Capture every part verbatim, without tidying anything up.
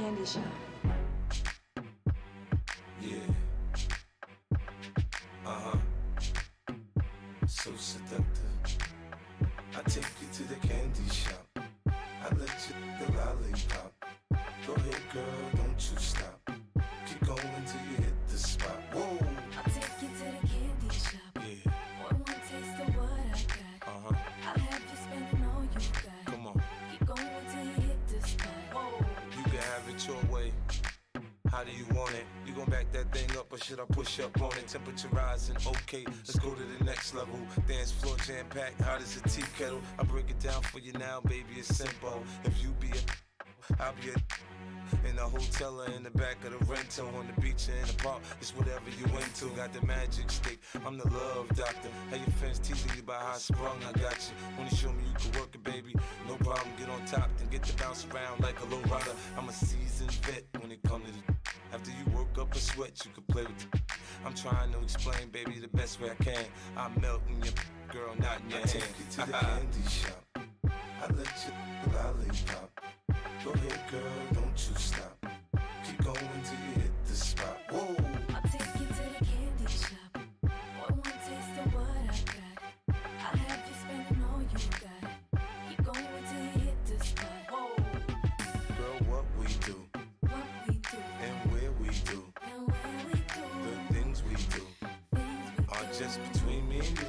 candy shop. Yeah. Uh-huh. So seductive. I take you to the candy shop. I let you the lollipop. Go ahead, girl, don't you stop. Keep going till you hit the spot. Whoa. I'll take you to the candy shop. Yeah. Boy, one taste of what I got. Uh-huh. I'll have you spending all you got. Come on. Keep going till you hit the spot. Whoa. You can have it your way. How do you want it? You gon' back that thing up or should I push up on it? Temperature rising, okay, let's go to the next level. Dance floor jam-packed, hot as a tea kettle. I break it down for you now, baby, it's simple. If you be a, I'll be a in the hotel or in the back of the rental, on the beach or in the park, it's whatever you into. Got the magic stick, I'm the love doctor. How your fans teasing you about how I sprung, I got you. Wanna show me you can work it, baby? No problem, get on top, then get to bounce around like a low rider. I'm a seasoned vet when it comes to the after you work up a sweat, you can play with it. I'm trying to explain, baby, the best way I can. I'm melting your girl, not in your I hand. Take you to the candy shop. I let you lollipop. Go ahead, girl, don't you stop. Keep going till you hit the spot. Whoa. I'll take you to the candy shop. Boy, one taste of what I got. I'll have you spending all you got. Keep going till you hit the spot. Whoa. Girl, what we do, What we do, and where we do, and where we do, the things we do things we are do. just between me and you.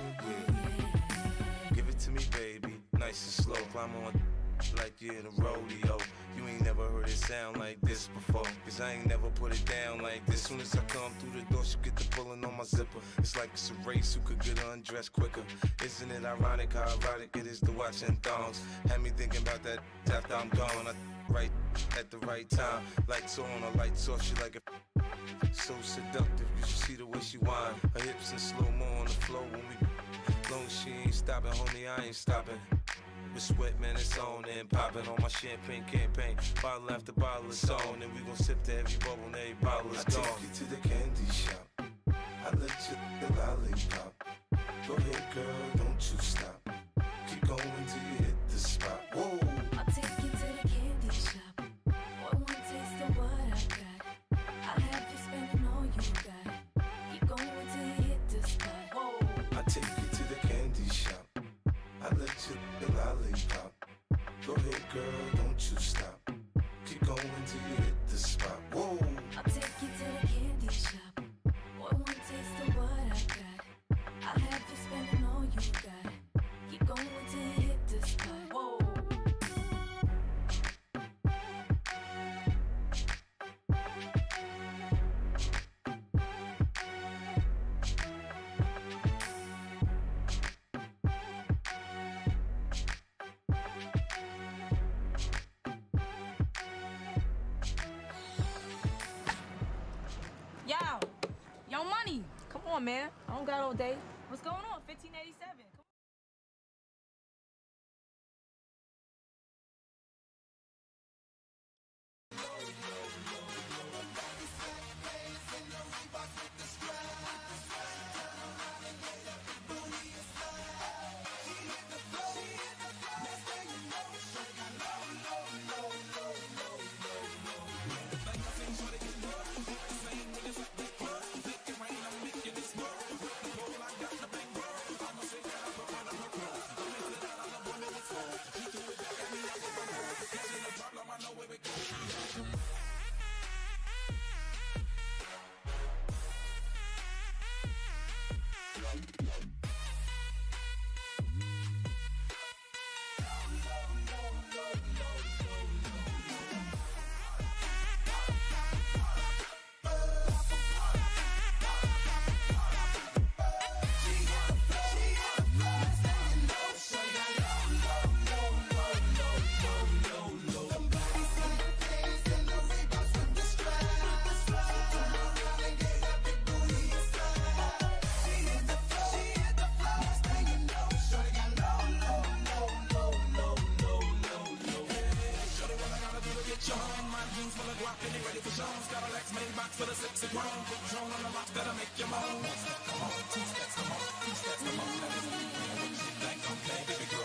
Yeah. Give it to me, baby, nice and slow. Climb on like you're in a rodeo. You ain't never heard it sound like this before, cause I ain't never put it down like this. Soon as I come through the door, she get the pulling on my zipper. It's like it's a race who could get undressed quicker. Isn't it ironic how erotic it is to watch in thongs? Had me thinking about that after I'm gone. I right at the right time. Lights on, her lights off, she like it so seductive. You should see the way she whine. Her hips in slow-mo on the floor when we long as she ain't stopping, homie, I ain't stopping. With sweat, man, it's on and popping on my champagne campaign. Bottle after bottle is on, and we gon' sip to every bubble and every bottle is gone. I take you to the candy shop. I let you the lollipop. Go ahead, girl, don't you stop. Keep going till you hit the spot. Whoa. I'll take you to the candy shop. Boy, one taste of what I got. I'll have you spending all you got. Keep going till you hit the spot. Whoa. I take you to the candy shop. I let you the lollipop. Go ahead, girl, don't you stop. Keep going till you hit the spot. Whoa. I'll take you to the candy shop. Boy, one taste of what I got. I'll have you spending all you got. Keep going till you hit the spot. Whoa. Yo, yo, money. Come on, man. I don't got all day. What's going on? fifteen eighty-seven. Come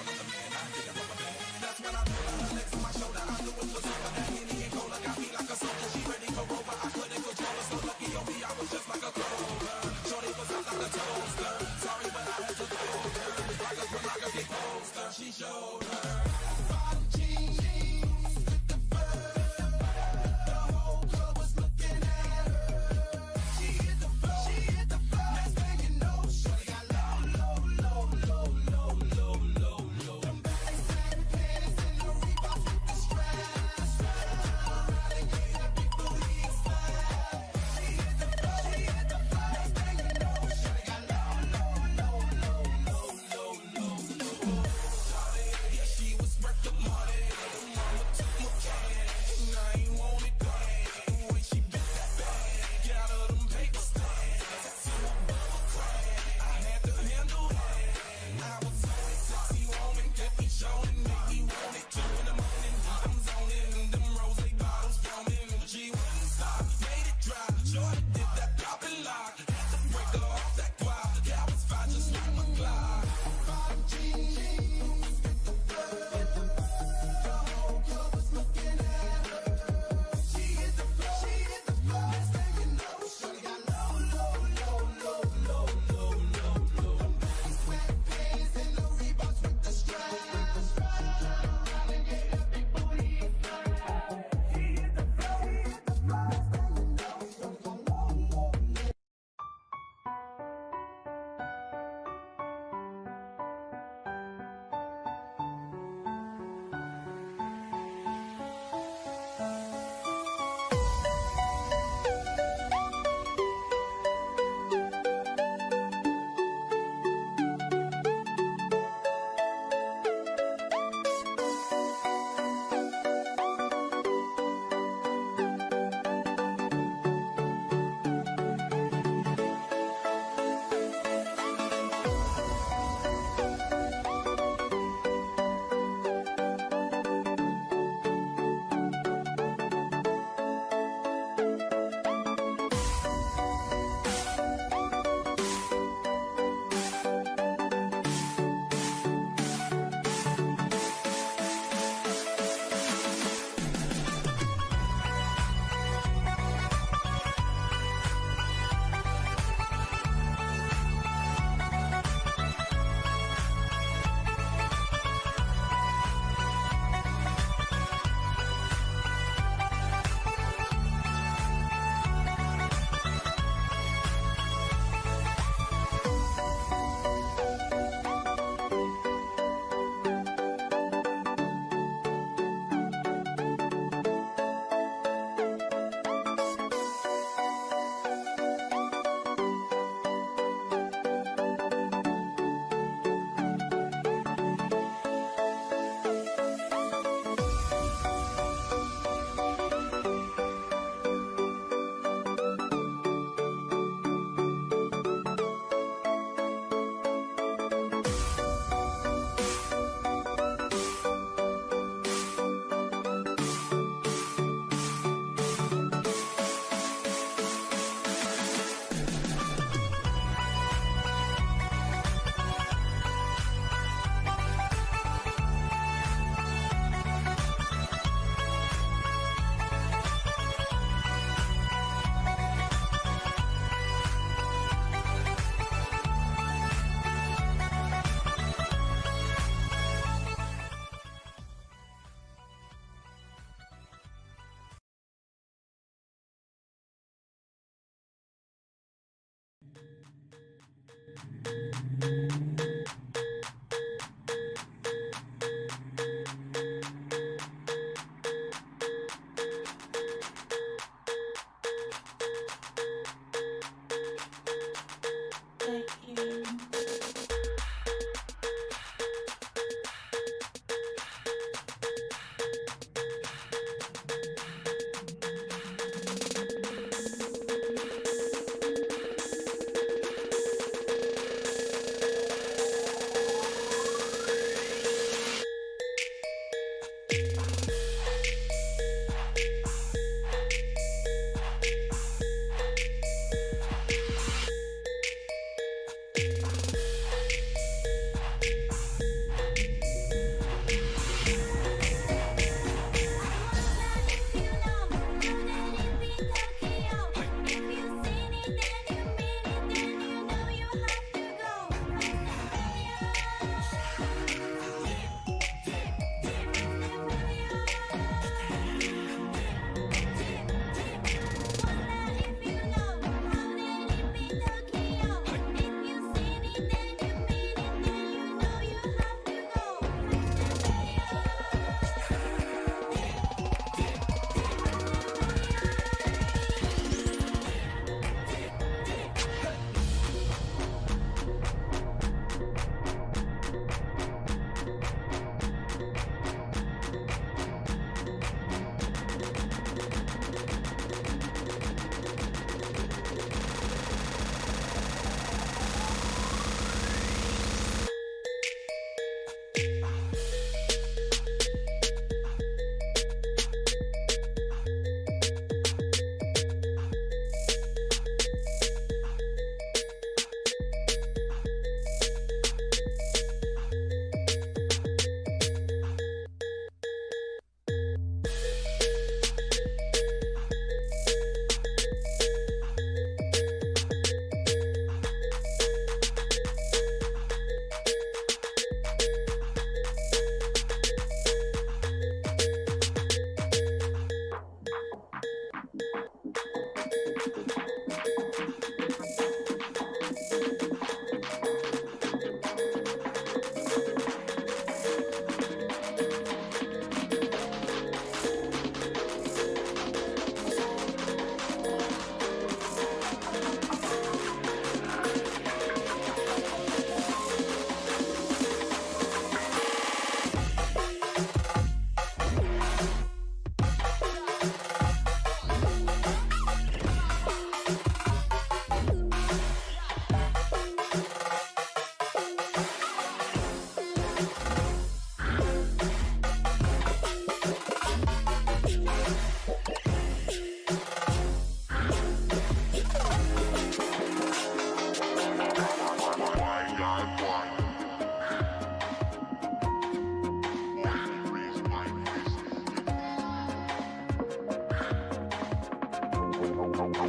That's when I put her legs on my shoulder. I knew it was over. That Henny and Cola got me like a soda.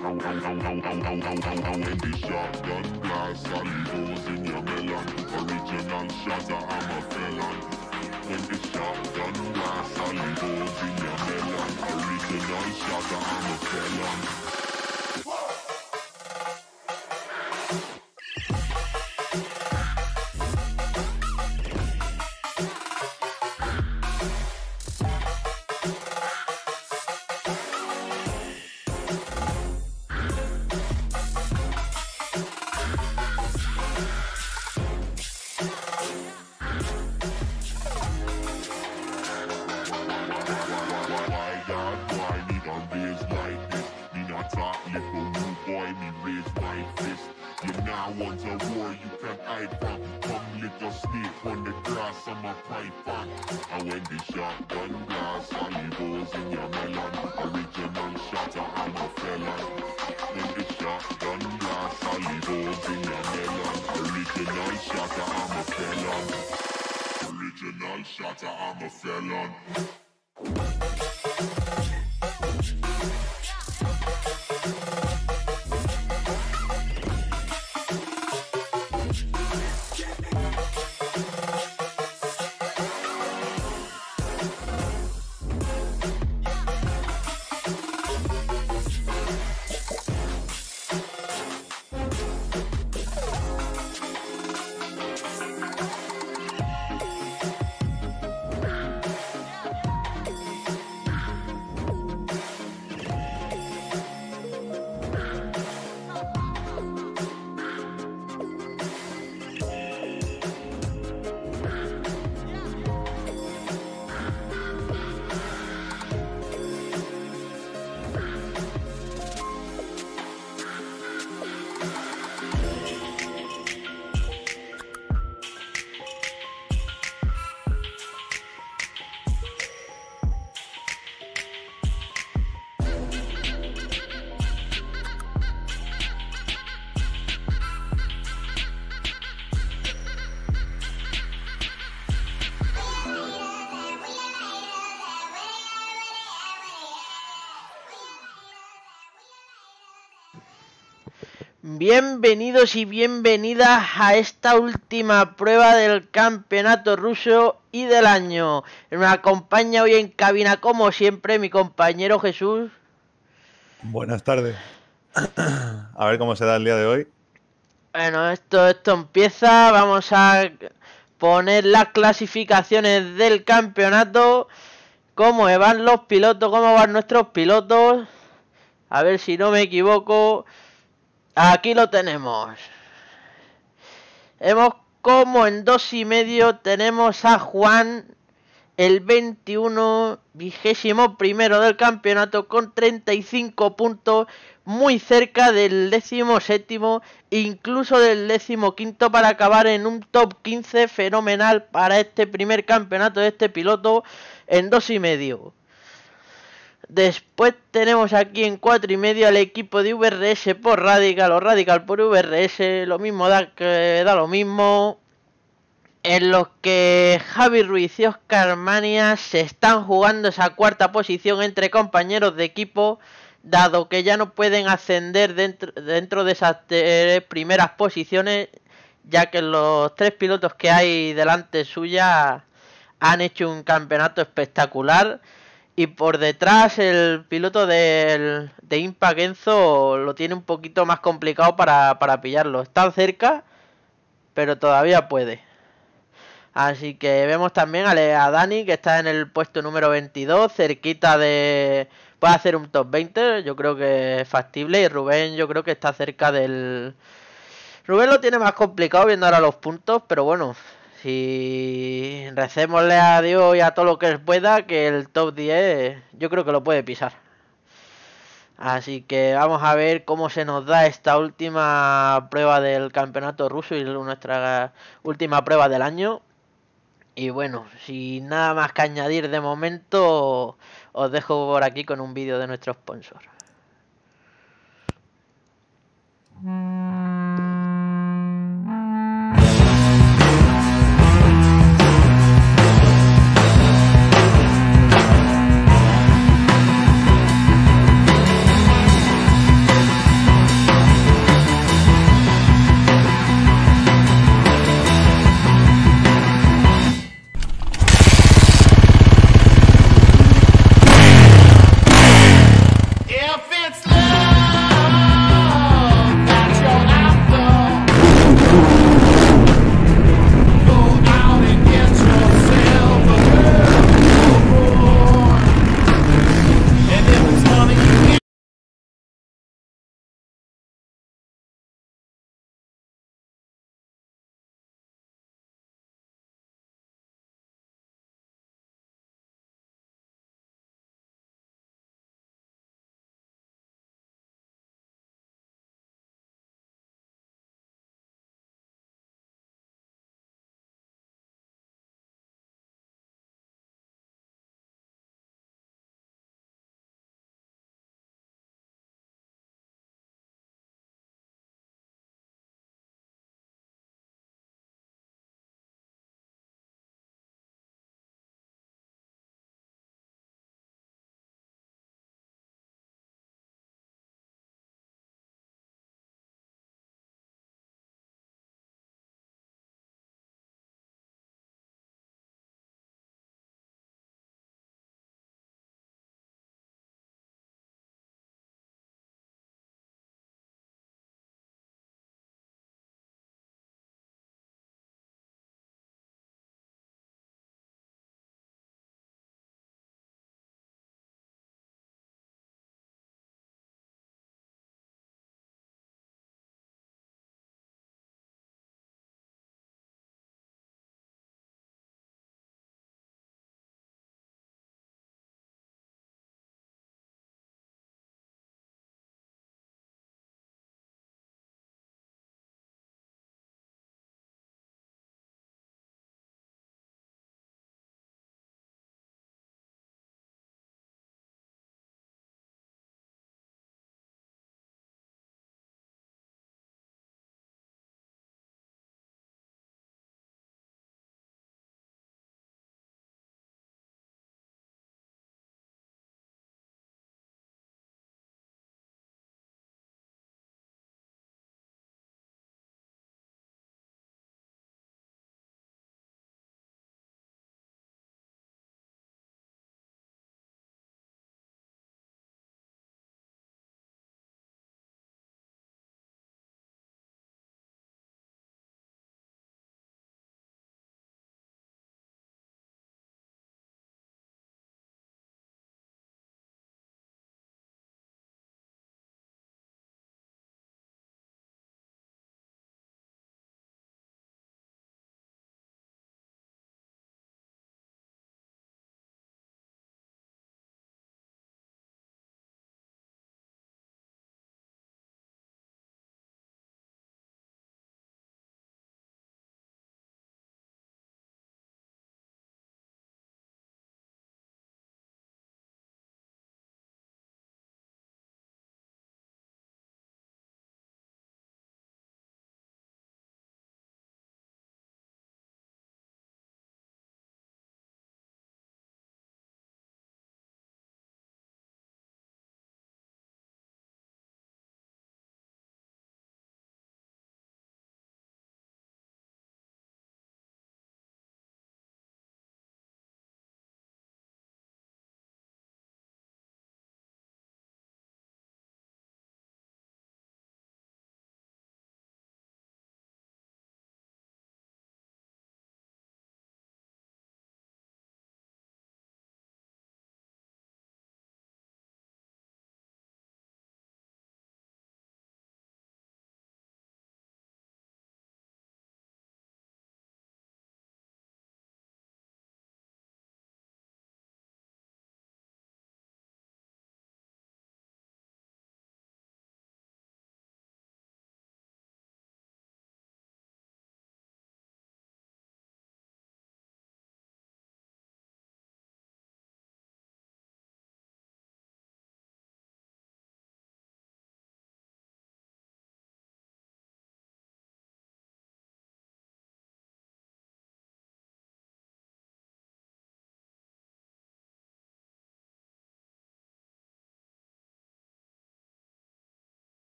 Bienvenidos y bienvenidas a esta última prueba del campeonato ruso y del año. Me acompaña hoy en cabina, como siempre, mi compañero Jesús. Buenas tardes. A ver cómo se da el día de hoy. Bueno, esto, esto empieza. Vamos a poner las clasificaciones del campeonato. Cómo van los pilotos, cómo van nuestros pilotos. A ver si no me equivoco. Aquí lo tenemos. Hemos como en dos y medio tenemos a Juan, el veintiuno, vigésimo primero del campeonato con treinta y cinco puntos, muy cerca del décimo séptimo, incluso del décimo quinto para acabar en un top quince fenomenal para este primer campeonato de este piloto en dos y medio. Después tenemos aquí en cuatro y medio al equipo de V R S por Radical o Radical por V R S, lo mismo da que da lo mismo, en los que Javi Ruiz y Oscar Mania se están jugando esa cuarta posición entre compañeros de equipo, dado que ya no pueden ascender dentro, dentro de esas tres primeras posiciones, ya que los tres pilotos que hay delante suya han hecho un campeonato espectacular. Y por detrás el piloto del, de Impact Enzo lo tiene un poquito más complicado para, para pillarlo. Está cerca, pero todavía puede. Así que vemos también a, a Dani, que está en el puesto número veintidós, cerquita de... puede hacer un top veinte, yo creo que es factible. Y Rubén yo creo que está cerca del... Rubén lo tiene más complicado viendo ahora los puntos, pero bueno... Si recémosle a Dios y a todo lo que pueda, que el top diez yo creo que lo puede pisar. Así que vamos a ver cómo se nos da esta última prueba del campeonato ruso y nuestra última prueba del año. Y bueno, sin nada más que añadir de momento, os dejo por aquí con un vídeo de nuestro sponsor.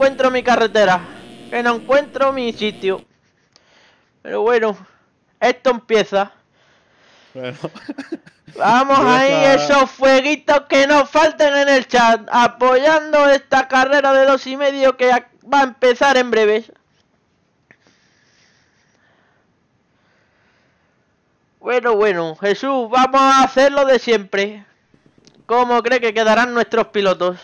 encuentro mi carretera. Que no encuentro mi sitio. Pero bueno, esto empieza. Bueno. Vamos Yo ahí, estaba- esos fueguitos que nos falten en el chat. Apoyando esta carrera de dos y medio que a- va a empezar en breves. Bueno, bueno, Jesús, vamos a hacerlo de siempre. ¿Cómo cree que quedarán nuestros pilotos?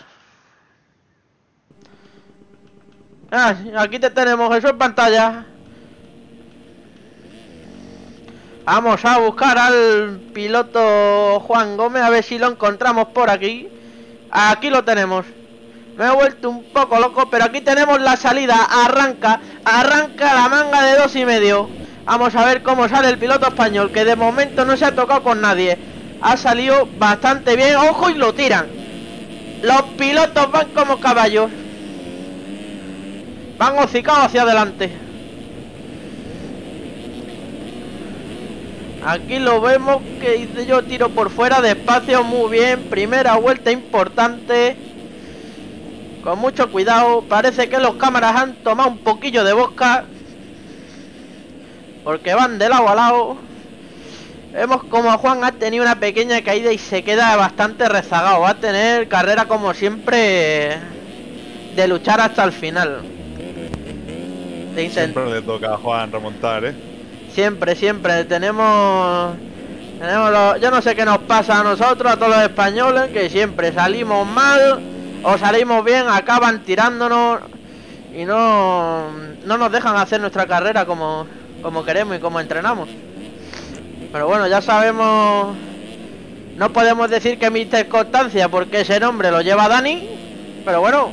Ah, aquí te tenemos, Jesús, en pantalla. Vamos a buscar al piloto Juan Gómez, a ver si lo encontramos por aquí. Aquí lo tenemos. Me he vuelto un poco loco, pero aquí tenemos la salida. Arranca, arranca la manga de dos y medio. Vamos a ver cómo sale el piloto español, que de momento no se ha tocado con nadie. Ha salido bastante bien. ¡Ojo! Y lo tiran. Los pilotos van como caballos. Van hocicados hacia adelante. Aquí lo vemos que dice yo tiro por fuera despacio, muy bien. Primera vuelta importante. Con mucho cuidado. Parece que los cámaras han tomado un poquillo de bosca. Porque van de lado a lado. Vemos como Juan ha tenido una pequeña caída y se queda bastante rezagado. Va a tener carrera como siempre de luchar hasta el final. De intent- Siempre le toca a Juan remontar, ¿eh? Siempre, siempre. Tenemos... tenemos lo- yo no sé qué nos pasa a nosotros, a todos los españoles, que siempre salimos mal o salimos bien, acaban tirándonos y no, no nos dejan hacer nuestra carrera como, como queremos y como entrenamos. Pero bueno, ya sabemos... No podemos decir que míster Constancia porque ese nombre lo lleva Dani, pero bueno,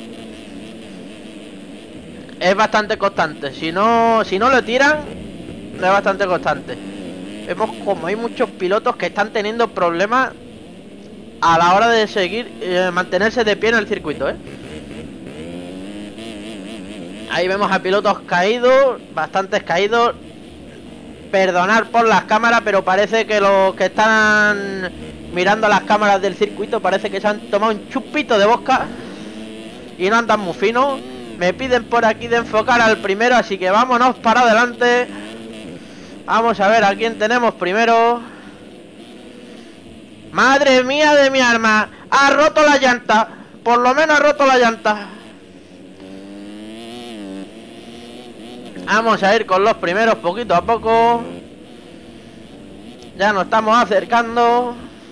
es bastante constante. Si no, si no le tiran, es bastante constante. Vemos como hay muchos pilotos que están teniendo problemas a la hora de seguir, eh, mantenerse de pie en el circuito, ¿eh? Ahí vemos a pilotos caídos, bastantes caídos. Perdonar por las cámaras, pero parece que los que están mirando las cámaras del circuito parece que se han tomado un chupito de bosca y no andan muy finos. Me piden por aquí de enfocar al primero, así que vámonos para adelante. Vamos a ver a quién tenemos primero. Madre mía de mi arma, ha roto la llanta. Por lo menos ha roto la llanta. Vamos a ir con los primeros poquito a poco. Ya nos estamos acercando.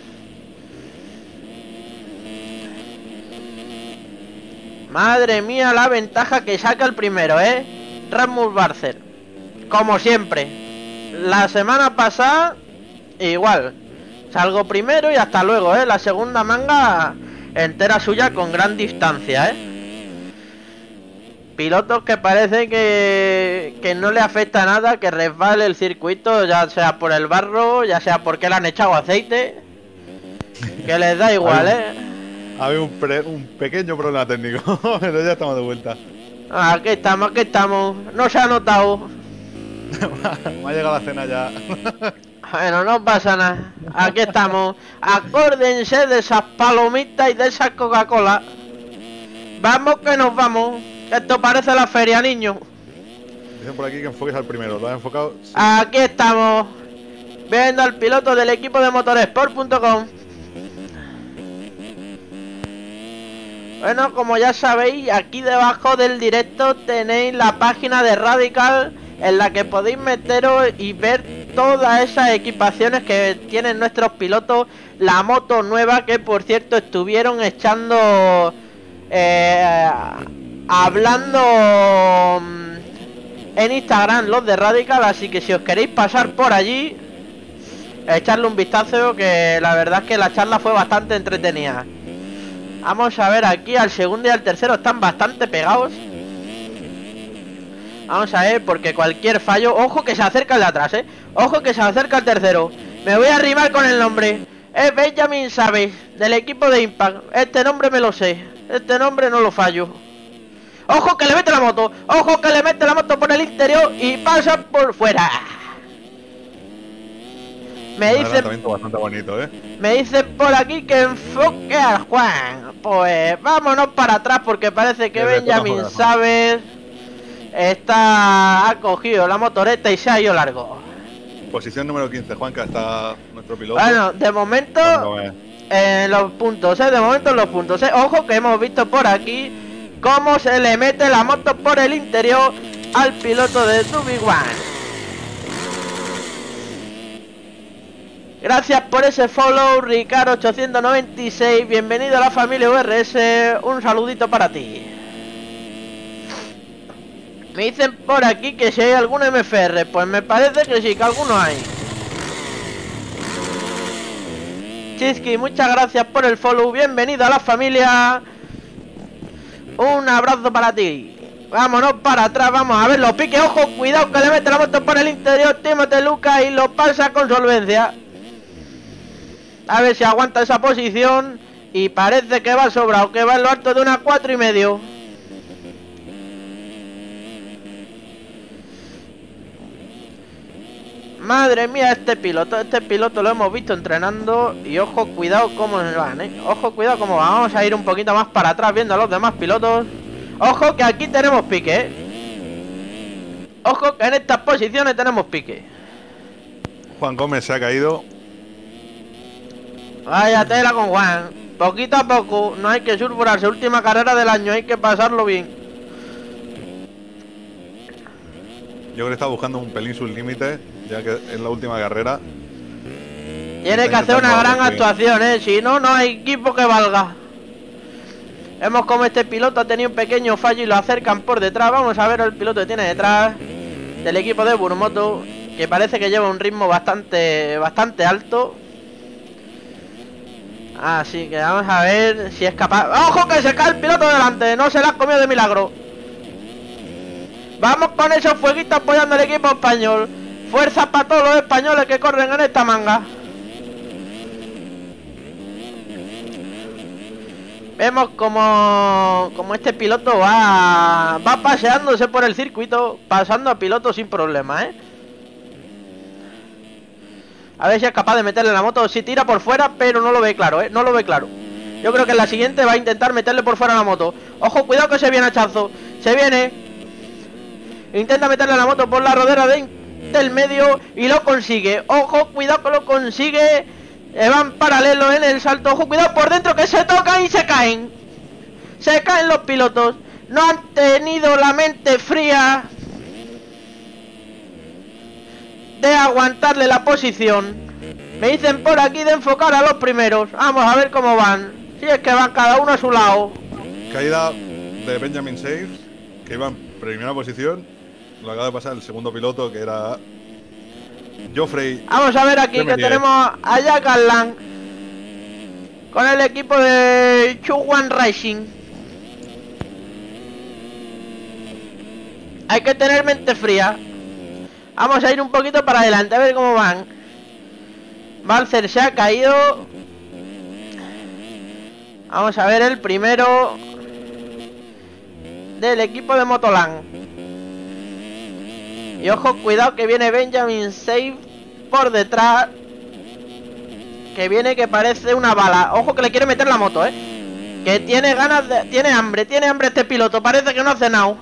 Madre mía la ventaja que saca el primero, ¿eh? Rasmus Barcer. Como siempre. La semana pasada, igual. Salgo primero y hasta luego, ¿eh? La segunda manga entera suya con gran distancia, ¿eh? Pilotos que parece que, que no le afecta nada que resbale el circuito, ya sea por el barro, ya sea porque le han echado aceite, que les da igual, ¿eh? Había un, pre- un pequeño problema técnico, pero ya estamos de vuelta. Aquí estamos, aquí estamos, no se ha notado. Me ha llegado la cena ya. Bueno, no pasa nada, aquí estamos. Acuérdense de esas palomitas y de esas Coca-Cola. Vamos que nos vamos. Esto parece la feria, niño. Dicen por aquí que enfoques al primero. ¿Lo has enfocado? Sí. Aquí estamos, viendo al piloto del equipo de motorsport punto com. Bueno, como ya sabéis, aquí debajo del directo tenéis la página de Radical, en la que podéis meteros y ver todas esas equipaciones que tienen nuestros pilotos. La moto nueva, que por cierto estuvieron echando... Eh, hablando en Instagram los de Radical, así que si os queréis pasar por allí, echarle un vistazo, que la verdad es que la charla fue bastante entretenida. Vamos a ver aquí al segundo y al tercero, están bastante pegados. Vamos a ver, porque cualquier fallo... Ojo que se acerca el de atrás, eh. Ojo que se acerca el tercero. Me voy a arrimar con el nombre. Es Benjamin Savage, del equipo de Impact. Este nombre me lo sé. Este nombre no lo fallo. Ojo que le mete la moto. Ojo que le mete la moto por el interior y pasa por fuera. Me Un dicen, adelantamiento bastante bonito, ¿eh? me dicen por aquí que enfoque a Juan. Pues vámonos para atrás porque parece que Desde Benjamin todas formas. Saber está ha cogido la motoreta y se ha ido largo. Posición número quince, Juanca, está nuestro piloto. Bueno, de momento Cuando me- en los puntos, ¿eh? De momento en los puntos, ¿eh? Ojo que hemos visto por aquí cómo se le mete la moto por el interior al piloto de dos B uno. Gracias por ese follow, Ricardo ochocientos noventa y seis. Bienvenido a la familia U R S. Un saludito para ti. Me dicen por aquí que si hay algún M F R. Pues me parece que sí, que alguno hay. Chisky, muchas gracias por el follow. Bienvenido a la familia. Un abrazo para ti. Vámonos para atrás, vamos a ver los piques. Ojo, cuidado que le mete la moto por el interior Timote Lucas y lo pasa con solvencia. A ver si aguanta esa posición. Y parece que va sobrado, que va en lo alto de una cuatro y medio. Madre mía, este piloto, este piloto lo hemos visto entrenando. Y ojo, cuidado cómo van, eh. Ojo, cuidado cómo van. Vamos a ir un poquito más para atrás viendo a los demás pilotos. Ojo que aquí tenemos pique, eh. Ojo que en estas posiciones tenemos pique. Juan Gómez se ha caído. Vaya tela con Juan. Poquito a poco, no hay que surburarse. Última carrera del año, hay que pasarlo bien. Yo creo que está buscando un pelín sus límites, ya que es la última carrera. Tiene que hacer una gran actuación, eh. Si no, no hay equipo que valga. Vemos como este piloto ha tenido un pequeño fallo y lo acercan por detrás. Vamos a ver el piloto que tiene detrás del equipo de Burmoto, que parece que lleva un ritmo bastante bastante alto. Así que vamos a ver si es capaz. ¡Ojo que se cae el piloto delante! No se la ha comido de milagro. Vamos con esos fueguitos apoyando al equipo español. Fuerza para todos los españoles que corren en esta manga. Vemos como, como este piloto va, va paseándose por el circuito, pasando a pilotos sin problema, ¿eh? A ver si es capaz de meterle la moto. Si tira por fuera, pero no lo ve claro, ¿eh? No lo ve claro. Yo creo que en la siguiente va a intentar meterle por fuera la moto. Ojo, cuidado que se viene hachazo. Se viene. Intenta meterle la moto por la rodera de, del medio y lo consigue. Ojo, cuidado que lo consigue. Eh, van paralelos en el salto. Ojo, cuidado por dentro que se tocan y se caen. Se caen los pilotos. No han tenido la mente fría de aguantarle la posición. Me dicen por aquí de enfocar a los primeros. Vamos a ver cómo van. Si es que van cada uno a su lado. Caída de Benjamin Saves, que iba en primera posición. Lo acaba de pasar el segundo piloto, que era Geoffrey. Vamos a ver aquí que tenemos a Jack Allan con el equipo de Chuwan Racing. Hay que tener mente fría. Vamos a ir un poquito para adelante, a ver cómo van. Balcer se ha caído. Vamos a ver el primero del equipo de Motoland. Y ojo, cuidado que viene Benjamin Save por detrás. Que viene que parece una bala. Ojo que le quiere meter la moto, eh. Que tiene ganas de... Tiene hambre, tiene hambre este piloto. Parece que no ha cenado.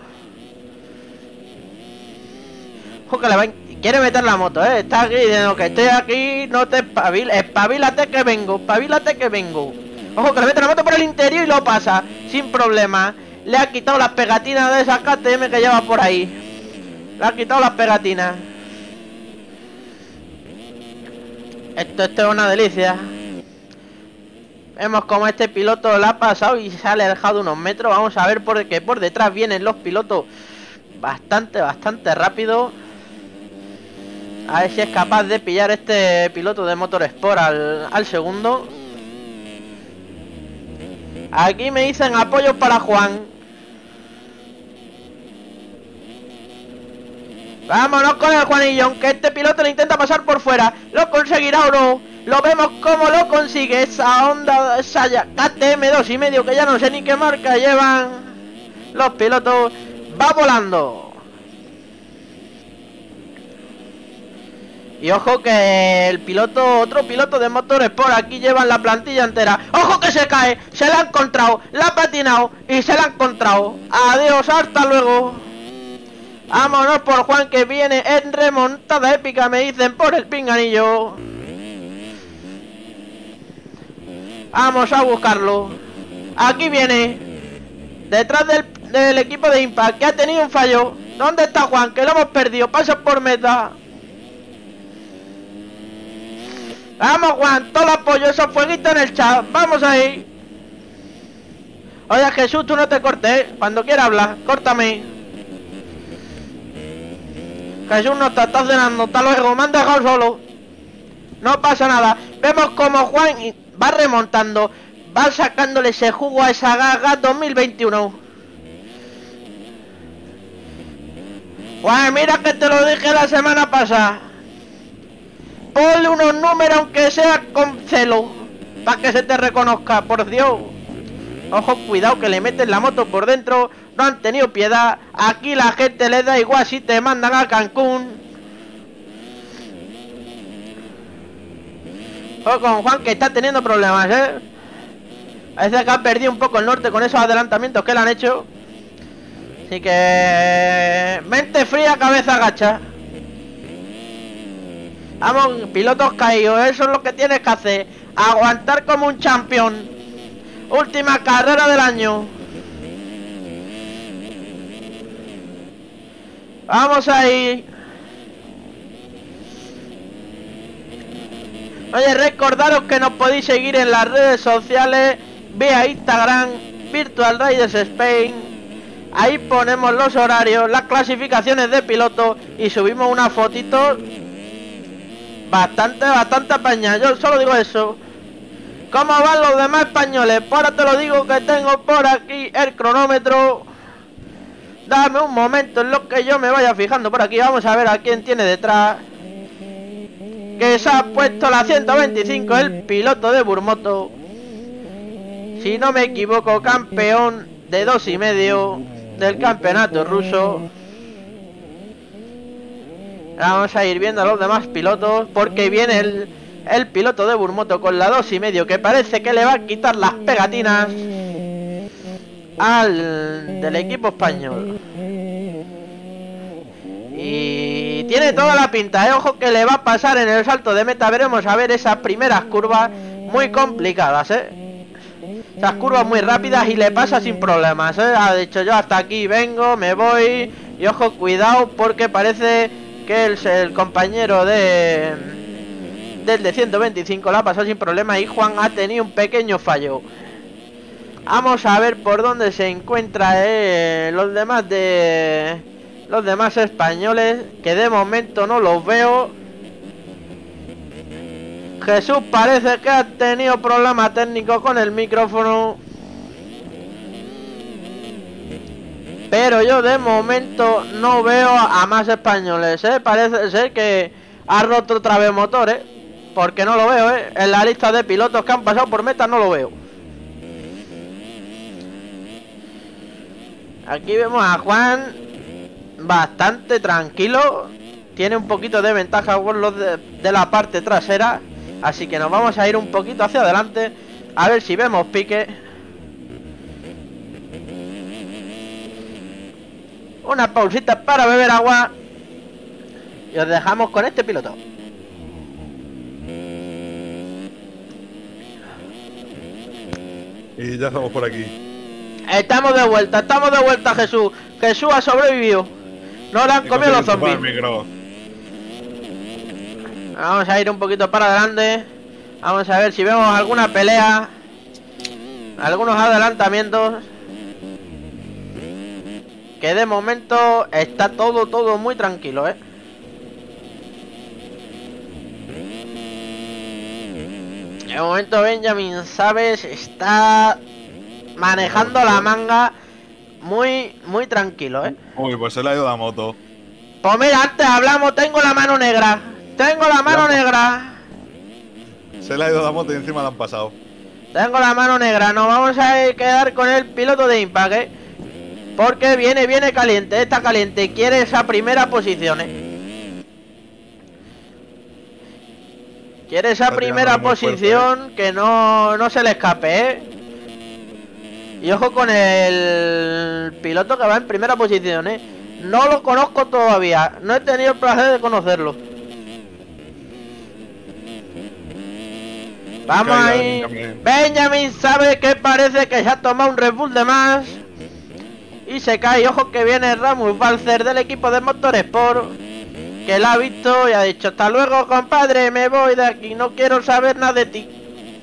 Ojo que le va a... Quiere meter la moto, eh. Está aquí diciendo que estoy aquí. No te espabiles. Espabilate que vengo. Espabilate que vengo. Ojo que le mete la moto por el interior y lo pasa sin problema. Le ha quitado las pegatinas de esa K T M que lleva por ahí. Le ha quitado las pegatinas. Esto, esto es una delicia. Vemos como este piloto le ha pasado y se ha alejado unos metros. Vamos a ver por qué por detrás vienen los pilotos bastante, bastante rápido. A ver si es capaz de pillar este piloto de Motorsport al, al segundo. Aquí me dicen apoyo para Juan. Vámonos con el Juanillón, que este piloto le intenta pasar por fuera. ¿Lo conseguirá o no? Lo vemos como lo consigue. Esa Honda, esa K T M dos y medio, que ya no sé ni qué marca llevan los pilotos. Va volando. Y ojo que el piloto, otro piloto de motores por aquí llevan la plantilla entera. ¡Ojo que se cae! Se la ha encontrado, la ha patinado y se la ha encontrado. Adiós, hasta luego. Vámonos por Juan, que viene en remontada épica, me dicen por el pinganillo. Vamos a buscarlo. Aquí viene. Detrás del, del equipo de Impact, que ha tenido un fallo. ¿Dónde está Juan? Que lo hemos perdido. Pasa por meta. Vamos, Juan, todo el apoyo, esos fueguitos en el chat. Vamos ahí. Oye, Jesús, tú no te cortes, ¿eh? Cuando quieras hablar, córtame. Jesús no está, está cenando. Hasta luego, me han dejado solo. No pasa nada. Vemos como Juan va remontando, va sacándole ese jugo a esa Gaga dos mil veintiuno. Juan, mira que te lo dije la semana pasada. Ponle unos números aunque sea con celo, para que se te reconozca, por Dios. Ojo, cuidado que le meten la moto por dentro. No han tenido piedad. Aquí la gente le da igual si te mandan a Cancún. Ojo con Juan, que está teniendo problemas, ¿eh? Parece que ha perdido un poco el norte con esos adelantamientos que le han hecho. Así que... mente fría, cabeza gacha. Vamos, pilotos caídos, eso es lo que tienes que hacer. Aguantar como un campeón. Última carrera del año. Vamos ahí. Oye, recordaros que nos podéis seguir en las redes sociales, vía Instagram, Virtual Riders Spain. Ahí ponemos los horarios, las clasificaciones de pilotos y subimos unas fotitos bastante, bastante apañadas. Yo solo digo eso. ¿Cómo van los demás españoles? Pues ahora te lo digo, que tengo por aquí el cronómetro. Dame un momento en lo que yo me vaya fijando por aquí. Vamos a ver a quién tiene detrás. Que se ha puesto la ciento veinticinco, el piloto de Burmoto. Si no me equivoco, campeón de dos y medio del campeonato ruso. Vamos a ir viendo a los demás pilotos, porque viene el, el piloto de Burmoto con la dos y medio, que parece que le va a quitar las pegatinas al del equipo español. Y tiene toda la pinta, ¿eh? Ojo que le va a pasar en el salto de meta. Veremos a ver esas primeras curvas muy complicadas, ¿eh? Esas curvas muy rápidas y le pasa sin problemas, ¿eh? Ha dicho, yo hasta aquí vengo, me voy. Y ojo, cuidado, porque parece que el, el compañero de del de ciento veinticinco la ha pasado sin problema y Juan ha tenido un pequeño fallo. Vamos a ver por dónde se encuentra eh, los demás de... Los demás españoles, que de momento no los veo. Jesús parece que ha tenido problema técnico con el micrófono, pero yo de momento no veo a más españoles, ¿eh? Parece ser que ha roto otra vez motores, porque no lo veo, ¿eh? En la lista de pilotos que han pasado por meta no lo veo. Aquí vemos a Juan bastante tranquilo. Tiene un poquito de ventaja por los de, de la parte trasera. Así que nos vamos a ir un poquito hacia adelante, a ver si vemos pique. Una pausita para beber agua y os dejamos con este piloto. Y ya estamos por aquí. Estamos de vuelta, estamos de vuelta, Jesús. Jesús ha sobrevivido. No le han comido los zombies. Vamos a ir un poquito para adelante. Vamos a ver si vemos alguna pelea, algunos adelantamientos. Que de momento está todo, todo muy tranquilo, ¿eh? De momento Benjamin, ¿sabes? Está manejando la manga muy, muy tranquilo, ¿eh? Uy, pues se le ha ido la moto. Pues mira, antes hablamos, tengo la mano negra. Tengo la mano Ya, negra. Se le ha ido la moto y encima la han pasado. Tengo la mano negra. Nos vamos a quedar con el piloto de Impact, ¿eh? Porque viene, viene caliente. Está caliente. Quiere esa primera posición, ¿eh? Quiere esa Está primera tirándolo muy fuerte, posición que no, no se le escape, ¿eh? Y ojo con el piloto que va en primera posición, ¿eh? No lo conozco todavía, no he tenido el placer de conocerlo. Vamos Caída de ahí. Benjamin. Benjamin sabe que parece que se ha tomado un Red Bull de más. Y se cae. Ojo que viene Ramus Balcer del equipo de Motorsport, que la ha visto y ha dicho: hasta luego, compadre, me voy de aquí, no quiero saber nada de ti.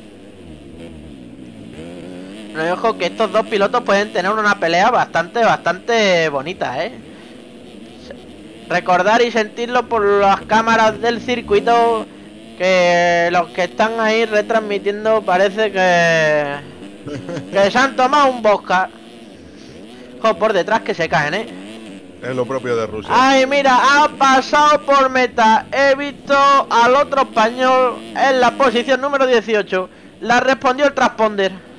No, y ojo que estos dos pilotos pueden tener una pelea bastante, bastante bonita, ¿eh? Recordar y sentirlo por las cámaras del circuito, que los que están ahí retransmitiendo parece que... que se han tomado un vodka. Ojo por detrás que se caen, ¿eh? Es lo propio de Rusia. Ay, mira, ha pasado por meta. He visto al otro español en la posición número dieciocho. La respondió el transponder.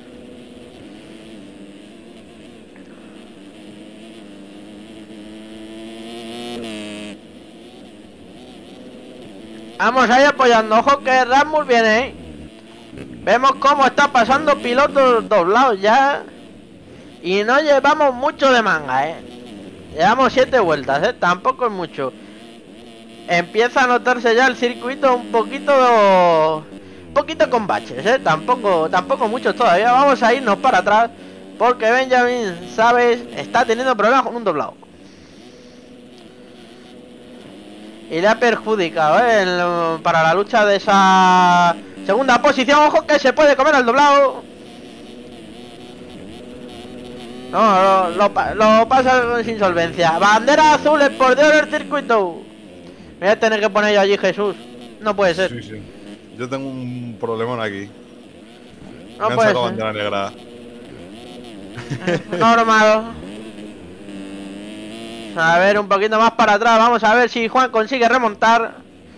Vamos ahí apoyando. Ojo que Rasmus viene, ¿eh? Vemos cómo está pasando pilotos doblados ya. Y no llevamos mucho de manga, ¿eh? Llevamos siete vueltas, ¿eh? Tampoco es mucho. Empieza a notarse ya el circuito un poquito... Un poquito con baches, ¿eh? Tampoco, tampoco muchos todavía. Vamos a irnos para atrás, porque Benjamin, ¿sabes? Está teniendo problemas con un doblado. Y le ha perjudicado, ¿eh? El, para la lucha de esa segunda posición. Ojo que se puede comer al doblado. No, lo, lo, lo pasa sin solvencia. Bandera azul por de oro el circuito. Me voy a tener que poner yo allí, Jesús. No puede ser. Sí, sí. Yo tengo un problemón aquí. No Me han puede sacado ser. bandera negra. Normal. A ver, un poquito más para atrás. Vamos a ver si Juan consigue remontar.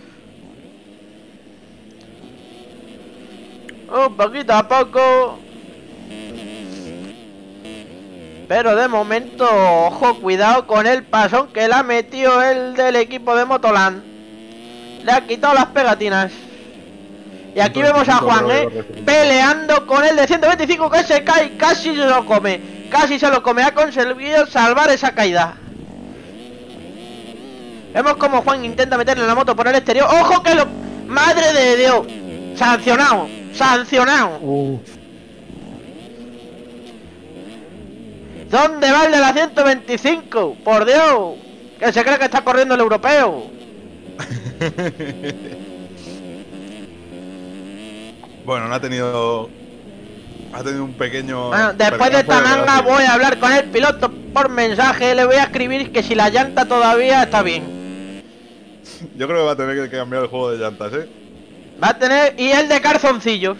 Un poquito a poco. Pero de momento, ojo, cuidado con el pasón que le ha metido el del equipo de Motoland. Le ha quitado las pegatinas. Y aquí vemos a Juan, ¿eh? Peleando con el de ciento veinticinco, que se cae, casi se lo come. Casi se lo come, ha conseguido salvar esa caída. Vemos como Juan intenta meterle la moto por el exterior. ¡Ojo que lo... ¡Madre de Dios! Sancionado, sancionado. Uh. ¿Dónde va el de la ciento veinticinco? ¡Por Dios! Que se cree que está corriendo el europeo. Bueno, no ha tenido... Ha tenido un pequeño... Bueno, después de esta percance, manga pero voy a hablar con el piloto por mensaje. Le voy a escribir que si la llanta todavía está bien. Yo creo que va a tener que cambiar el juego de llantas, ¿eh? Va a tener... Y el de calzoncillos.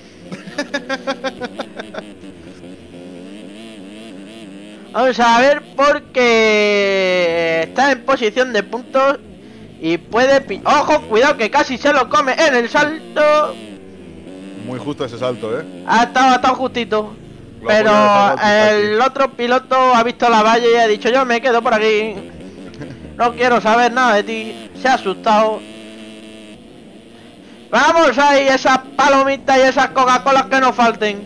Vamos a ver, porque está en posición de puntos y puede... pi- ¡Ojo! Cuidado que casi se lo come en el salto. Muy justo ese salto, ¿eh? Ha estado, ha estado justito. Lo Pero podía dejar el otro piloto ha visto la valla y ha dicho: yo me quedo por aquí. No quiero saber nada de ti. Se ha asustado. Vamos ahí, esas palomitas y esas Coca-Colas que nos falten.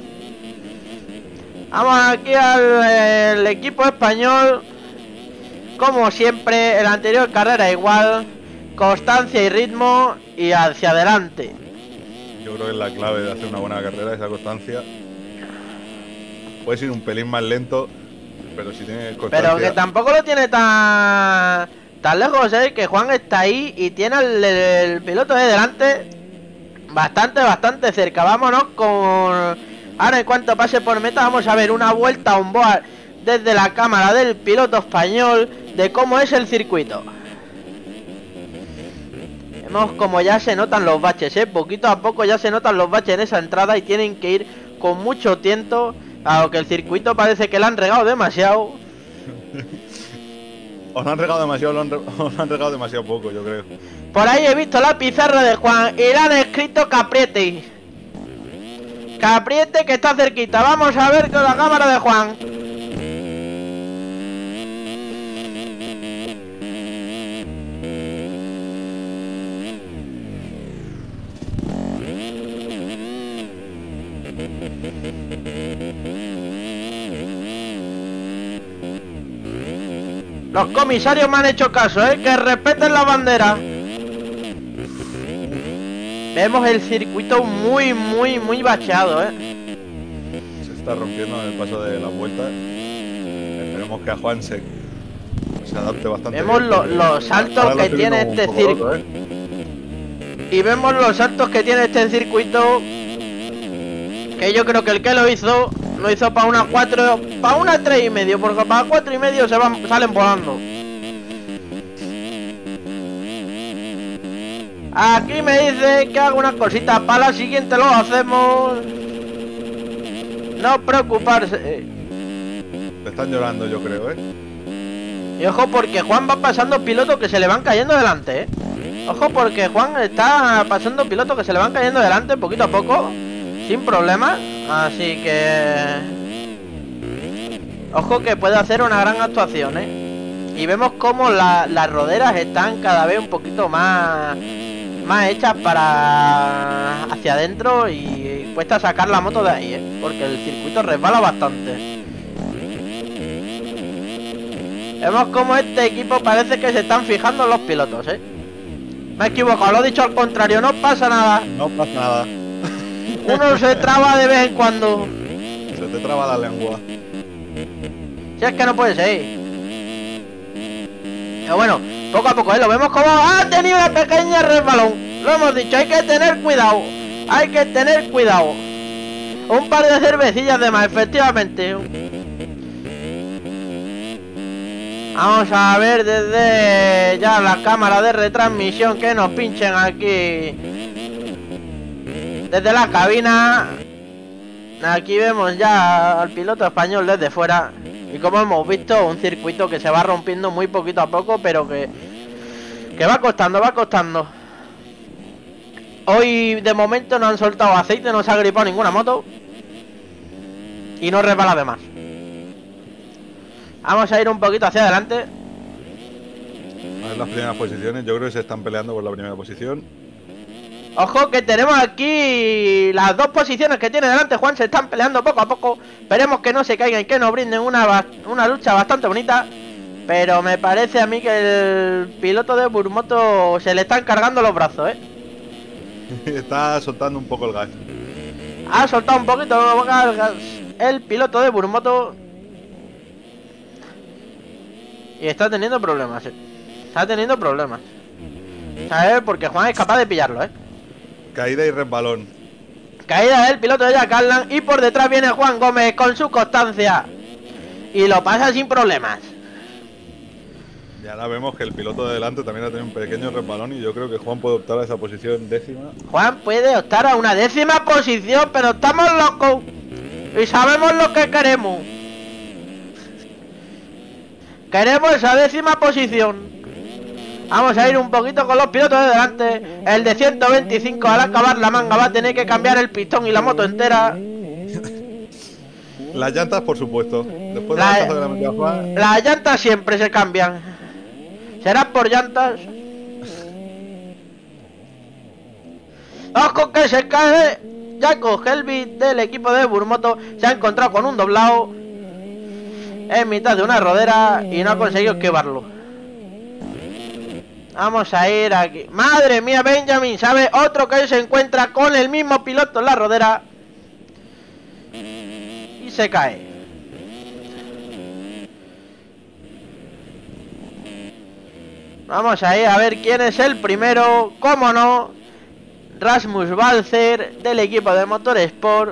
Vamos aquí al el equipo español. Como siempre, en la anterior carrera igual. Constancia y ritmo y hacia adelante. Yo creo que es la clave de hacer una buena carrera, esa constancia. Puedes ir un pelín más lento, pero si tienes constancia... Pero que tampoco lo tiene tan tan lejos, ¿eh? Que Juan está ahí y tiene el, el piloto de delante bastante, bastante cerca. Vámonos con... Ahora en cuanto pase por meta vamos a ver una vuelta on board desde la cámara del piloto español de cómo es el circuito. Vemos como ya se notan los baches, ¿eh? Poquito a poco ya se notan los baches en esa entrada y tienen que ir con mucho tiento. Aunque el circuito parece que le han regado demasiado. Os lo han regado demasiado, lo han re- os lo han regado demasiado poco, yo creo. Por ahí he visto la pizarra de Juan y le han escrito Capriete. Capriete que está cerquita. Vamos a ver con la cámara de Juan. Los comisarios me han hecho caso, ¿eh? Que respeten la bandera. Vemos el circuito muy, muy, muy bacheado, ¿eh? Se está rompiendo en el paso de la vuelta. Esperemos que a Juan se, se adapte bastante. Vemos bien, lo- porque los saltos ahora lo que estoy tiene viendo un este poco circuito. loco, ¿eh? Y vemos los saltos que tiene este circuito. Que yo creo que el que lo hizo, lo hizo para una cuatro, para una tres y medio, porque para cuatro y medio se van, salen volando. Aquí me dice que hago unas cositas, para la siguiente lo hacemos. No preocuparse. Te están llorando, yo creo, ¿eh? Y ojo porque Juan va pasando pilotos que se le van cayendo delante, ¿eh? Ojo porque Juan está pasando pilotos que se le van cayendo delante poquito a poco, sin problemas. Así que... ojo que puede hacer una gran actuación, ¿eh? Y vemos como la- las roderas están cada vez un poquito más... más hechas para... hacia adentro y cuesta sacar la moto de ahí, ¿eh? Porque el circuito resbala bastante. Vemos como este equipo parece que se están fijando en los pilotos, ¿eh? Me he equivocado, lo he dicho al contrario, no pasa nada. No pasa nada. Uno se traba de vez en cuando. Se te traba la lengua. Si es que no puede ser. Pero bueno, poco a poco, ¿eh? Lo vemos como ha tenido una pequeña resbalón. Lo hemos dicho, hay que tener cuidado. Hay que tener cuidado. Un par de cervecillas de más, efectivamente. Vamos a ver desde ya la cámara de retransmisión que nos pinchen aquí. Desde la cabina. Aquí vemos ya al piloto español desde fuera. Y como hemos visto, un circuito que se va rompiendo muy poquito a poco, pero que, que va costando, va costando. Hoy de momento no han soltado aceite, no se ha gripado ninguna moto. Y no resbala de más. Vamos a ir un poquito hacia adelante. A ver las primeras posiciones. Yo creo que se están peleando por la primera posición. Ojo que tenemos aquí las dos posiciones que tiene delante Juan, se están peleando poco a poco. Esperemos que no se caigan y que nos brinden una, una lucha bastante bonita. Pero me parece a mí que el piloto de Burmoto se le están cargando los brazos, ¿eh? Está soltando un poco el gas. Ha soltado un poquito el gas el piloto de Burmoto. Y está teniendo problemas, ¿eh? Está teniendo problemas. ¿Sabes? Porque Juan es capaz de pillarlo, ¿eh? Caída y resbalón. Caída del piloto de Jack Allan. Y por detrás viene Juan Gómez con su constancia. Y lo pasa sin problemas. Y ahora vemos que el piloto de delante también ha tenido un pequeño resbalón. Y yo creo que Juan puede optar a esa posición décima. Juan puede optar a una décima posición, pero estamos locos. Y sabemos lo que queremos. Queremos esa décima posición. Vamos a ir un poquito con los pilotos de delante. El de ciento veinticinco al acabar la manga va a tener que cambiar el pistón y la moto entera. Las llantas, por supuesto. Después de La- la de la metida Juan. Las llantas siempre se cambian. ¿Será por llantas? ¡Ojo que se cae! Jaco Helvig del equipo de Burmoto se ha encontrado con un doblado en mitad de una rodera y no ha conseguido esquivarlo. Vamos a ir aquí. ¡Madre mía, Benjamin! ¿Sabe? Otro que se encuentra con el mismo piloto en la rodera y se cae. Vamos a ir a ver quién es el primero. ¿Cómo no? Rasmus Balcer del equipo de Motorsport,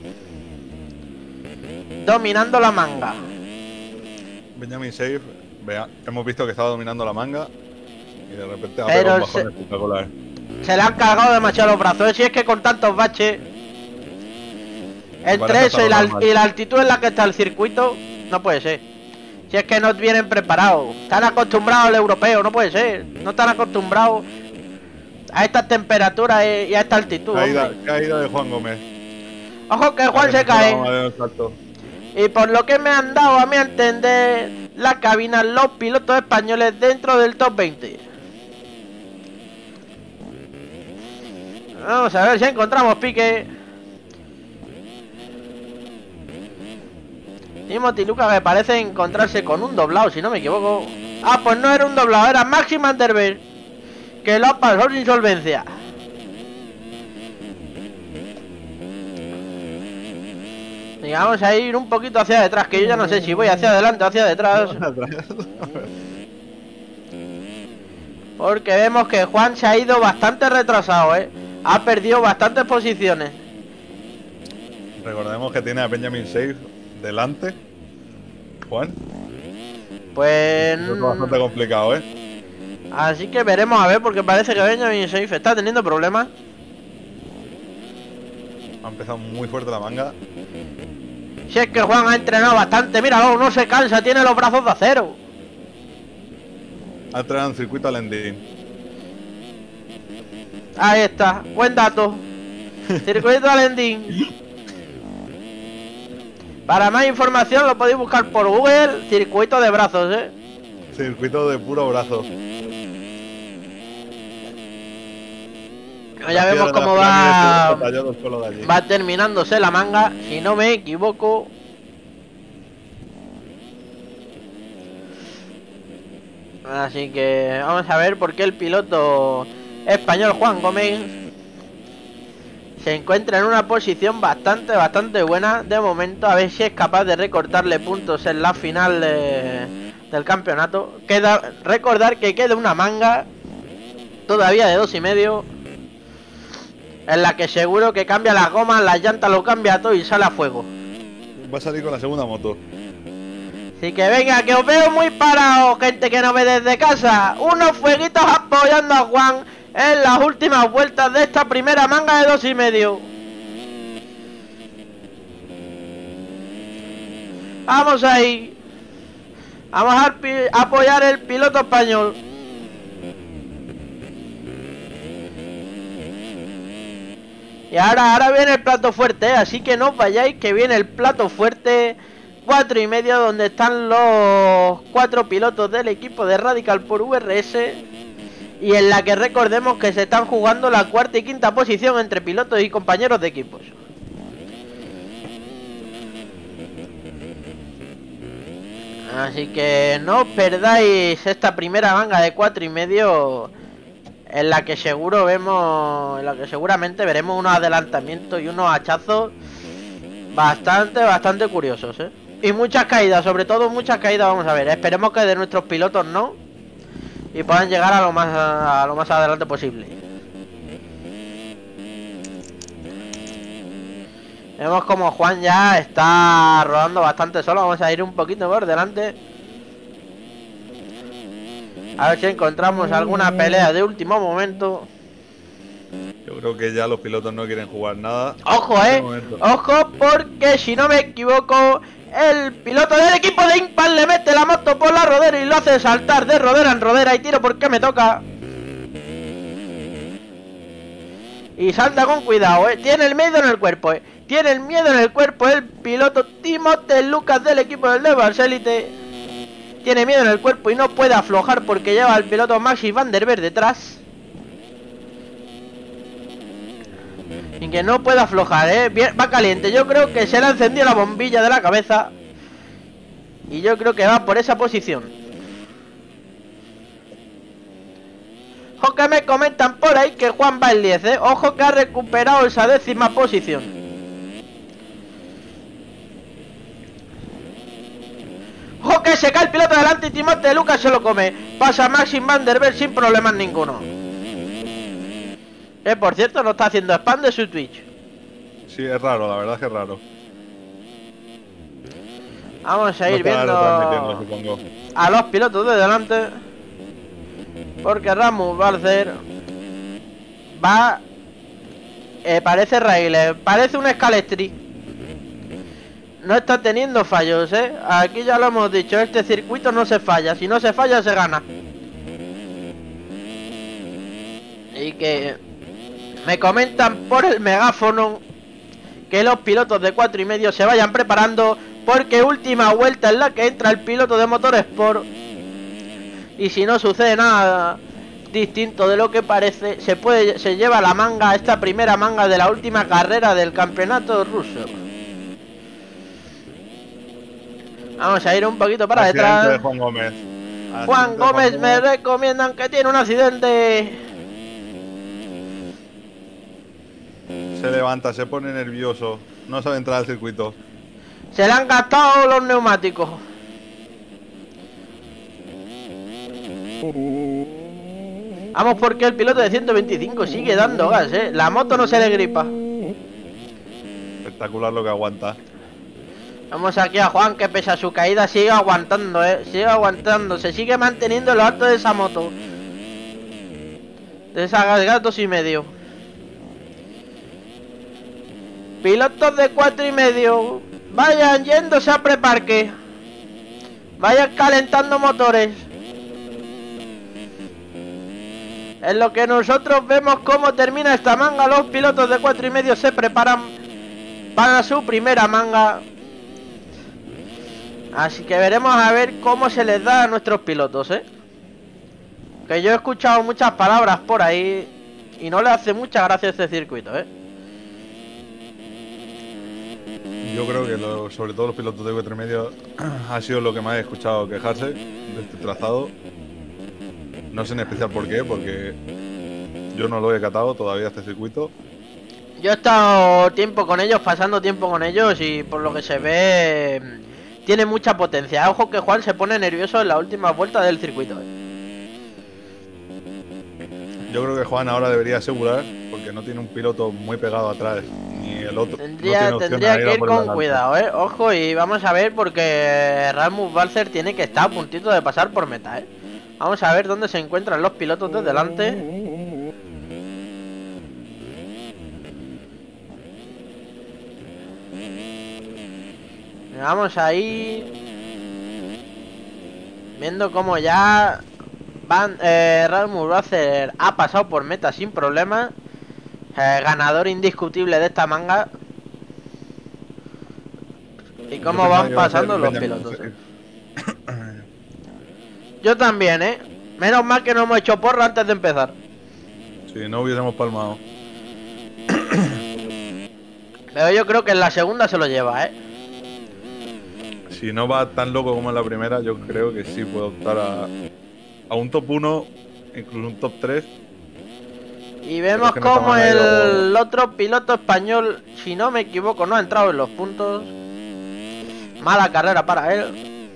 dominando la manga. Benjamin Safe. Vea, hemos visto que estaba dominando la manga. Y de repente ha Pero pegado un bajón se- espectacular. Se le han cargado demasiado los brazos, ¿eh? Si es que con tantos baches, entre Parece eso y la, normal. y la altitud en la que está el circuito, no puede ser. Si es que no vienen preparados, están acostumbrados al europeo, no puede ser. No están acostumbrados a estas temperaturas y a esta altitud. Caída, hombre. caída de Juan Gómez. Ojo que Juan se cae. Y por lo que me han dado a mí a entender, la cabina, los pilotos españoles dentro del top veinte. Vamos a ver si encontramos pique. Timothy Luca me parece encontrarse con un doblado, si no me equivoco. Ah, pues no era un doblado, era Maxi Van der Berg, que lo ha pasado sin solvencia. Y vamos a ir un poquito hacia detrás, que yo ya no sé si voy hacia adelante o hacia detrás. Porque vemos que Juan se ha ido bastante retrasado, ¿eh? Ha perdido bastantes posiciones. Recordemos que tiene a Benjamin Safe delante. Juan. Pues... Es bastante complicado, ¿eh? Así que veremos a ver, porque parece que Benjamin Safe está teniendo problemas. Ha empezado muy fuerte la manga. Si es que Juan ha entrenado bastante, míralo, no se cansa, tiene los brazos de acero. Ha entrenado en circuito Alendín. Ahí está, buen dato. Circuito Alendín. Para más información lo podéis buscar por Google, circuito de brazos, eh. Circuito de puro brazo. Ya vemos cómo va, va va terminándose la manga, si no me equivoco. Así que vamos a ver por qué el piloto español Juan Gómez se encuentra en una posición bastante, bastante buena de momento. A ver si es capaz de recortarle puntos en la final de, del campeonato. Queda, recordar que queda una manga todavía de dos y medio, en la que seguro que cambia las gomas, las llantas, lo cambia todo y sale a fuego. Va a salir con la segunda moto. Así que venga, que os veo muy parados, gente que no ve desde casa. Unos fueguitos apoyando a Juan en las últimas vueltas de esta primera manga de dos y medio. Vamos ahí. Vamos a apoyar el piloto español. Y ahora, ahora viene el plato fuerte, ¿eh? Así que no os vayáis, que viene el plato fuerte. Cuatro y medio, donde están los cuatro pilotos del equipo de Radical por U R S. Y en la que recordemos que se están jugando la cuarta y quinta posición entre pilotos y compañeros de equipos. Así que no os perdáis esta primera manga de cuatro y medio, en la que seguro vemos, en la que seguramente veremos unos adelantamientos y unos hachazos bastante, bastante curiosos, ¿eh? Y muchas caídas, sobre todo muchas caídas, vamos a ver. Esperemos que de nuestros pilotos no, y puedan llegar a lo más, a lo más adelante posible. Vemos como Juan ya está rodando bastante solo. Vamos a ir un poquito por delante, a ver si encontramos alguna pelea de último momento. Yo creo que ya los pilotos no quieren jugar nada. Ojo, eh, ojo, porque si no me equivoco, el piloto del equipo de Impact le mete la moto por la rodera y lo hace saltar de rodera en rodera. Y tiro porque me toca. Y salta con cuidado, eh. Tiene el miedo en el cuerpo, eh. Tiene el miedo en el cuerpo el piloto Timote Lucas del equipo del Devils Elite. Tiene miedo en el cuerpo y no puede aflojar porque lleva al piloto Maxi Van der Berg detrás. Y que no puede aflojar, eh. Bien, va caliente. Yo creo que se le ha encendido la bombilla de la cabeza. Y yo creo que va por esa posición. Ojo que me comentan por ahí que Juan va el diez, eh. Ojo que ha recuperado esa décima posición. Ojo que se cae el piloto delante y Timote Lucas se lo come. Pasa Maxi Van der Berg sin problemas ninguno. Eh, por cierto, no está haciendo spam de su Twitch. Sí, es raro, la verdad es que es raro. Vamos a ir no viendo supongo. a los pilotos de delante, porque Ramus Barcer va... Eh, parece raíles, parece un Scalestri. No está teniendo fallos, eh. Aquí ya lo hemos dicho, este circuito no se falla. Si no se falla, se gana. Y que... me comentan por el megáfono que los pilotos de cuatro y medio se vayan preparando, porque última vuelta en la que entra el piloto de Motorsport. Y si no sucede nada distinto de lo que parece, se puede, se lleva la manga, esta primera manga de la última carrera del campeonato ruso. Vamos a ir un poquito para Accidente detrás. de Juan Gómez. Juan Accidente Gómez me Gómez. recomiendan que tiene un accidente. Se levanta, se pone nervioso. No sabe entrar al circuito. Se le han gastado los neumáticos. Vamos porque el piloto de ciento veinticinco sigue dando gas, eh. La moto no se le gripa. Espectacular lo que aguanta. Vamos aquí a Juan que pese a su caída sigue aguantando, eh. Sigue aguantando, se sigue manteniendo en lo alto de esa moto. De esa gas dos y medio. Pilotos de cuatro y medio. Vayan yéndose a preparque. Vayan calentando motores. En lo que nosotros vemos cómo termina esta manga, los pilotos de cuatro y medio se preparan para su primera manga. Así que veremos a ver cómo se les da a nuestros pilotos, ¿eh? Que yo he escuchado muchas palabras por ahí y no le hace mucha gracia este circuito, ¿eh? Yo creo que lo- sobre todo los pilotos de cuatro y medio ha sido lo que más he escuchado quejarse de este trazado. No sé en especial por qué, porque yo no lo he catado todavía este circuito. Yo he estado tiempo con ellos, pasando tiempo con ellos y por lo que se ve tiene mucha potencia. Ojo que Juan se pone nervioso en la última vuelta del circuito, ¿eh? Yo creo que Juan ahora debería asegurar, porque no tiene un piloto muy pegado atrás, ni el otro. Tendría, no tiene opción tendría a que a ir por con delante. cuidado, eh. Ojo, y vamos a ver porque Rasmus Balcer tiene que estar a puntito de pasar por meta, eh. Vamos a ver dónde se encuentran los pilotos de delante. Vamos ahí. Viendo cómo ya van, eh, Rasmus Balcer ha pasado por meta sin problemas. Eh, ganador indiscutible de esta manga. Y cómo Yo pensaba van que iba a ser pasando los Benjamin pilotos, Seix. eh. Yo también, eh. Menos mal que no hemos hecho porra antes de empezar. Si no hubiésemos palmado. Pero yo creo que en la segunda se lo lleva, eh. Si no va tan loco como en la primera, yo creo que sí puede optar a, a un top uno, incluso un top tres. Y vemos que no está como mal ahí el luego. otro piloto español, si no me equivoco, no ha entrado en los puntos. Mala carrera para él.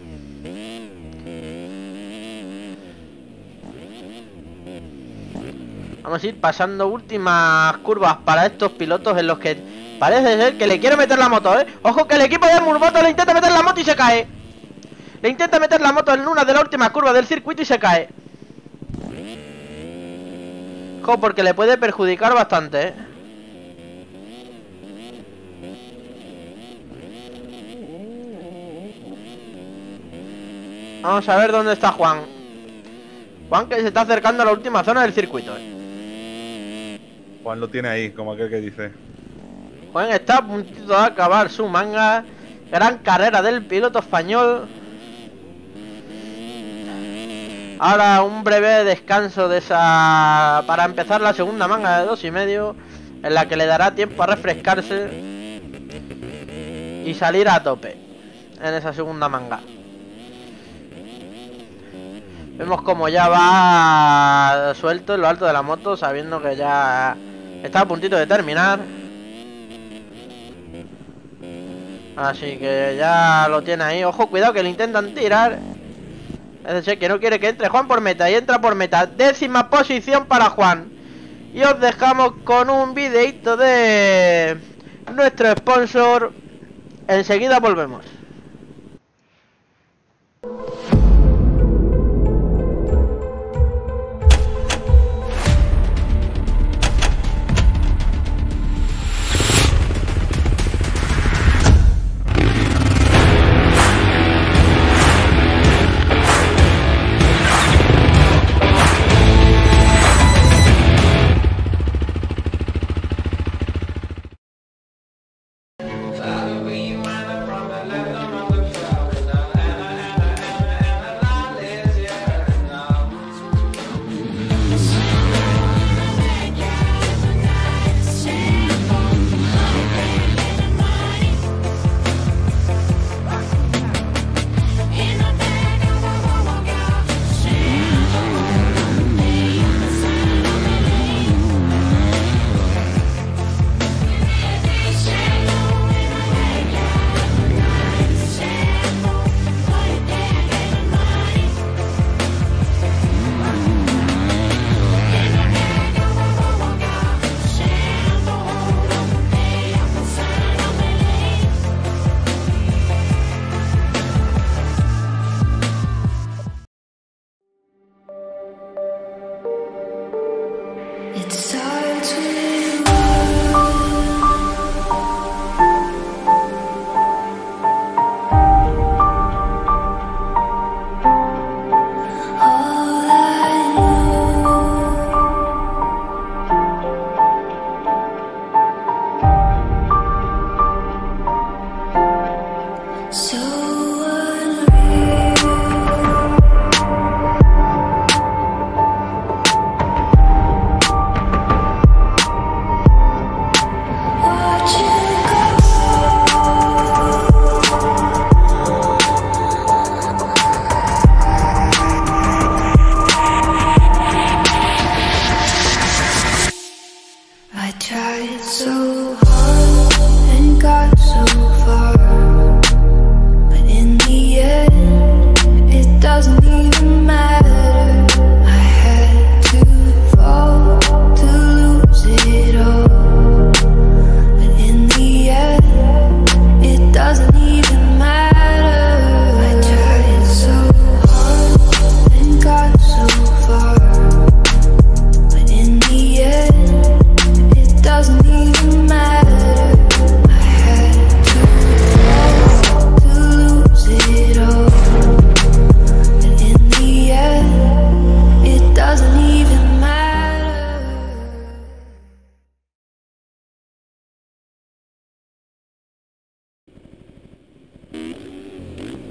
Vamos a ir pasando últimas curvas para estos pilotos en los que parece ser que le quiere meter la moto, ¿eh? Ojo que el equipo de Murmoto le intenta meter la moto y se cae. Le intenta meter la moto en una de las últimas curvas del circuito y se cae. Ojo porque le puede perjudicar bastante, ¿eh? Vamos a ver dónde está Juan. Juan que se está acercando a la última zona del circuito, ¿eh? Juan lo tiene ahí, como aquel que dice. Juan está a puntito de acabar su manga. Gran carrera del piloto español. Ahora un breve descanso de esa para empezar la segunda manga de dos y medio, en la que le dará tiempo a refrescarse y salir a tope en esa segunda manga. Vemos como ya va suelto en lo alto de la moto, sabiendo que ya está a puntito de terminar. Así que ya lo tiene ahí. Ojo, cuidado que le intentan tirar. Es decir, que no quiere que entre Juan por meta. Y entra por meta. Décima posición para Juan. Y os dejamos con un videito de nuestro sponsor. Enseguida volvemos.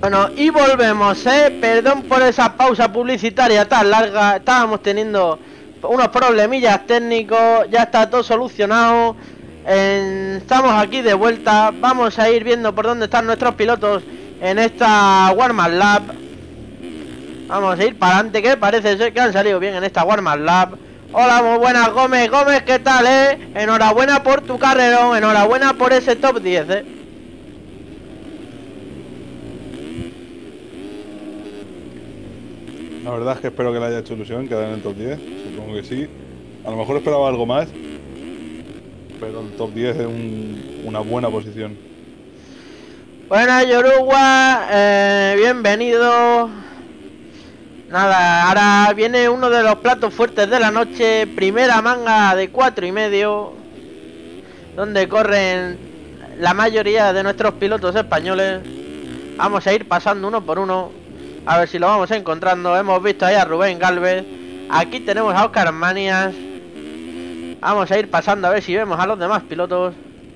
Bueno, y volvemos, eh. Perdón por esa pausa publicitaria tan larga. Estábamos teniendo unos problemillas técnicos. Ya está todo solucionado. Eh, estamos aquí de vuelta. Vamos a ir viendo por dónde están nuestros pilotos en esta Warm-Up Lab. Vamos a ir para adelante, que parece ser que han salido bien en esta Warm-Up Lab. Hola, muy buenas, Gómez. Gómez, ¿qué tal, eh? Enhorabuena por tu carrerón. Enhorabuena por ese top diez, eh. La verdad es que espero que le haya hecho ilusión quedar en el top diez. Supongo que sí. A lo mejor esperaba algo más. Pero el top diez es un, una buena posición. Buenas, Yoruba. Eh, bienvenido. Nada, ahora viene uno de los platos fuertes de la noche. Primera manga de cuatro y medio. Donde corren la mayoría de nuestros pilotos españoles. Vamos a ir pasando uno por uno. A ver si lo vamos encontrando. Hemos visto ahí a Rubén Galvez. Aquí tenemos a Oscar Manias. Vamos a ir pasando a ver si vemos a los demás pilotos.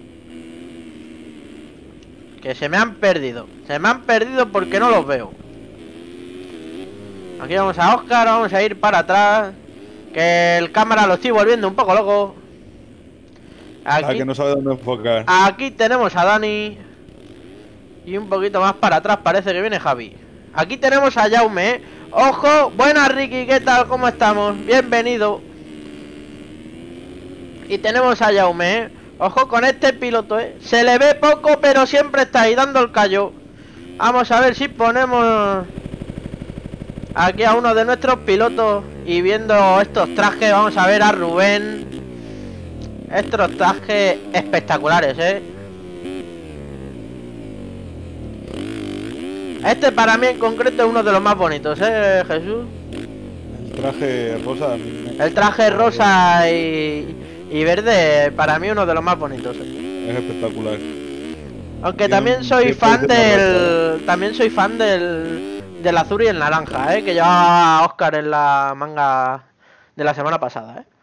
Que se me han perdido. Se me han perdido porque no los veo. Aquí vamos a Oscar. Vamos a ir para atrás. Que el cámara lo estoy volviendo un poco loco. Aquí, Ah, que no sabe dónde enfocar. aquí tenemos a Dani. Y un poquito más para atrás parece que viene Javi. Aquí tenemos a Jaume, ¿eh? Ojo, buenas Ricky, ¿qué tal? ¿Cómo estamos? Bienvenido. Y tenemos a Jaume, ¿eh? Ojo con este piloto, ¿eh? Se le ve poco, pero siempre está ahí dando el callo. Vamos a ver si ponemos aquí a uno de nuestros pilotos. Y viendo estos trajes, vamos a ver a Rubén. Estos trajes espectaculares, ¿eh? Este para mí en concreto es uno de los más bonitos, ¿eh, Jesús? El traje rosa. El traje rosa y, y verde para mí uno de los más bonitos, ¿eh? Es espectacular. Aunque Tiene también un soy tipo fan de del... También soy fan del... Del azul y el naranja, ¿eh? Que llevaba Oscar en la manga de la semana pasada, ¿eh?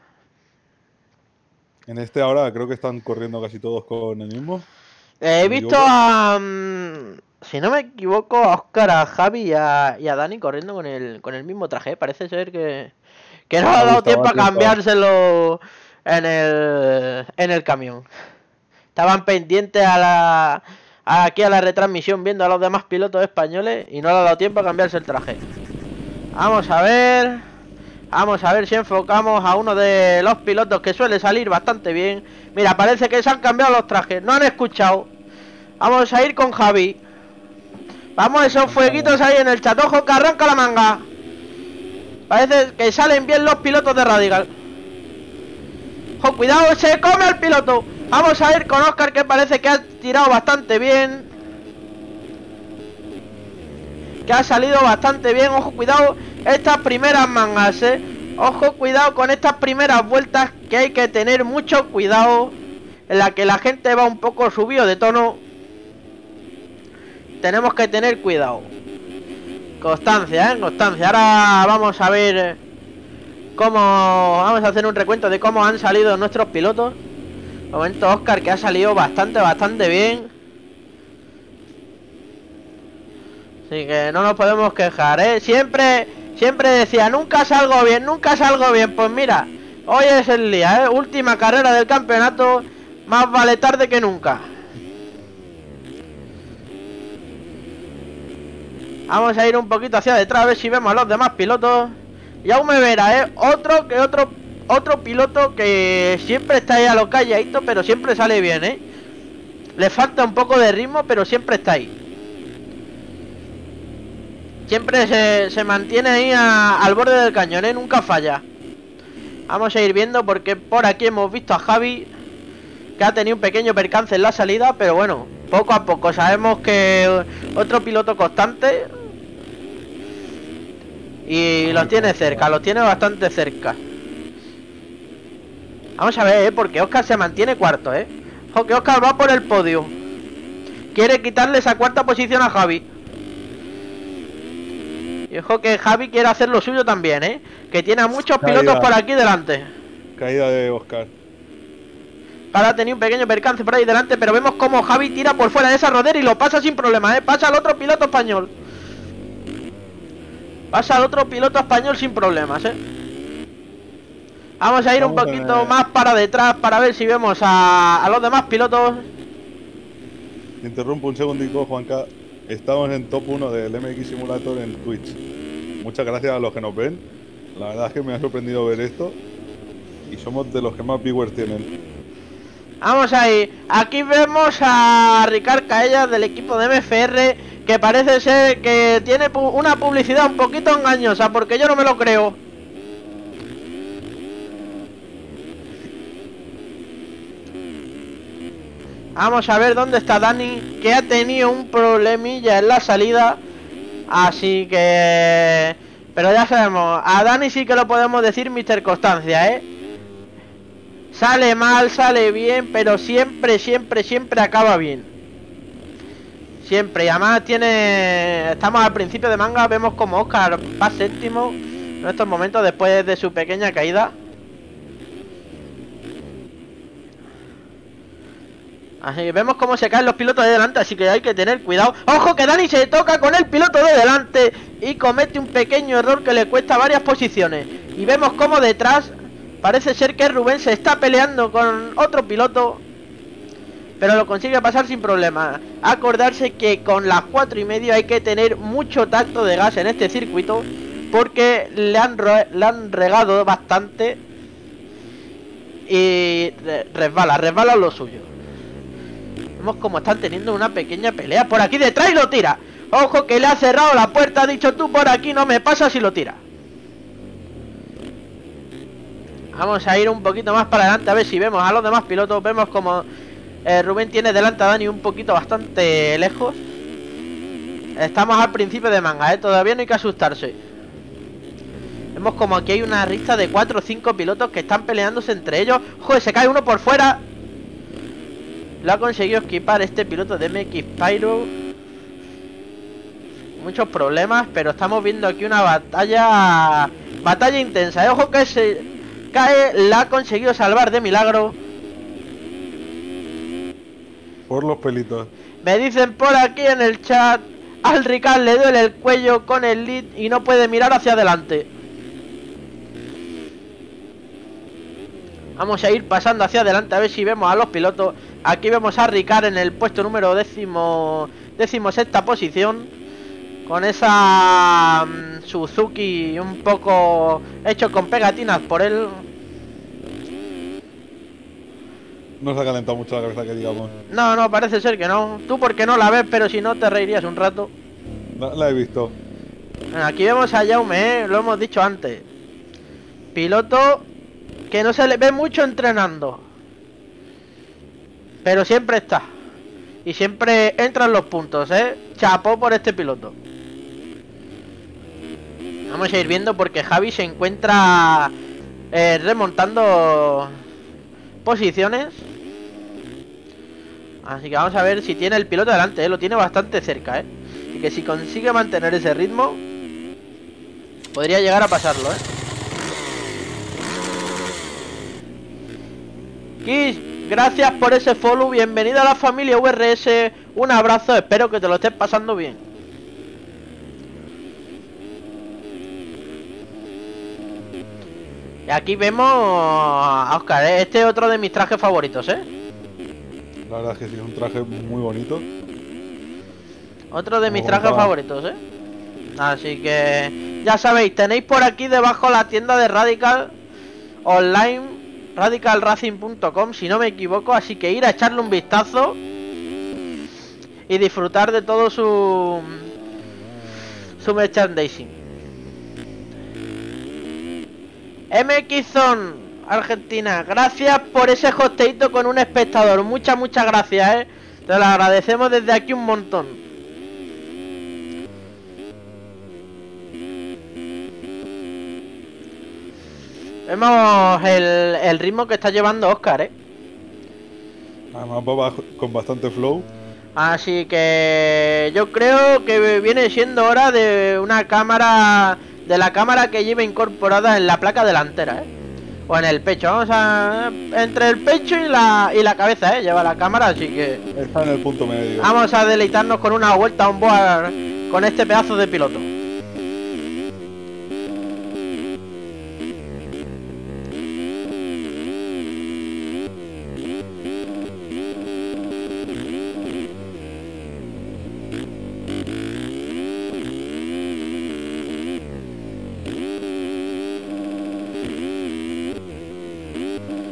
En este ahora creo que están corriendo casi todos con el mismo. Eh, he ¿Me visto equivoco? a... um, si no me equivoco, a Oscar, a Javi y a, y a Dani corriendo con el, con el mismo traje. Parece ser que, que no Me ha dado gustaba tiempo a tiempo. cambiárselo en el, en el camión. Estaban pendientes a la, a aquí a la retransmisión viendo a los demás pilotos españoles y no le ha dado tiempo a cambiarse el traje. Vamos a ver. Vamos a ver si enfocamos a uno de los pilotos que suele salir bastante bien. Mira, parece que se han cambiado los trajes. No han escuchado. Vamos a ir con Javi. Vamos, esos fueguitos ahí en el chat. Ojo que arranca la manga. Parece que salen bien los pilotos de Radical. Ojo, cuidado, se come al piloto. Vamos a ir con Oscar, que parece que ha tirado bastante bien. Que ha salido bastante bien. Ojo, cuidado estas primeras mangas, eh. Ojo, cuidado con estas primeras vueltas, que hay que tener mucho cuidado. En la que la gente va un poco subido de tono. Tenemos que tener cuidado. Constancia, eh, constancia. Ahora vamos a ver cómo... Vamos a hacer un recuento de cómo han salido nuestros pilotos. Momento Oscar, que ha salido bastante, bastante bien. Así que no nos podemos quejar, ¿eh? Siempre, siempre decía, nunca salgo bien, nunca salgo bien. Pues mira, hoy es el día, ¿eh? Última carrera del campeonato. Más vale tarde que nunca. Vamos a ir un poquito hacia detrás a ver si vemos a los demás pilotos. Y aún me verá, ¿eh? Otro que otro otro piloto que siempre está ahí a lo calladito, pero siempre sale bien, ¿eh? Le falta un poco de ritmo, pero siempre está ahí. Siempre se, se mantiene ahí a, al borde del cañón, ¿eh? Nunca falla. Vamos a ir viendo porque por aquí hemos visto a Javi, que ha tenido un pequeño percance en la salida, pero bueno, poco a poco. Sabemos que otro piloto constante. Y los tiene cerca, los tiene bastante cerca. Vamos a ver, ¿eh? Porque Oscar se mantiene cuarto, ¿eh? Ojo que Oscar va por el podio. Quiere quitarle esa cuarta posición a Javi. Y ojo que Javi quiere hacer lo suyo también, ¿eh? Que tiene a muchos pilotos Caída. por aquí delante. Caída de Oscar. Ahora ha tenido un pequeño percance por ahí delante, pero vemos como Javi tira por fuera de esa rodera y lo pasa sin problema, ¿eh? Pasa al otro piloto español. Pasa al otro piloto español sin problemas, ¿eh? Vamos a ir Vamos un poquito a ver. más para detrás para ver si vemos a, a los demás pilotos. Interrumpo un segundito, Juanca. Estamos en top uno del M X Simulator en Twitch. Muchas gracias a los que nos ven. La verdad es que me ha sorprendido ver esto. Y somos de los que más viewers tienen. Vamos ahí. Aquí vemos a Ricard Caellas del equipo de M F R, que parece ser que tiene pu- una publicidad un poquito engañosa, porque yo no me lo creo. Vamos a ver dónde está Dani, que ha tenido un problemilla en la salida. Así que... Pero ya sabemos, a Dani sí que lo podemos decir mister Constancia, ¿eh? Sale mal, sale bien, pero siempre, siempre, siempre acaba bien. Siempre, y además tiene... Estamos al principio de manga, vemos como Oscar va séptimo en estos momentos después de su pequeña caída. Así vemos cómo se caen los pilotos de delante, así que hay que tener cuidado. ¡Ojo que Dani se toca con el piloto de delante y comete un pequeño error que le cuesta varias posiciones! Y vemos cómo detrás parece ser que Rubén se está peleando con otro piloto, pero lo consigue pasar sin problema. Acordarse que con las cuatro y medio hay que tener mucho tacto de gas en este circuito, porque le han, le han regado bastante y resbala, resbala lo suyo. Vemos como están teniendo una pequeña pelea por aquí detrás y lo tira. Ojo que le ha cerrado la puerta, ha dicho tú por aquí no me pasas y lo tira. Vamos a ir un poquito más para adelante a ver si vemos a los demás pilotos. Vemos como eh, Rubén tiene delante a Dani un poquito bastante lejos. Estamos al principio de manga, ¿eh? Todavía no hay que asustarse. Vemos como aquí hay una rista de cuatro o cinco pilotos que están peleándose entre ellos. Joder, se cae uno por fuera. Lo ha conseguido esquipar este piloto de M X Pyro. Muchos problemas, pero estamos viendo aquí una batalla Batalla intensa, ¿eh? Ojo que se cae, la ha conseguido salvar de milagro. Por los pelitos. Me dicen por aquí en el chat, al Ricard le duele el cuello con el lead y no puede mirar hacia adelante. Vamos a ir pasando hacia adelante a ver si vemos a los pilotos. Aquí vemos a Ricard en el puesto número décimo, décimo sexta posición, con esa um, Suzuki un poco hecho con pegatinas por él. No se ha calentado mucho la cabeza, que digamos. No, no, parece ser que no. Tú porque no la ves, pero si no te reirías un rato. La, la he visto. Aquí vemos a Jaume, ¿eh? Lo hemos dicho antes. Piloto que no se le ve mucho entrenando, pero siempre está. Y siempre entran los puntos, ¿eh? Chapó por este piloto. Vamos a ir viendo porque Javi se encuentra eh, remontando posiciones. Así que vamos a ver si tiene el piloto delante, ¿eh? Lo tiene bastante cerca, ¿eh? Y que si consigue mantener ese ritmo podría llegar a pasarlo, ¿eh? Kiss, gracias por ese follow, bienvenido a la familia V R S, un abrazo, espero que te lo estés pasando bien. Y aquí vemos a Oscar, ¿eh? Este es otro de mis trajes favoritos, ¿eh? La verdad es que sí, es un traje muy bonito. Otro de mis Como trajes estaba. favoritos, ¿eh? Así que ya sabéis, tenéis por aquí debajo la tienda de Radical online, radical racing punto com si no me equivoco, así que ir a echarle un vistazo y disfrutar de todo su su merchandising. M X Zone Argentina, gracias por ese hosteito con un espectador, muchas muchas gracias, eh. Te lo agradecemos desde aquí un montón. Vemos el, el ritmo que está llevando Oscar, eh. Además va bajo- con bastante flow. Así que yo creo que viene siendo hora de una cámara, de la cámara que lleva incorporada en la placa delantera, ¿eh? O en el pecho, vamos a... entre el pecho y la, y la cabeza, ¿eh? Lleva la cámara, así que... Está en el punto medio. Vamos a deleitarnos con una vuelta on board con este pedazo de piloto.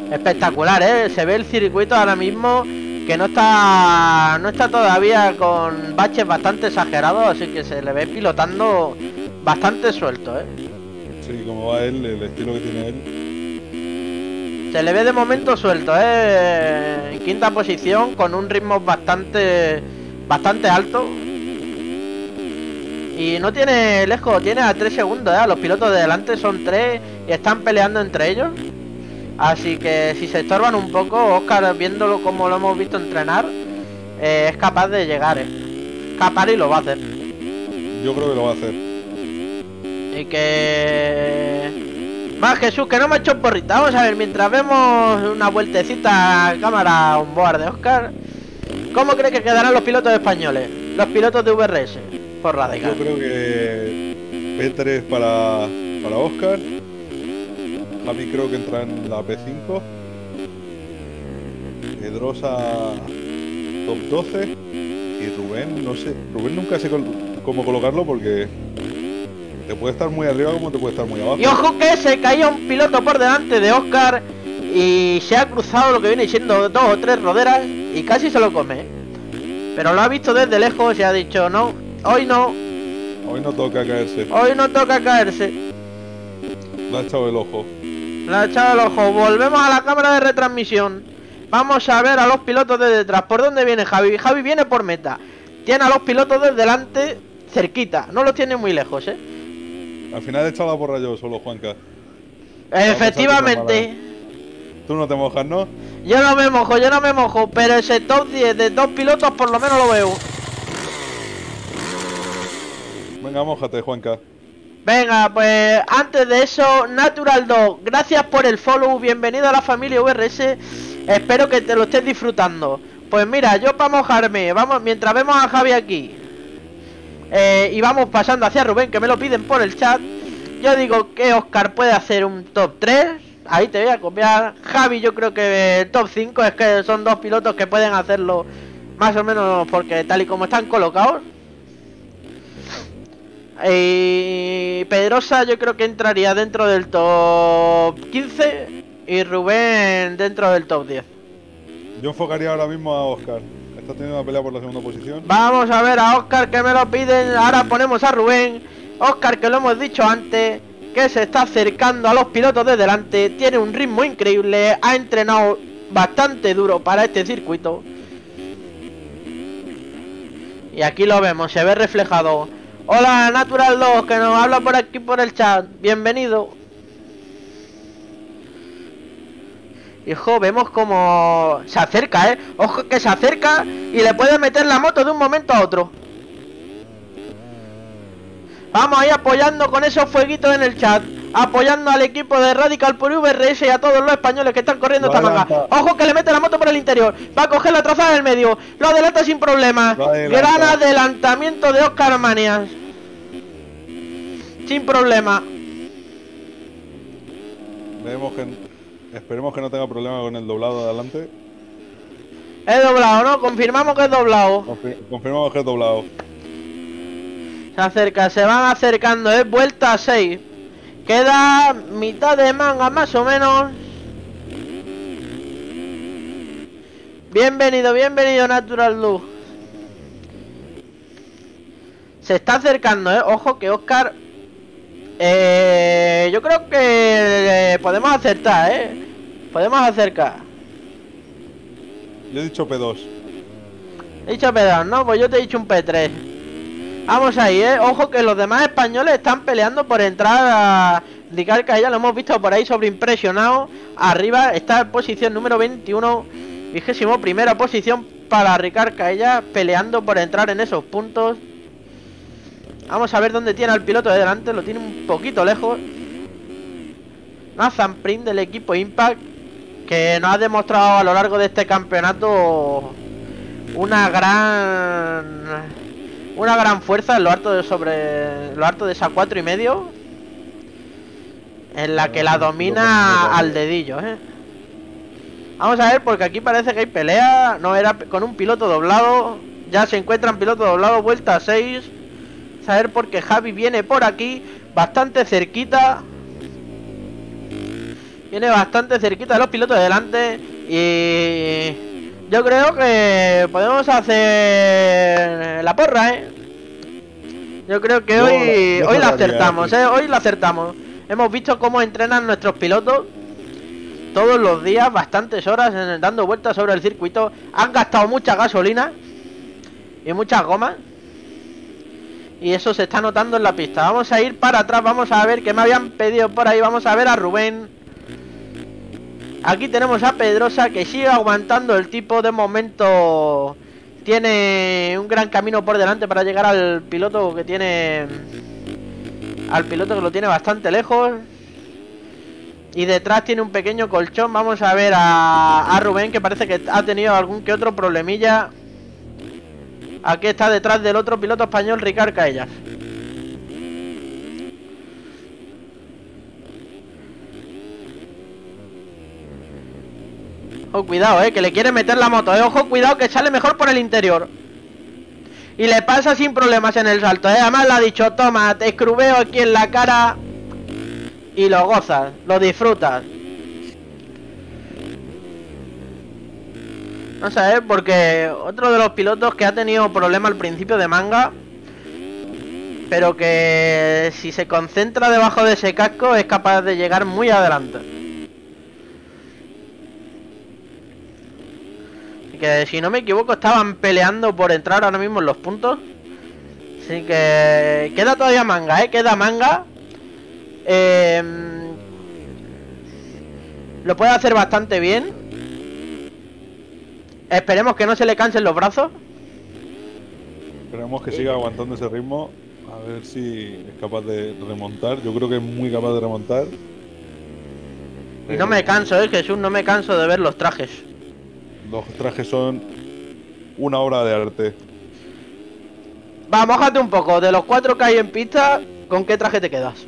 espectacular, ¿eh? Se ve el circuito ahora mismo que no está no está todavía con baches bastante exagerados, así que se le ve pilotando bastante suelto, ¿eh? Sí, como va él, el estilo que tiene él. Se le ve de momento suelto, ¿eh? En quinta posición, con un ritmo bastante bastante alto. Y no tiene lejos, tiene a tres segundos, ¿eh? Los pilotos de delante son tres y están peleando entre ellos. Así que si se estorban un poco, Oscar, viéndolo como lo hemos visto entrenar, eh, es capaz de llegar, ¿eh? Escapar y lo va a hacer. Yo creo que lo va a hacer. Y que... Más Jesús, que no me ha hecho porrita. Vamos a ver, mientras vemos una vueltecita a cámara on board de Oscar, ¿cómo cree que quedarán los pilotos españoles? Los pilotos de V R S, por radical. Yo creo que P tres para, para Oscar. Javi creo que entra en la P cinco. Pedrosa top doce. Y Rubén, no sé. Rubén nunca sé col cómo colocarlo porque te puede estar muy arriba como te puede estar muy abajo. Y ojo que se caía un piloto por delante de Oscar y se ha cruzado lo que viene siendo dos o tres roderas y casi se lo come. Pero lo ha visto desde lejos y ha dicho no, hoy no. Hoy no toca caerse. Hoy no toca caerse. Le ha echado el ojo. Le ha echado el ojo. Volvemos a la cámara de retransmisión. Vamos a ver a los pilotos de detrás. ¿Por dónde viene Javi? Javi viene por meta. Tiene a los pilotos de delante cerquita. No los tiene muy lejos, ¿eh? Al final he echado la porra yo solo, Juanca. Efectivamente. Tú no te mojas, ¿no? Yo no me mojo, yo no me mojo. Pero ese top diez de dos pilotos por lo menos lo veo. Venga, mójate, Juanca. Venga, pues antes de eso, Natural Dog, gracias por el follow, bienvenido a la familia V R S, espero que te lo estés disfrutando. Pues mira, yo para mojarme, vamos, mientras vemos a Javi aquí, eh, y vamos pasando hacia Rubén, que me lo piden por el chat, yo digo que Oscar puede hacer un top tres, ahí te voy a copiar. Javi yo creo que el top cinco, es que son dos pilotos que pueden hacerlo más o menos porque tal y como están colocados. Y Pedrosa yo creo que entraría dentro del top quince y Rubén dentro del top diez. Yo enfocaría ahora mismo a Oscar. Está teniendo una pelea por la segunda posición. Vamos a ver a Oscar, que me lo piden. Ahora ponemos a Rubén. Oscar, que lo hemos dicho antes, que se está acercando a los pilotos de delante. Tiene un ritmo increíble. Ha entrenado bastante duro para este circuito. Y aquí lo vemos, se ve reflejado. Hola Natural dos, que nos habla por aquí por el chat. Bienvenido. Hijo, vemos como se acerca, eh. Ojo que se acerca y le puede meter la moto de un momento a otro. Vamos ahí apoyando con esos fueguitos en el chat. Apoyando al equipo de Radical por V R S y a todos los españoles que están corriendo esta manga. Ojo que le mete la moto por el interior. Va a coger la trazada del medio. Lo adelanta sin problema. Gran adelantamiento de Oscar Manias. Sin problema. Vemos que, esperemos que no tenga problema con el doblado de adelante. Es doblado, ¿no? Confirmamos que es doblado. Confir confirmamos que es doblado. Se acerca, se van acercando. Es vuelta a seis. Queda mitad de manga más o menos. Bienvenido, bienvenido Natural Luz. Se está acercando, eh. Ojo que Oscar. Eh, yo creo que eh, podemos acertar, eh. Podemos acercar. Yo he dicho P dos. He dicho P dos, ¿no? Pues yo te he dicho un P tres. Vamos ahí, eh. Ojo que los demás españoles están peleando por entrar a Ricard Caella. Lo hemos visto por ahí sobreimpresionado. Arriba está en posición número veintiuno. Vigésimo primera posición para Ricard Caella, peleando por entrar en esos puntos. Vamos a ver dónde tiene al piloto de delante. Lo tiene un poquito lejos. Nathan Prim del equipo Impact, que nos ha demostrado a lo largo de este campeonato una gran una gran fuerza en lo alto de sobre lo alto de esa cuatro y medio, en la que la domina al dedillo, ¿eh? Vamos a ver, porque aquí parece que hay pelea. No, era con un piloto doblado. Ya se encuentran piloto doblado, vuelta seis. A ver, porque Javi viene por aquí bastante cerquita. Viene bastante cerquita de los pilotos de delante. Y yo creo que podemos hacer la porra, ¿eh? Yo creo que Yo- hoy, yo hoy la cerraría, acertamos, sí. ¿eh? Hoy la acertamos. Hemos visto cómo entrenan nuestros pilotos todos los días, bastantes horas en- dando vueltas sobre el circuito. Han gastado mucha gasolina y muchas gomas. Y eso se está notando en la pista. Vamos a ir para atrás, vamos a ver qué me habían pedido por ahí. Vamos a ver a Rubén. Aquí tenemos a Pedrosa, que sigue aguantando el tipo. De momento tiene un gran camino por delante para llegar al piloto que tiene... Al piloto que lo tiene bastante lejos. Y detrás tiene un pequeño colchón. Vamos a ver a, a Rubén, que parece que ha tenido algún que otro problemilla. Aquí está detrás del otro piloto español, Ricard Caellas. Ojo, cuidado, eh, que le quiere meter la moto, eh. Ojo, cuidado, que sale mejor por el interior. Y le pasa sin problemas en el salto, eh. Además le ha dicho, toma, te escrubeo aquí en la cara. Y lo gozas, lo disfrutas. No sé, ¿eh? Porque otro de los pilotos que ha tenido problema al principio de manga, pero que si se concentra debajo de ese casco es capaz de llegar muy adelante. Y que si no me equivoco estaban peleando por entrar ahora mismo en los puntos. Así que queda todavía manga, ¿eh? Queda manga. Eh, lo puede hacer bastante bien. Esperemos que no se le cansen los brazos. Esperemos que siga aguantando ese ritmo. A ver si es capaz de remontar. Yo creo que es muy capaz de remontar. Y no me canso, eh, Jesús, no me canso de ver los trajes. Los trajes son una obra de arte. Va, mójate un poco. De los cuatro que hay en pista, ¿con qué traje te quedas?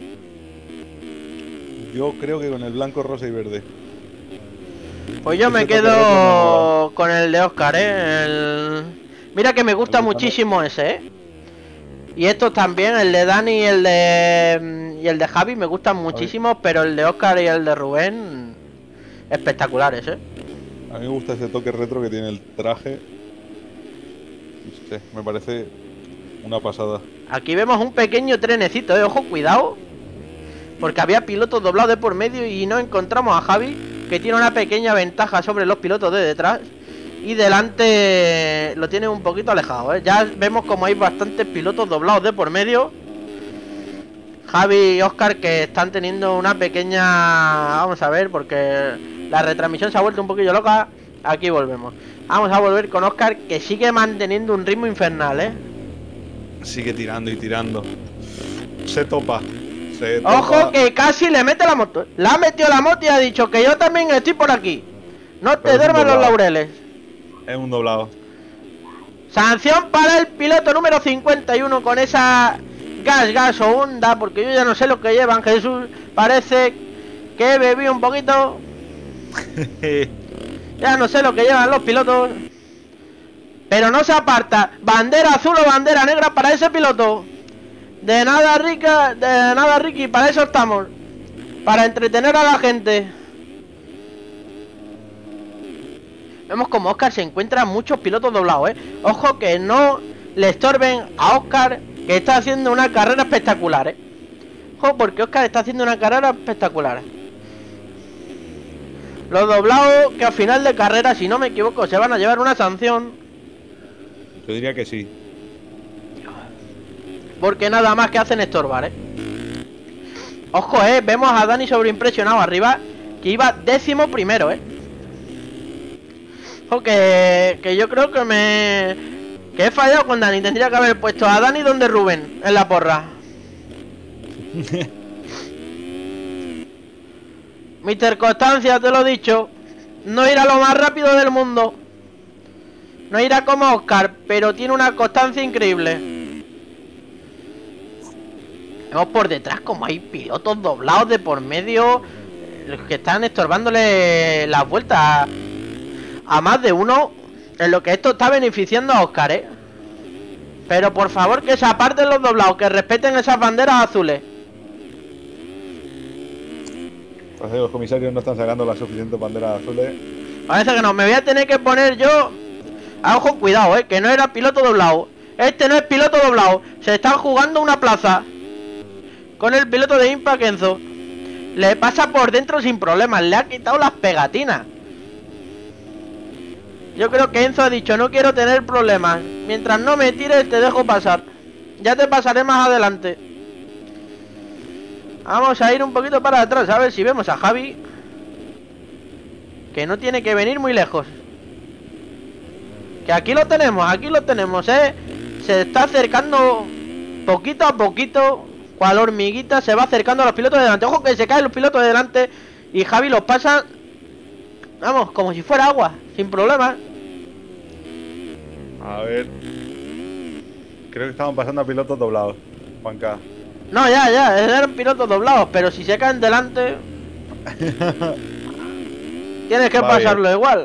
Yo creo que con el blanco, rosa y verde. Pues yo Ese me toque retro quedo con el de Oscar, eh. El... Mira que me gusta El de muchísimo ese, eh. Y estos también, el de Dani y el de y el de Javi me gustan muchísimo, pero el de Oscar y el de Rubén espectaculares, eh. A mí me gusta ese toque retro que tiene el traje. No sé, me parece una pasada. Aquí vemos un pequeño trenecito, eh. Ojo, cuidado. Porque había pilotos doblados de por medio y no encontramos a Javi, que tiene una pequeña ventaja sobre los pilotos de detrás. Y delante lo tiene un poquito alejado, ¿eh? Ya vemos como hay bastantes pilotos doblados de por medio. Javi y Oscar, que están teniendo una pequeña... Vamos a ver, porque la retransmisión se ha vuelto un poquillo loca. Aquí volvemos. Vamos a volver con Oscar, que sigue manteniendo un ritmo infernal, ¿eh? Sigue tirando y tirando. Se topa. Se topa. Ojo, que casi le mete la moto. Le ha metido la moto y ha dicho que yo también estoy por aquí. No te Pero es un duermas los doblado. laureles. Es un doblado. Sanción para el piloto número cincuenta y uno con esa gas, gas o onda, porque yo ya no sé lo que llevan, Jesús. Parece que bebí un poquito. Ya no sé lo que llevan los pilotos. Pero no se aparta. Bandera azul o bandera negra para ese piloto. De nada, Rica, de nada, Ricky, para eso estamos. Para entretener a la gente. Vemos como Oscar se encuentra muchos pilotos doblados, eh. Ojo que no le estorben a Oscar, que está haciendo una carrera espectacular, eh. Ojo, porque Oscar está haciendo una carrera espectacular. Los doblados que a final de carrera, si no me equivoco, se van a llevar una sanción. Yo diría que sí. Porque nada más que hacen estorbar, eh. Ojo, eh, vemos a Dani sobreimpresionado arriba, que iba décimo primero, eh. Ojo, que, que yo creo que me... Que he fallado con Dani. Tendría que haber puesto a Dani donde Rubén, en la porra. mister Constancia, te lo he dicho. No irá lo más rápido del mundo. No irá como Oscar, pero tiene una constancia increíble. Vemos por detrás como hay pilotos doblados de por medio, los que están estorbándole las vueltas a, a más de uno. En lo que esto está beneficiando a Oscar, eh. Pero por favor que se aparten los doblados, que respeten esas banderas azules. Parece que los comisarios no están sacando las suficientes banderas azules. Parece que no, me voy a tener que poner yo... A ojo, cuidado, eh, que no era piloto doblado. Este no es piloto doblado. Se están jugando una plaza con el piloto de Impact Enzo. Le pasa por dentro sin problemas. Le ha quitado las pegatinas. Yo creo que Enzo ha dicho, no quiero tener problemas. Mientras no me tires te dejo pasar. Ya te pasaré más adelante. Vamos a ir un poquito para atrás, a ver si vemos a Javi, que no tiene que venir muy lejos. Que aquí lo tenemos, aquí lo tenemos, eh. Se está acercando poquito a poquito, cual hormiguita, se va acercando a los pilotos de delante. Ojo que se caen los pilotos de delante y Javi los pasa, vamos, como si fuera agua, sin problema. A ver. Creo que estaban pasando a pilotos doblados, Juanca. No, ya, ya, eran pilotos doblados, pero si se caen delante tienes que Va pasarlo bien. igual.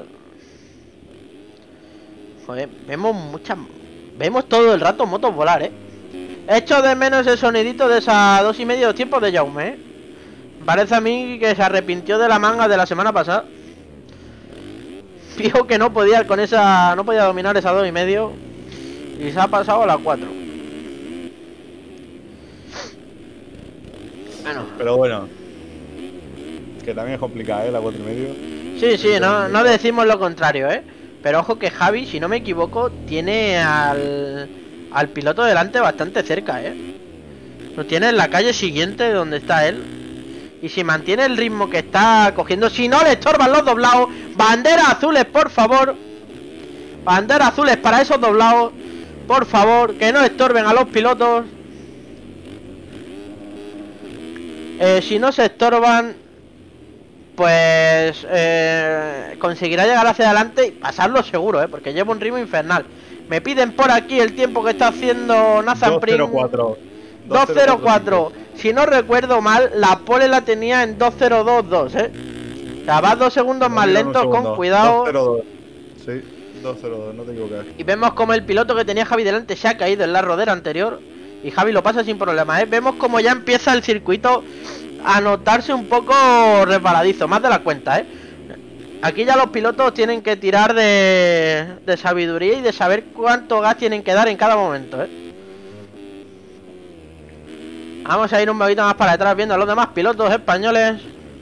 Joder, vemos muchas... Vemos todo el rato motos volar, eh. Echo de menos el sonidito de esas dos y medio tiempos de Jaume, eh. Parece a mí que se arrepintió de la manga de la semana pasada. Fijo que no podía con esa... No podía dominar esa dos y medio y se ha pasado a la cuatro. Bueno. Pero bueno. Que también es complicada, ¿eh? La cuatro y medio. Sí, sí, no, no decimos lo contrario, ¿eh? Pero ojo que Javi, si no me equivoco, tiene al, al piloto delante bastante cerca, ¿eh? Lo tiene en la calle siguiente de donde está él. Y si mantiene el ritmo que está cogiendo, si no le estorban los doblados, banderas azules, por favor. Banderas azules para esos doblados, por favor, que no estorben a los pilotos. Eh, si no se estorban, pues eh, conseguirá llegar hacia adelante y pasarlo seguro, ¿eh? Porque lleva un ritmo infernal. Me piden por aquí el tiempo que está haciendo Nathan Pring. dos cero cuatro. Si no recuerdo mal, la pole la tenía en dos cero dos dos, ¿eh? O sea, va dos segundos más lento, con cuidado. dos cero dos. Sí, dos cero dos, no te equivocas. Y vemos como el piloto que tenía Javi delante se ha caído en la rodera anterior. Y Javi lo pasa sin problema, ¿eh? Vemos como ya empieza el circuito a notarse un poco resbaladizo, más de la cuenta, ¿eh? Aquí ya los pilotos tienen que tirar de, de sabiduría y de saber cuánto gas tienen que dar en cada momento, ¿eh? Vamos a ir un poquito más para atrás viendo a los demás pilotos españoles.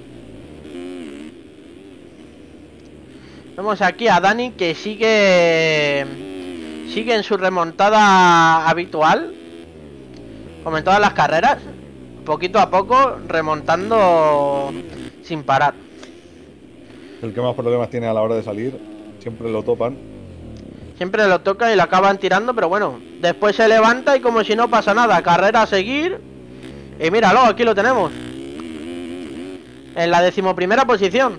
Vemos aquí a Dani que sigue sigue en su remontada habitual, como en todas las carreras, poquito a poco remontando sin parar. El que más problemas tiene a la hora de salir, siempre lo topan. Siempre lo tocan y lo acaban tirando, pero bueno, después se levanta y como si no pasa nada, carrera a seguir. Y míralo, aquí lo tenemos, en la decimoprimera posición.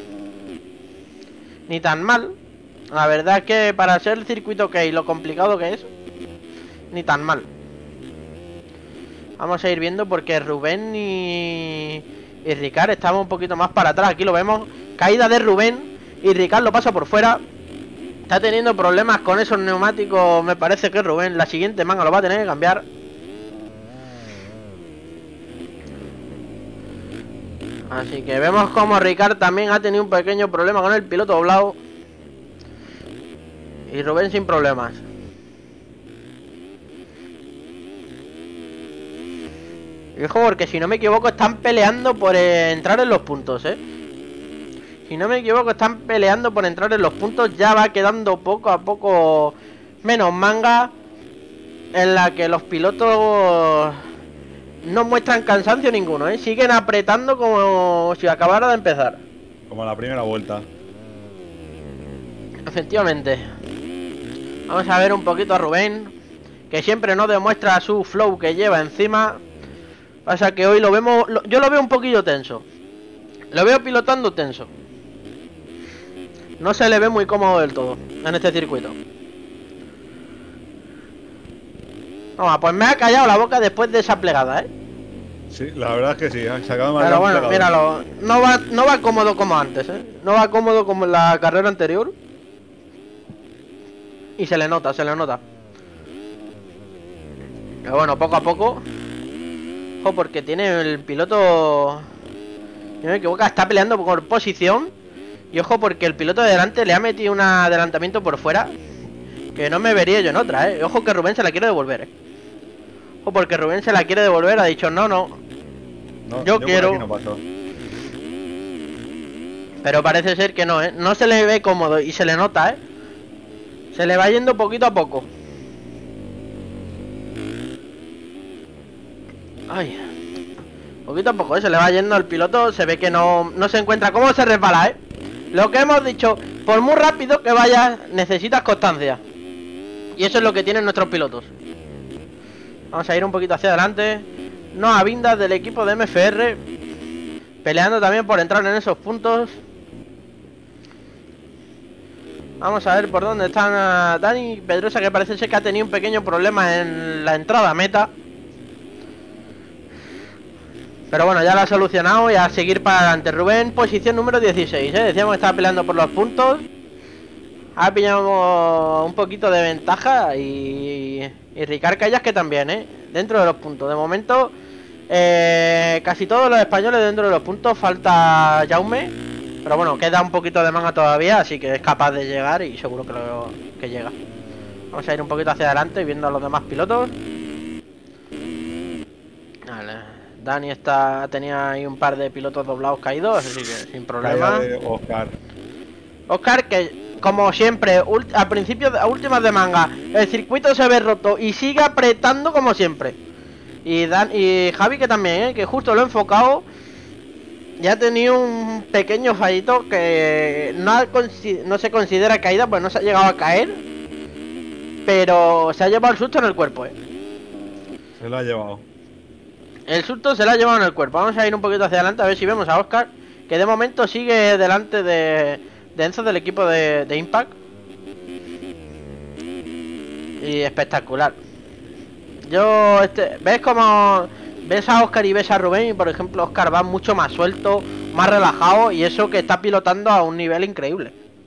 Ni tan mal. La verdad es que para ser el circuito que hay, lo complicado que es, ni tan mal. Vamos a ir viendo porque Rubén y, y Ricard estaban un poquito más para atrás. Aquí lo vemos, caída de Rubén y Ricard lo pasa por fuera. Está teniendo problemas con esos neumáticos, me parece que Rubén. La siguiente manga lo va a tener que cambiar. Así que vemos como Ricard también ha tenido un pequeño problema con el piloto doblado. Y Rubén sin problemas. Hijo, porque si no me equivoco están peleando por eh, entrar en los puntos, eh. Si no me equivoco están peleando por entrar en los puntos. Ya va quedando poco a poco menos manga, en la que los pilotos no muestran cansancio ninguno, ¿eh? Siguen apretando como si acabara de empezar. Como la primera vuelta. Efectivamente. Vamos a ver un poquito a Rubén, que siempre no demuestra su flow que lleva encima. Pasa que hoy lo vemos... Lo, yo lo veo un poquillo tenso. Lo veo pilotando tenso. No se le ve muy cómodo del todo en este circuito. Toma, pues me ha callado la boca después de esa plegada, ¿eh? Sí, la verdad es que sí, se acaba de Pero bueno, plegado. míralo, no va, no va cómodo como antes, ¿eh? No va cómodo como en la carrera anterior. Y se le nota, se le nota. Pero bueno, poco a poco. Ojo, porque tiene el piloto... no me equivoco, está peleando por posición. Y ojo, porque el piloto de delante le ha metido un adelantamiento por fuera que no me vería yo en otra, eh. Ojo que Rubén se la quiere devolver, eh. Ojo, porque Rubén se la quiere devolver, ha dicho no, no. No, yo, yo quiero. No pasó. Pero parece ser que no, eh. No se le ve cómodo y se le nota, eh. Se le va yendo poquito a poco. Ay. Poquito a poco, ¿eh? Se le va yendo el piloto. Se ve que no, no se encuentra cómo se resbala, ¿eh? Lo que hemos dicho, por muy rápido que vayas, necesitas constancia. Y eso es lo que tienen nuestros pilotos. Vamos a ir un poquito hacia adelante. Noah Vindas del equipo de M F R, peleando también por entrar en esos puntos. Vamos a ver por dónde están Dani Pedrosa, que parece ser que ha tenido un pequeño problema en la entrada a meta. Pero bueno, ya lo ha solucionado y a seguir para adelante. Rubén, posición número dieciséis, ¿eh? Decíamos que estaba peleando por los puntos. Ha pillado un poquito de ventaja y, y Ricard Callas que también, ¿eh? Dentro de los puntos. De momento, eh, casi todos los españoles dentro de los puntos. Falta Jaume. Pero bueno, queda un poquito de manga todavía, así que es capaz de llegar y seguro que, lo, que llega. Vamos a ir un poquito hacia adelante viendo a los demás pilotos. Vale. Dani está, tenía ahí un par de pilotos doblados caídos, así que sin problema. Oscar. Oscar, que como siempre, a principios, a últimas de manga, el circuito se ve roto y sigue apretando como siempre. Y, Dan, y Javi que también, ¿eh? Que justo lo he enfocado. Ya ha tenido un pequeño fallito que no, ha, no se considera caída, pues no se ha llegado a caer. Pero se ha llevado el susto en el cuerpo, ¿eh? Se lo ha llevado. El susto se lo ha llevado en el cuerpo. Vamos a ir un poquito hacia adelante a ver si vemos a Oscar, que de momento sigue delante de, de Enzo del equipo de, de Impact. Y espectacular. Yo, este, ¿ves cómo ves a Oscar y ves a Rubén? Y por ejemplo Oscar va mucho más suelto, más relajado, y eso que está pilotando a un nivel increíble.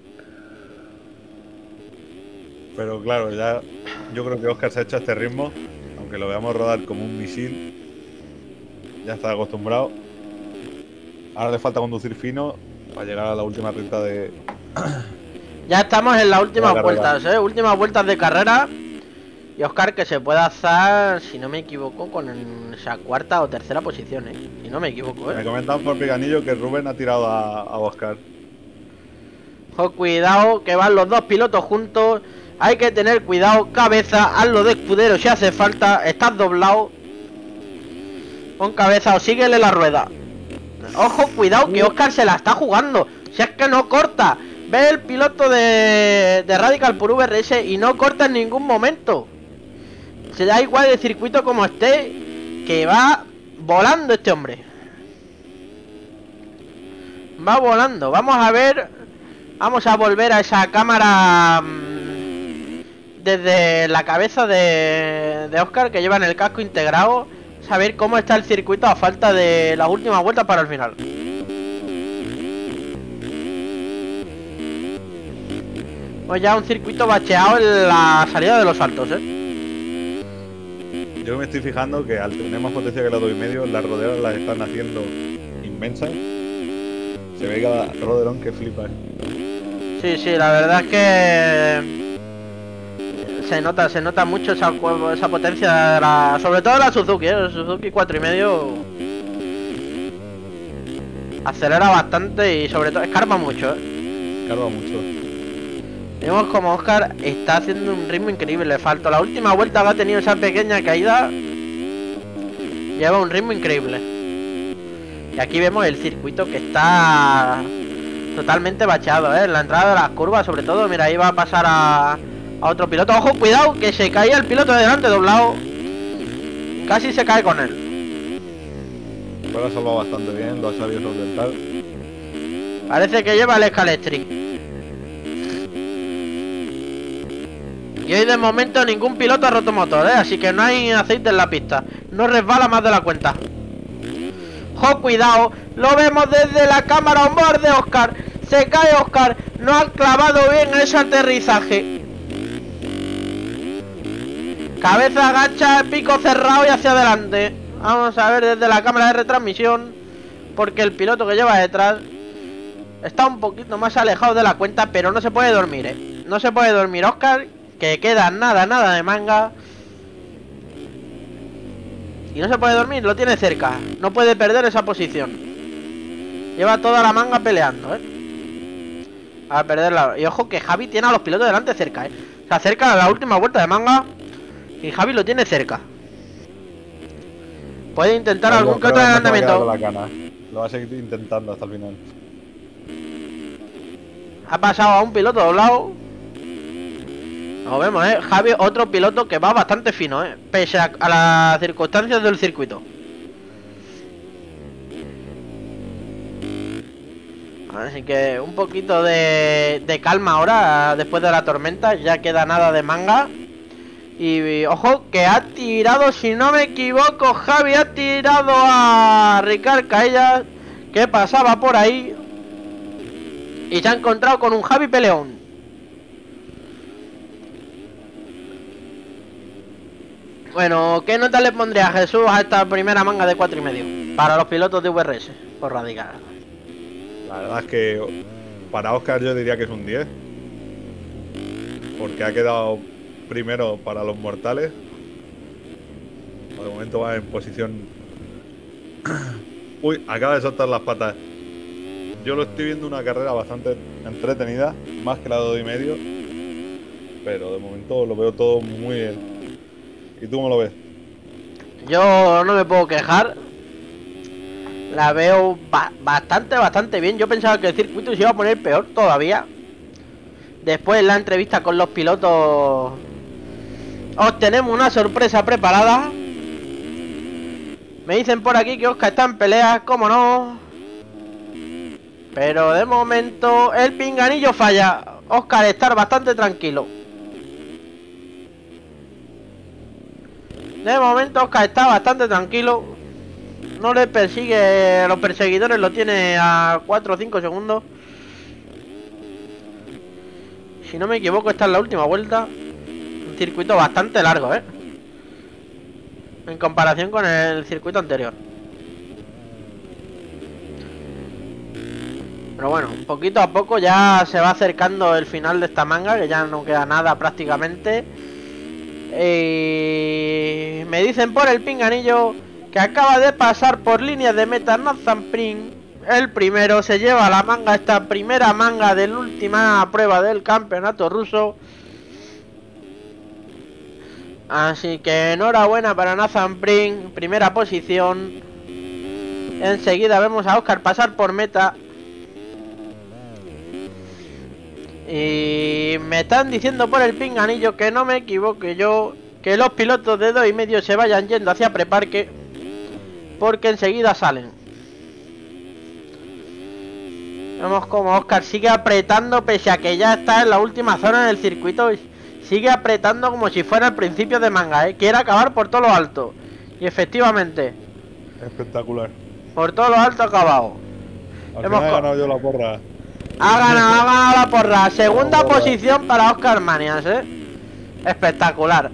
Pero claro, ya yo creo que Oscar se ha hecho a este ritmo, aunque lo veamos rodar como un misil. Ya está acostumbrado. Ahora le falta conducir fino para llegar a la última recta de... Ya estamos en las últimas vueltas, ¿eh? Últimas vueltas de carrera. Y Oscar que se puede alzar, si no me equivoco, con esa cuarta o tercera posición, ¿eh? Si no me equivoco, ¿eh? Me comentan por Piganillo que Rubén ha tirado a, a Oscar. Ojo, cuidado, que van los dos pilotos juntos. Hay que tener cuidado, cabeza, hazlo de escudero si hace falta. Estás doblado. Con cabeza o síguele la rueda. Ojo, cuidado, que Oscar se la está jugando. Si es que no corta. Ve el piloto de, de Radical por V R S y no corta en ningún momento. Se da igual el circuito como esté, que va volando este hombre. Va volando. Vamos a ver. Vamos a volver a esa cámara mmm, desde la cabeza de, de Oscar, que lleva en el casco integrado. Saber cómo está el circuito a falta de las últimas vueltas para el final. Pues ya un circuito bacheado en la salida de los saltos, ¿eh? Yo me estoy fijando que al tener más potencia que la dos y medio, las roderas las están haciendo inmensas. Se ve cada roderón que flipa, ¿eh? Sí, sí, la verdad es que se nota, se nota mucho esa, esa potencia de la, sobre todo la Suzuki, ¿eh? La Suzuki cuatro y medio acelera bastante y sobre todo escarba mucho, ¿eh? Escarba mucho. Vemos como Oscar está haciendo un ritmo increíble. Le falta la última vuelta que ha tenido esa pequeña caída. Lleva un ritmo increíble. Y aquí vemos el circuito que está totalmente bacheado, ¿eh? En la entrada de las curvas, sobre todo. Mira, ahí va a pasar a, a otro piloto. Ojo, cuidado, que se caía el piloto de delante doblado. Casi se cae con él. Lo ha salvado bastante bien, lo ha sabido solventar. Parece que lleva el Scalestri. Y hoy de momento ningún piloto ha roto motor, ¿eh? Así que no hay aceite en la pista. No resbala más de la cuenta. ¡Jo, cuidado! Lo vemos desde la cámara onboard de Oscar. Se cae Oscar. No ha clavado bien ese aterrizaje. Cabeza agacha, pico cerrado y hacia adelante. Vamos a ver desde la cámara de retransmisión porque el piloto que lleva detrás está un poquito más alejado de la cuenta, pero no se puede dormir, ¿eh? No se puede dormir Óscar, que queda nada, nada de manga. Y no se puede dormir, lo tiene cerca. No puede perder esa posición. Lleva toda la manga peleando, ¿eh? A perderla. Y ojo que Javi tiene a los pilotos delante cerca, ¿eh? Se acerca a la última vuelta de manga y Javi lo tiene cerca. Puede intentar Yo algún que creo otro no se va a quedar adelantamiento. con la cana. Lo va a seguir intentando hasta el final. Ha pasado a un piloto doblado. Lo vemos, eh. Javi, otro piloto que va bastante fino, eh. Pese a, a las circunstancias del circuito. Así que un poquito de, de calma ahora, después de la tormenta. Ya queda nada de manga. Y, y ojo que ha tirado, si no me equivoco, Javi ha tirado a Ricard Caellas, que pasaba por ahí. Y se ha encontrado con un Javi peleón. Bueno, ¿qué nota le pondría Jesús a esta primera manga de cuatro y medio? Para los pilotos de V R S, por radical. La verdad es que para Óscar yo diría que es un diez. Porque ha quedado primero para los mortales. De momento va en posición... Uy, acaba de soltar las patas. Yo lo estoy viendo una carrera bastante entretenida, más que la de dos y medio. Pero de momento lo veo todo muy bien. ¿Y tú cómo lo ves? Yo no me puedo quejar. La veo ba bastante, bastante bien. Yo pensaba que el circuito se iba a poner peor todavía. Después en la entrevista con los pilotos os tenemos una sorpresa preparada. Me dicen por aquí que Óscar está en peleas, cómo no. Pero de momento el pinganillo falla. Óscar está bastante tranquilo. De momento Óscar está bastante tranquilo. No le persigue, los perseguidores lo tiene a cuatro o cinco segundos. Si no me equivoco, esta es la última vuelta. Un circuito bastante largo, ¿eh? En comparación con el circuito anterior. Pero bueno, poquito a poco ya se va acercando el final de esta manga, que ya no queda nada prácticamente. Y me dicen por el pinganillo que acaba de pasar por línea de meta Nathan Pring. El primero se lleva la manga, esta primera manga de la última prueba del campeonato ruso. Así que enhorabuena para Nathan Pring, primera posición. Enseguida vemos a Óscar pasar por meta. Y me están diciendo por el pinganillo que no me equivoque yo, que los pilotos de dos y medio se vayan yendo hacia preparque, porque enseguida salen. Vemos como Óscar sigue apretando pese a que ya está en la última zona del circuito. Sigue apretando como si fuera el principio de manga, ¿eh? Quiere acabar por todo lo alto. Y efectivamente, Espectacular. por todo lo alto ha acabado. Al Hemos final he co- ganado yo la porra. Ha ganado, ha ganado la porra. Segunda La porra. posición para Óscar Manias, ¿eh? Espectacular.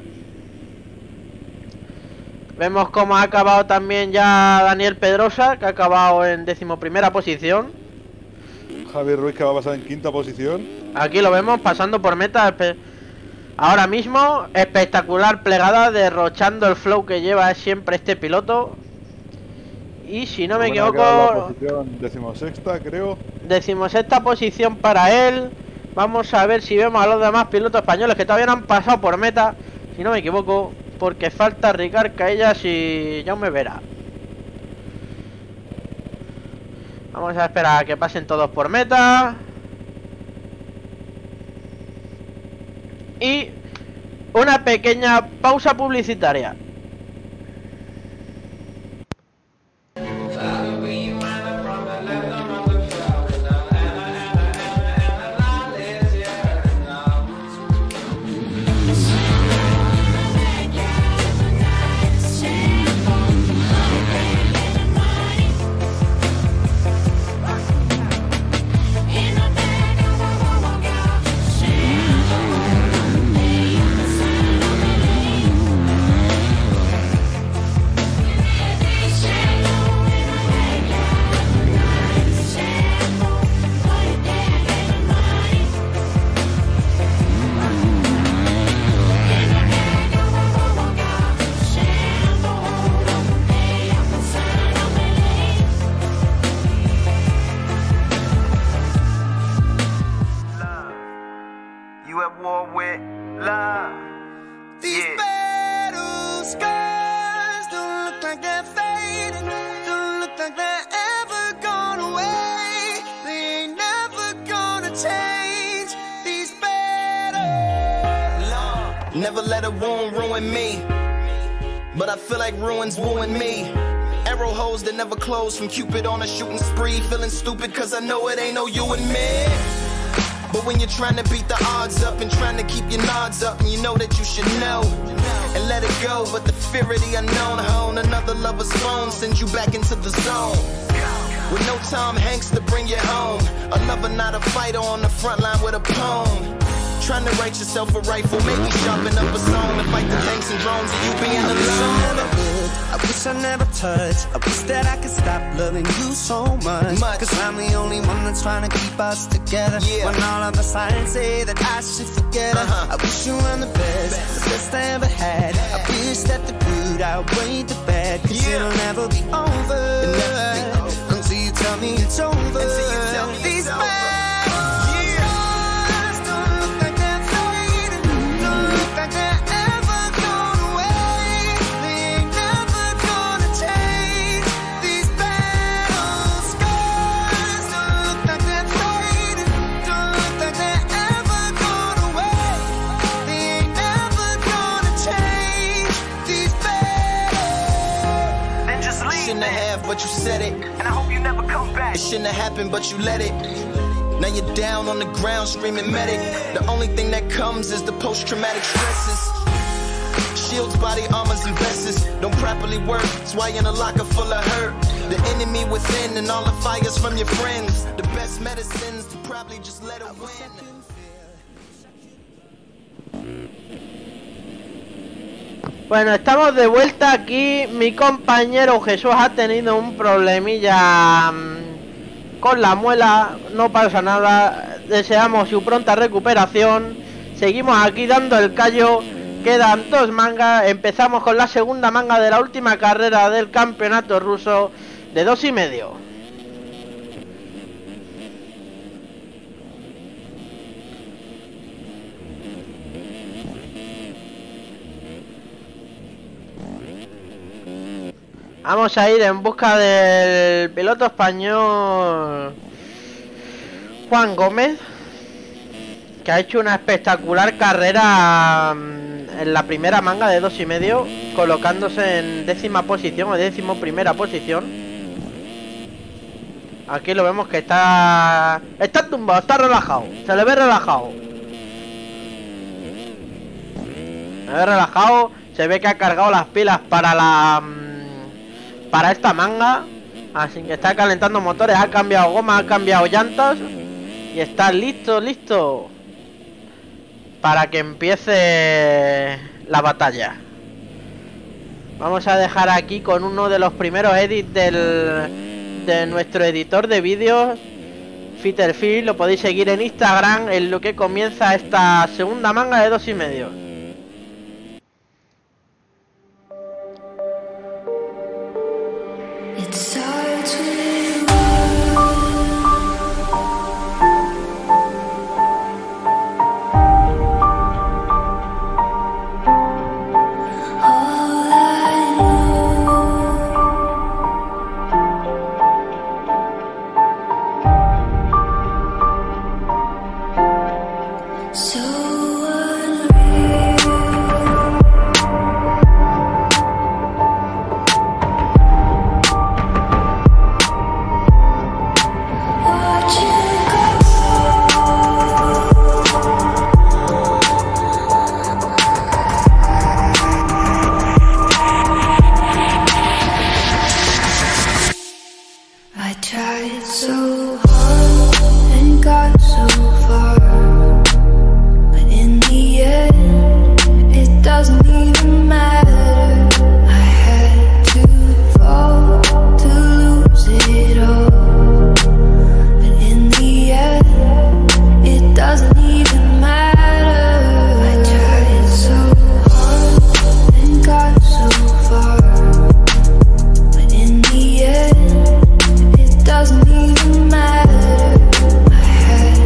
Vemos cómo ha acabado también ya Daniel Pedrosa, que ha acabado en decimoprimera posición. Javi Ruiz, que va a pasar en quinta posición. Aquí lo vemos pasando por meta. espe- Ahora mismo, espectacular plegada, derrochando el flow que lleva siempre este piloto. Y si no me Bueno, ha quedado la equivoco, posición decimosexta, creo. decimosexta posición para él. Vamos a ver si vemos a los demás pilotos españoles que todavía no han pasado por meta, si no me equivoco, porque falta Ricard Caellas y Jaume Vera. Vamos a esperar a que pasen todos por meta. Y una pequeña pausa publicitaria. Never let a wound ruin me, but I feel like ruins wooing me. Arrow holes that never close from Cupid on a shooting spree. Feeling stupid cause I know it ain't no you and me. But when you're trying to beat the odds up and trying to keep your nods up, and you know that you should know and let it go, but the fear of the unknown hone another lover's phone sends you back into the zone. With no Tom Hanks to bring you home, a lover not a fighter on the front line with a poem. Trying to write yourself a rifle, maybe sharpen up a song to fight the tanks and drones and you being alone. I wish I never touched. I wish that I could stop loving you so much, much. Cause I'm the only one that's trying to keep us together, yeah. When all of the signs say that I should forget her, uh-huh. I wish you were the best, the best I ever had. I wish that the good outweighed the bad, cause yeah. it'll never be over, never be over until you tell me it's over. Until you tell me these it's over. But you said it, and I hope you never come back. It shouldn't have happened, but you let it. Now you're down on the ground screaming medic. The only thing that comes is the post-traumatic stresses. Shields, body armors, and vests don't properly work. That's why you're in a locker full of hurt. The enemy within and all the fires from your friends. The best medicines to probably just let it win. Bueno, estamos de vuelta aquí. Mi compañero Jesús ha tenido un problemilla mmm, con la muela. No pasa nada. Deseamos su pronta recuperación. Seguimos aquí dando el callo. Quedan dos mangas. Empezamos con la segunda manga de la última carrera del campeonato ruso de dos y medio. Vamos a ir en busca del piloto español Juan Gómez, que ha hecho una espectacular carrera en la primera manga de dos y medio, colocándose en décima posición o décimo primera posición. Aquí lo vemos que está está tumbado, está relajado, se le ve relajado. Se ve relajado, se ve que ha cargado las pilas para la para esta manga, así que está calentando motores, ha cambiado goma, ha cambiado llantas y está listo, listo para que empiece la batalla. Vamos a dejar aquí con uno de los primeros edits del, de nuestro editor de vídeos, Fitterfield. Lo podéis seguir en Instagram, en lo que comienza esta segunda manga de dos y medio. Doesn't even matter. I had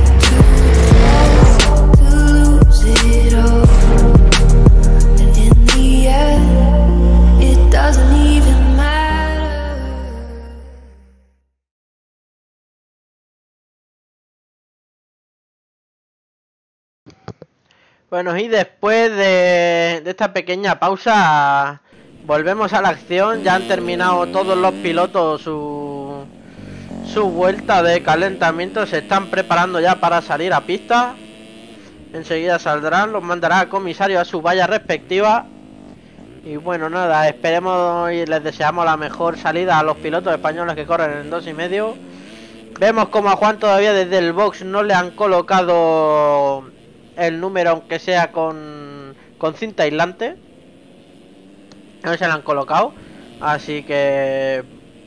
Bueno, y después de, de esta pequeña pausa, volvemos a la acción. Ya han terminado todos los pilotos su, su vuelta de calentamiento. Se están preparando ya para salir a pista. Enseguida saldrán, los mandará a comisario a su valla respectiva. Y bueno, nada, esperemos y les deseamos la mejor salida a los pilotos españoles que corren en dos y medio. Vemos como a Juan todavía desde el box no le han colocado el número, aunque sea con, con cinta aislante. No se lo han colocado. Así que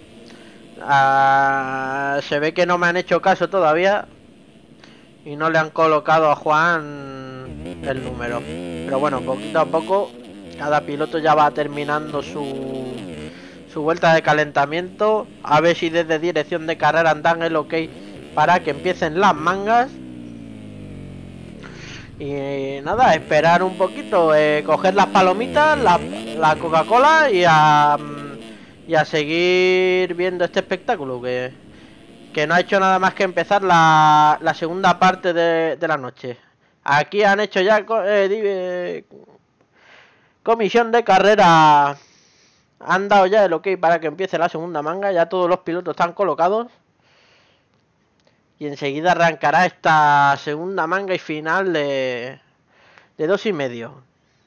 uh, se ve que no me han hecho caso todavía y no le han colocado a Juan el número. Pero bueno, poquito a poco cada piloto ya va terminando su, su vuelta de calentamiento. A ver si desde dirección de carrera dan el ok para que empiecen las mangas. Y nada, esperar un poquito, eh, coger las palomitas, la, la Coca-Cola y a, y a seguir viendo este espectáculo que, que no ha hecho nada más que empezar la, la segunda parte de, de la noche. Aquí han hecho ya eh, eh, comisión de carrera, han dado ya el ok para que empiece la segunda manga, ya todos los pilotos están colocados. Y enseguida arrancará esta segunda manga y final de, de dos y medio.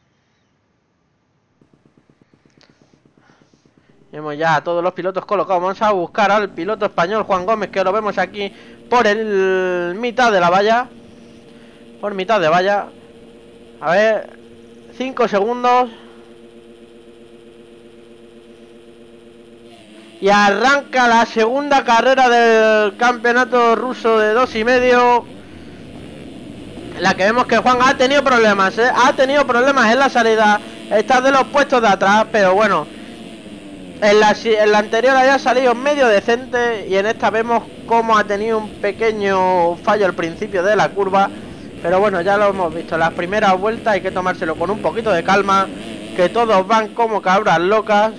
Vemos ya a todos los pilotos colocados. Vamos a buscar al piloto español Juan Gómez, que lo vemos aquí por el mitad de la valla. Por mitad de valla. A ver, cinco segundos. Y arranca la segunda carrera del campeonato ruso de dos y medio. En la que vemos que Juan ha tenido problemas, ¿eh? Ha tenido problemas en la salida. Está de los puestos de atrás, pero bueno. En la, en la anterior había salido medio decente. Y en esta vemos cómo ha tenido un pequeño fallo al principio de la curva. Pero bueno, ya lo hemos visto. Las primeras vueltas hay que tomárselo con un poquito de calma. Que todos van como cabras locas.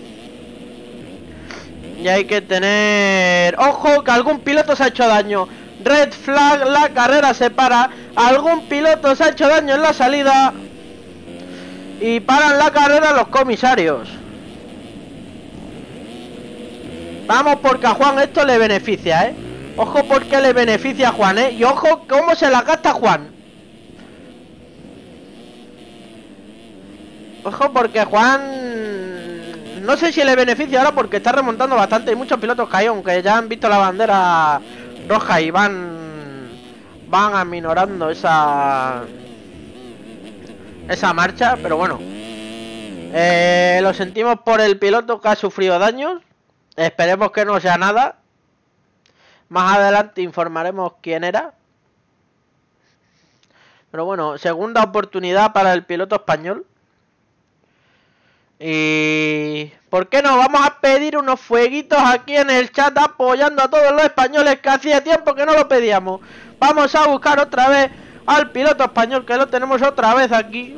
Y hay que tener... ¡Ojo! Que algún piloto se ha hecho daño. Red flag, la carrera se para. Algún piloto se ha hecho daño en la salida. Y paran la carrera los comisarios. Vamos, porque a Juan esto le beneficia, ¿eh? Ojo porque le beneficia a Juan, ¿eh? Y ojo cómo se la gasta Juan. Ojo porque Juan... No sé si le beneficia ahora porque está remontando bastante. Hay muchos pilotos caídos, aunque ya han visto la bandera roja y van van aminorando esa esa marcha. Pero bueno, eh, lo sentimos por el piloto que ha sufrido daños. Esperemos que no sea nada. Más adelante informaremos quién era. Pero bueno, segunda oportunidad para el piloto español. Y... ¿por qué no? Vamos a pedir unos fueguitos aquí en el chat apoyando a todos los españoles, que hacía tiempo que no lo pedíamos. Vamos a buscar otra vez al piloto español, que lo tenemos otra vez aquí.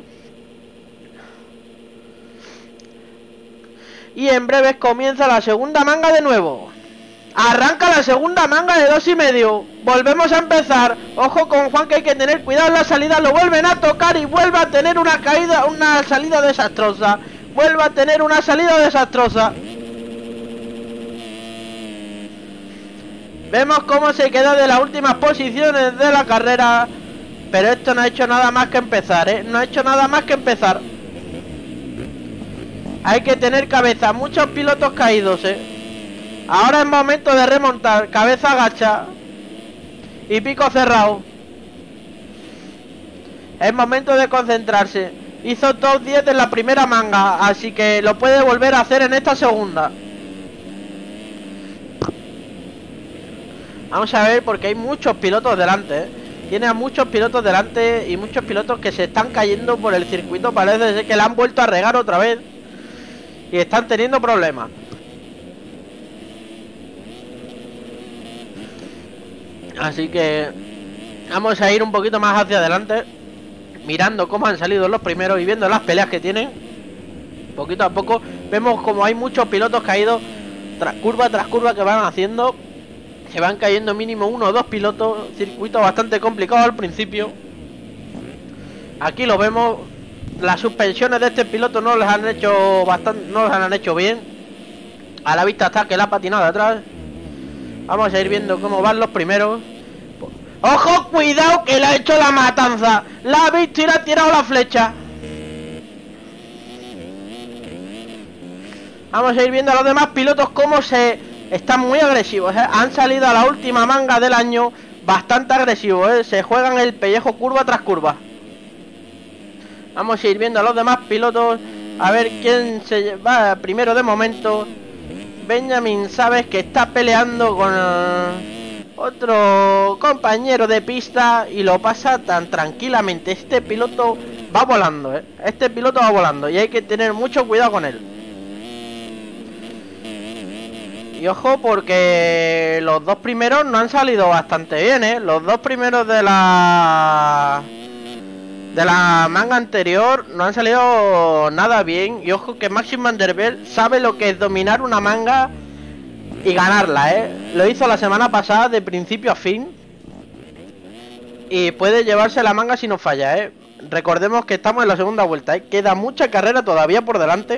Y en breves comienza la segunda manga de nuevo. Arranca la segunda manga de dos y medio. Volvemos a empezar. Ojo con Juan, que hay que tener cuidado en la salida. Lo vuelven a tocar y vuelve a tener una caída, una salida desastrosa. Vuelve a tener una salida desastrosa. Vemos cómo se queda de las últimas posiciones de la carrera. Pero esto no ha hecho nada más que empezar, ¿eh? No ha hecho nada más que empezar. Hay que tener cabeza. Muchos pilotos caídos, ¿eh? Ahora es momento de remontar. Cabeza agacha. Y pico cerrado. Es momento de concentrarse. Hizo top diez en la primera manga, así que lo puede volver a hacer en esta segunda. Vamos a ver, porque hay muchos pilotos delante, ¿eh? Tiene a muchos pilotos delante y muchos pilotos que se están cayendo por el circuito. Parece ser que le han vuelto a regar otra vez y están teniendo problemas. Así que vamos a ir un poquito más hacia adelante, mirando cómo han salido los primeros y viendo las peleas que tienen. Poquito a poco vemos como hay muchos pilotos caídos tras curva tras curva que van haciendo. Se van cayendo mínimo uno o dos pilotos. Circuito bastante complicado al principio. Aquí lo vemos. Las suspensiones de este piloto no les han hecho bastante, no les han hecho bien. A la vista está que la ha patinado de atrás. Vamos a ir viendo cómo van los primeros. ¡Ojo! ¡Cuidado! Que le ha hecho la matanza. La ha visto y le ha tirado la flecha. Vamos a ir viendo a los demás pilotos cómo se... Están muy agresivos, ¿eh? Han salido a la última manga del año bastante agresivos, ¿eh? Se juegan el pellejo curva tras curva. Vamos a ir viendo a los demás pilotos. A ver quién se va primero de momento. Benjamin Sabes, que está peleando con otro compañero de pista y lo pasa tan tranquilamente. Este piloto va volando, ¿eh? Este piloto va volando y hay que tener mucho cuidado con él. Y ojo porque los dos primeros no han salido bastante bien, ¿eh? Los dos primeros de la... de la manga anterior no han salido nada bien. Y ojo que Maxim van der Belt sabe lo que es dominar una manga y ganarla, ¿eh? Lo hizo la semana pasada de principio a fin. Y puede llevarse la manga si no falla, ¿eh? Recordemos que estamos en la segunda vuelta, ¿eh? Queda mucha carrera todavía por delante.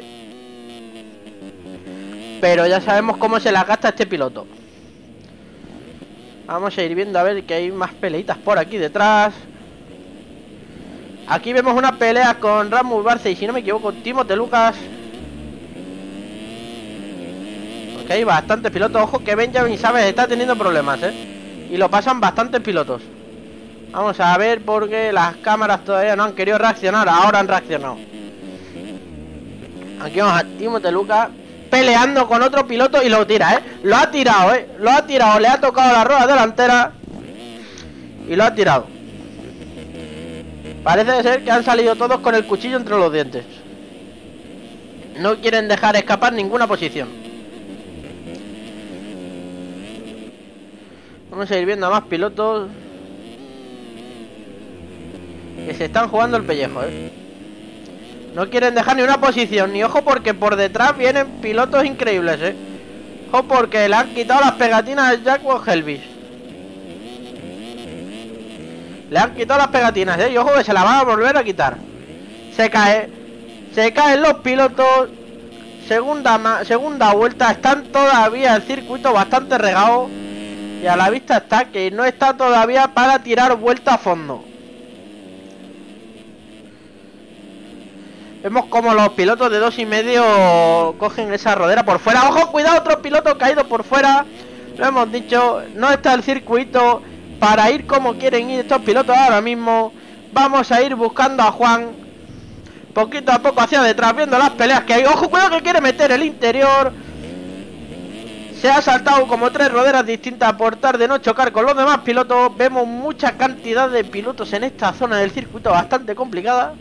Pero ya sabemos cómo se la gasta este piloto. Vamos a ir viendo a ver que hay más peleitas por aquí detrás. Aquí vemos una pelea con Rasmus Barce y si no me equivoco Timote Lucas. Ok, hay bastantes pilotos. Ojo que Benjamin Sabes está teniendo problemas, ¿eh? Y lo pasan bastantes pilotos. Vamos a ver porque las cámaras todavía no han querido reaccionar. Ahora han reaccionado. Aquí vamos a Timote Lucas peleando con otro piloto y lo tira, ¿eh? Lo ha tirado, ¿eh? Lo ha tirado, le ha tocado la rueda delantera y lo ha tirado. Parece ser que han salido todos con el cuchillo entre los dientes. No quieren dejar escapar ninguna posición. Vamos a ir viendo a más pilotos que se están jugando el pellejo, ¿eh? No quieren dejar ni una posición. Ni ojo porque por detrás vienen pilotos increíbles, ¿eh? Ojo porque le han quitado las pegatinas a Jack Helvis. Le han quitado las pegatinas, ¿eh? Y ojo que se la van a volver a quitar. Se cae. Se caen los pilotos. Segunda, segunda vuelta. Están todavía el circuito bastante regado. Y a la vista está que no está todavía para tirar vuelta a fondo. Vemos como los pilotos de dos y medio cogen esa rodera por fuera. ¡Ojo! ¡Cuidado! Otro piloto caído por fuera. Lo hemos dicho. No está el circuito para ir como quieren ir estos pilotos ahora mismo. Vamos a ir buscando a Juan poquito a poco hacia detrás, viendo las peleas que hay. ¡Ojo! ¡Cuidado que quiere meter el interior! Se ha saltado como tres roderas distintas por tratar de no chocar con los demás pilotos. Vemos mucha cantidad de pilotos en esta zona del circuito bastante complicada.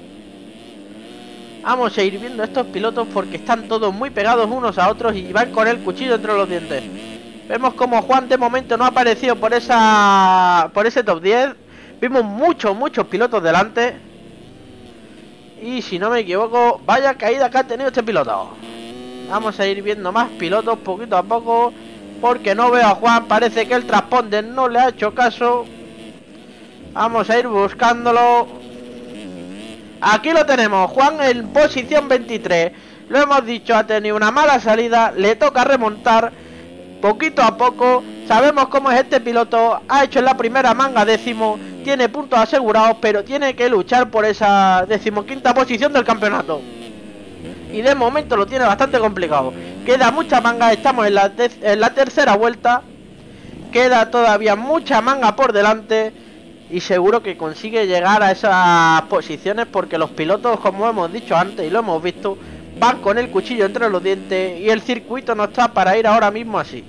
Vamos a ir viendo a estos pilotos porque están todos muy pegados unos a otros y van con el cuchillo entre los dientes. Vemos como Juan de momento no ha aparecido por esa por ese top diez. Vimos muchos, muchos pilotos delante. Y si no me equivoco, vaya caída que ha tenido este piloto. Vamos a ir viendo más pilotos poquito a poco porque no veo a Juan. Parece que el transponder no le ha hecho caso. Vamos a ir buscándolo. Aquí lo tenemos, Juan en posición veintitrés. Lo hemos dicho, ha tenido una mala salida. Le toca remontar poquito a poco. Sabemos cómo es este piloto. Ha hecho en la primera manga décimo. Tiene puntos asegurados, pero tiene que luchar por esa decimoquinta posición del campeonato. Y de momento lo tiene bastante complicado. Queda mucha manga, estamos en la, en la tercera vuelta. Queda todavía mucha manga por delante. Y seguro que consigue llegar a esas posiciones porque los pilotos, como hemos dicho antes y lo hemos visto, van con el cuchillo entre los dientes y el circuito no está para ir ahora mismo así.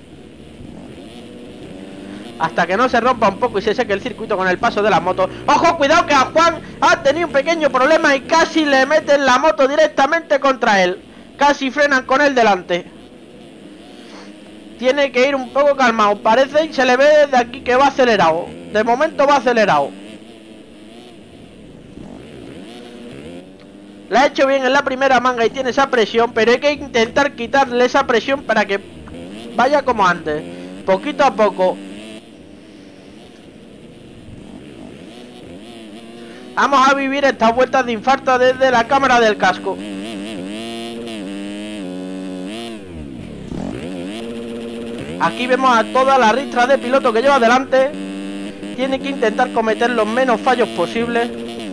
Hasta que no se rompa un poco y se seque el circuito con el paso de las motos. ¡Ojo! Cuidado que a Juan ha tenido un pequeño problema y casi le meten la moto directamente contra él. Casi frenan con él delante. Tiene que ir un poco calmado. Parece y se le ve desde aquí que va acelerado. De momento va acelerado. La ha hecho bien en la primera manga y tiene esa presión, pero hay que intentar quitarle esa presión para que vaya como antes. Poquito a poco. Vamos a vivir estas vueltas de infarto desde la cámara del casco. Aquí vemos a toda la ristra de piloto que lleva delante. Tiene que intentar cometer los menos fallos posibles.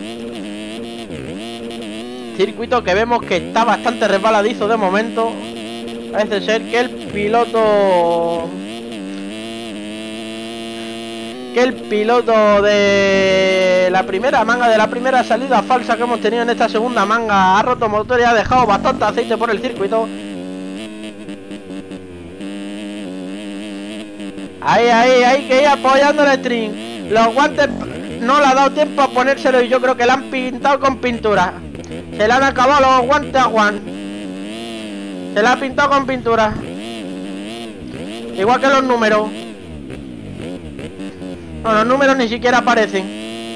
Circuito que vemos que está bastante resbaladizo de momento. Parece ser que el piloto... Que el piloto de la primera manga, de la primera salida falsa que hemos tenido en esta segunda manga, ha roto motor y ha dejado bastante aceite por el circuito. Ahí, ahí, ahí, que ir apoyando el string. Los guantes no le ha dado tiempo a ponérselo y yo creo que le han pintado con pintura. Se le han acabado los guantes a Juan. Se le ha pintado con pintura. Igual que los números. No, los números ni siquiera aparecen.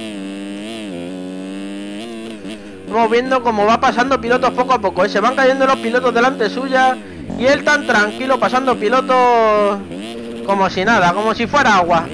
Vamos viendo cómo va pasando pilotos poco a poco, ¿eh? Se van cayendo los pilotos delante suya. Y él tan tranquilo pasando pilotos como si nada, como si fuera agua.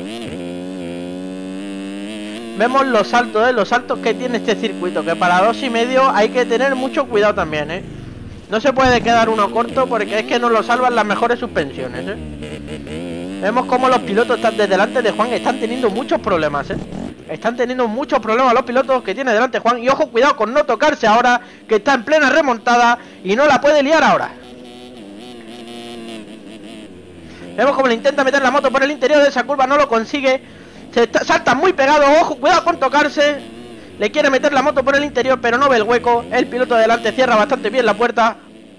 Vemos los saltos, ¿eh? Los saltos que tiene este circuito, que para dos y medio hay que tener mucho cuidado también, ¿eh? No se puede quedar uno corto porque es que no lo salvan las mejores suspensiones, ¿eh? Vemos como los pilotos están de delante de Juan, están teniendo muchos problemas, ¿eh? Están teniendo muchos problemas los pilotos que tiene delante Juan. Y ojo, cuidado con no tocarse ahora, que está en plena remontada y no la puede liar ahora. Vemos como le intenta meter la moto por el interior de esa curva, no lo consigue. Se está, salta muy pegado, ojo, cuidado con tocarse. Le quiere meter la moto por el interior, pero no ve el hueco. El piloto de delante cierra bastante bien la puerta.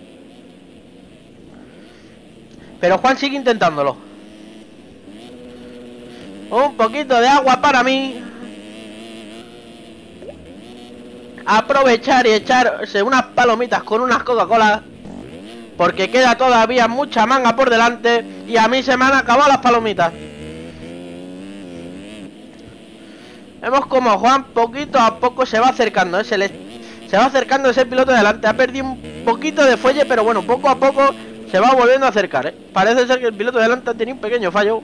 Pero Juan sigue intentándolo. Un poquito de agua para mí. Aprovechar y echarse unas palomitas con unas Coca-Cola, porque queda todavía mucha manga por delante y a mí se me han acabado las palomitas. Vemos como Juan poquito a poco se va acercando, ¿eh? se, le, se va acercando ese piloto de delante. Ha perdido un poquito de fuelle, pero bueno, poco a poco se va volviendo a acercar, ¿eh? Parece ser que el piloto de delante ha tenido un pequeño fallo.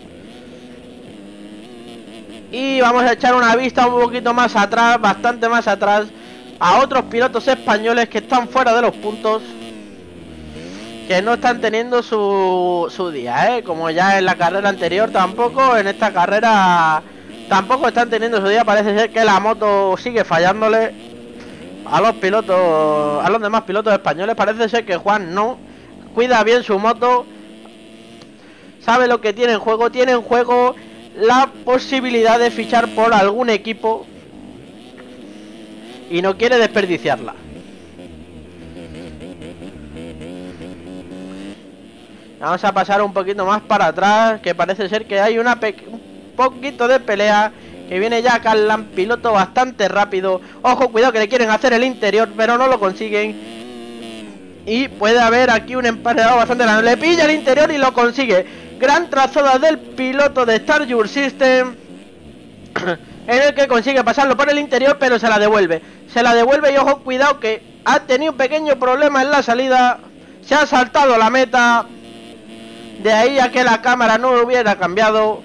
Y vamos a echar una vista un poquito más atrás, bastante más atrás, a otros pilotos españoles que están fuera de los puntos, que no están teniendo su, su día, ¿eh? Como ya en la carrera anterior tampoco, en esta carrera tampoco están teniendo su día. Parece ser que la moto sigue fallándole a los pilotos, a los demás pilotos españoles. Parece ser que Juan no cuida bien su moto, sabe lo que tiene en juego, tiene en juego la posibilidad de fichar por algún equipo y no quiere desperdiciarla. Vamos a pasar un poquito más para atrás, que parece ser que hay una un poquito de pelea, que viene ya Carlan, piloto bastante rápido. Ojo, cuidado que le quieren hacer el interior, pero no lo consiguen. Y puede haber aquí un emparedado bastante grande. Le pilla el interior y lo consigue. Gran trazada del piloto de Star Your System, en el que consigue pasarlo por el interior, pero se la devuelve. Se la devuelve y ojo, cuidado que ha tenido un pequeño problema en la salida. Se ha saltado la meta. De ahí a que la cámara no lo hubiera cambiado.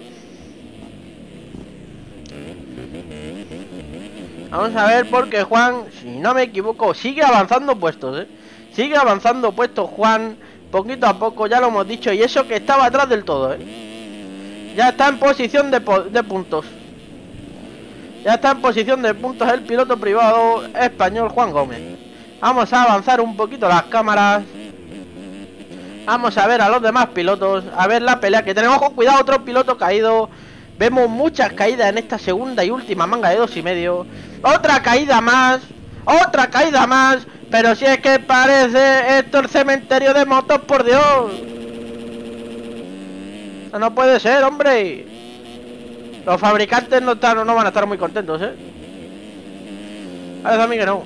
Vamos a ver, porque Juan, si no me equivoco, sigue avanzando puestos, ¿eh? Sigue avanzando puestos Juan, poquito a poco, ya lo hemos dicho. Y eso que estaba atrás del todo, ¿eh? Ya está en posición de, de puntos. Ya está en posición de puntos el piloto privado español Juan Gómez. Vamos a avanzar un poquito las cámaras. Vamos a ver a los demás pilotos, a ver la pelea que tenemos. Ojo, cuidado, otro piloto caído. Vemos muchas caídas en esta segunda y última manga de dos y medio. Otra caída más. Otra caída más. Pero si es que parece esto el cementerio de motos, por Dios. No puede ser, hombre. Los fabricantes no, están, no van a estar muy contentos, ¿eh? Parece a mí que no.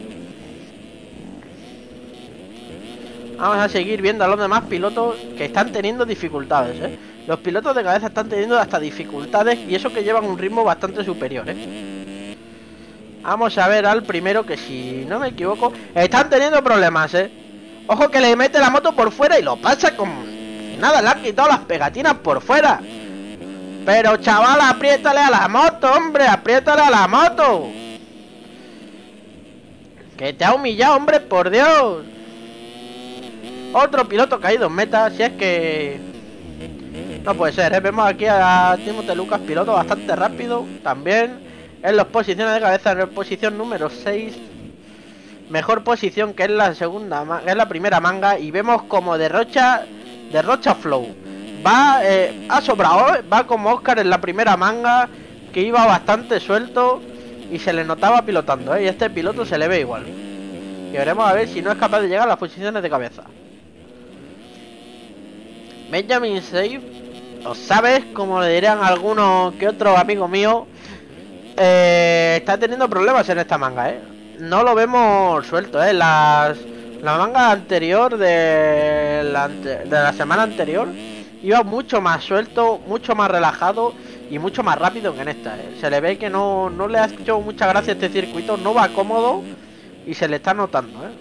Vamos a seguir viendo a los demás pilotos que están teniendo dificultades, ¿eh? Los pilotos de cabeza están teniendo hasta dificultades, y eso que llevan un ritmo bastante superior, ¿eh? Vamos a ver al primero, que si no me equivoco están teniendo problemas, ¿eh? Ojo que le mete la moto por fuera y lo pasa con... nada, le han quitado las pegatinas por fuera. Pero chaval, apriétale a la moto, hombre, apriétale a la moto. Que te ha humillado, hombre, por Dios. Otro piloto caído en meta. Si es que... no puede ser, ¿eh? Vemos aquí a Timote Lucas, piloto bastante rápido. También en las posiciones de cabeza, en la posición número seis. Mejor posición que es la segunda, que es la primera manga. Y vemos como derrocha, derrocha flow. Va, eh, ha sobrado, ¿eh? Va como Oscar en la primera manga, que iba bastante suelto y se le notaba pilotando, ¿eh? Y este piloto se le ve igual. Y veremos a ver si no es capaz de llegar a las posiciones de cabeza. Benjamin Safe, o sabes, como le dirían algunos que otros amigos míos, eh, está teniendo problemas en esta manga, ¿eh? No lo vemos suelto, ¿eh? Las, la manga anterior de la, de la semana anterior iba mucho más suelto, mucho más relajado y mucho más rápido que en esta, ¿eh? Se le ve que no, no le ha hecho mucha gracia este circuito, no va cómodo y se le está notando, ¿eh?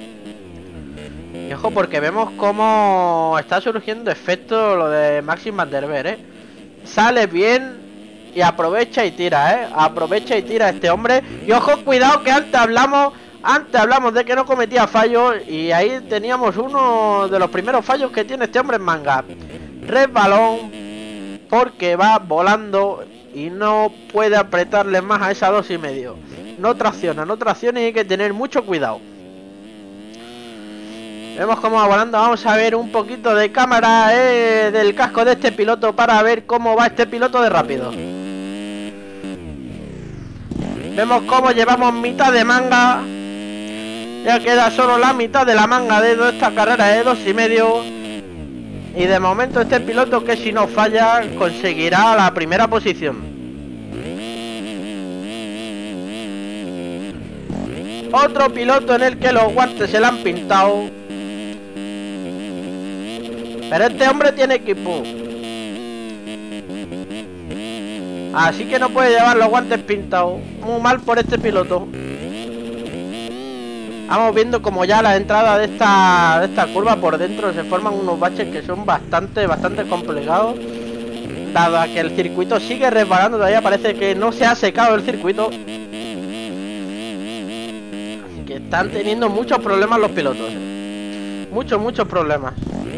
Y ojo, porque vemos cómo está surgiendo efecto lo de Maxim Van der Ver, ¿eh? Sale bien y aprovecha y tira, ¿eh? Aprovecha y tira este hombre. Y ojo, cuidado, que antes hablamos Antes hablamos de que no cometía fallos, y ahí teníamos uno de los primeros fallos que tiene este hombre en manga. Resbalón, porque va volando y no puede apretarle más a esa dos y medio. No tracciona, no tracciona y hay que tener mucho cuidado. Vemos cómo va volando. Vamos a ver un poquito de cámara eh, del casco de este piloto para ver cómo va este piloto de rápido. Vemos cómo llevamos mitad de manga. Ya queda solo la mitad de la manga de esta carrera de dos y medio. Y de momento este piloto, que si no falla conseguirá la primera posición. Otro piloto en el que los guantes se le han pintado. Pero este hombre tiene equipo, así que no puede llevar los guantes pintados. Muy mal por este piloto. Vamos viendo como ya la entrada de esta, de esta curva por dentro se forman unos baches que son bastante, bastante complicados. Dado a que el circuito sigue resbalando, todavía parece que no se ha secado el circuito. Así que están teniendo muchos problemas los pilotos. Muchos, muchos problemas.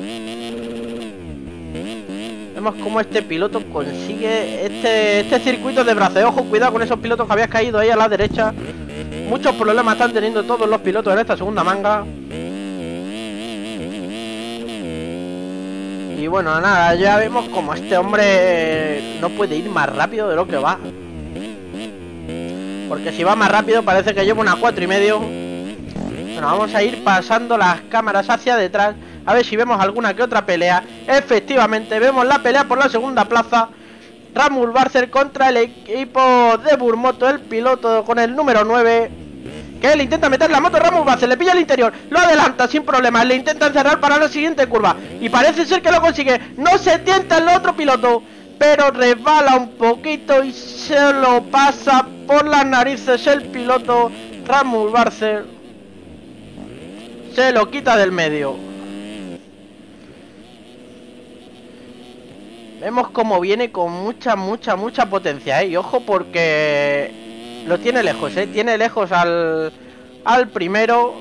Vemos cómo este piloto consigue este, este circuito de brazo. Ojo, cuidado con esos pilotos que habían caído ahí a la derecha. Muchos problemas están teniendo todos los pilotos en esta segunda manga. Y bueno, nada, ya vemos como este hombre no puede ir más rápido de lo que va. Porque si va más rápido parece que lleva una cuatro y medio. Bueno, vamos a ir pasando las cámaras hacia detrás, a ver si vemos alguna que otra pelea. Efectivamente, vemos la pelea por la segunda plaza. Ramul Barcer contra el equipo de Burmoto, el piloto con el número nueve, que le intenta meter la moto. Ramul Barcer le pilla el interior, lo adelanta sin problemas, le intenta encerrar para la siguiente curva y parece ser que lo consigue. No se tienta el otro piloto, pero resbala un poquito y se lo pasa por las narices el piloto Ramul Barcer. Se lo quita del medio. Vemos como viene con mucha, mucha, mucha potencia, ¿eh? Y ojo porque lo tiene lejos, ¿eh? Tiene lejos al, al primero.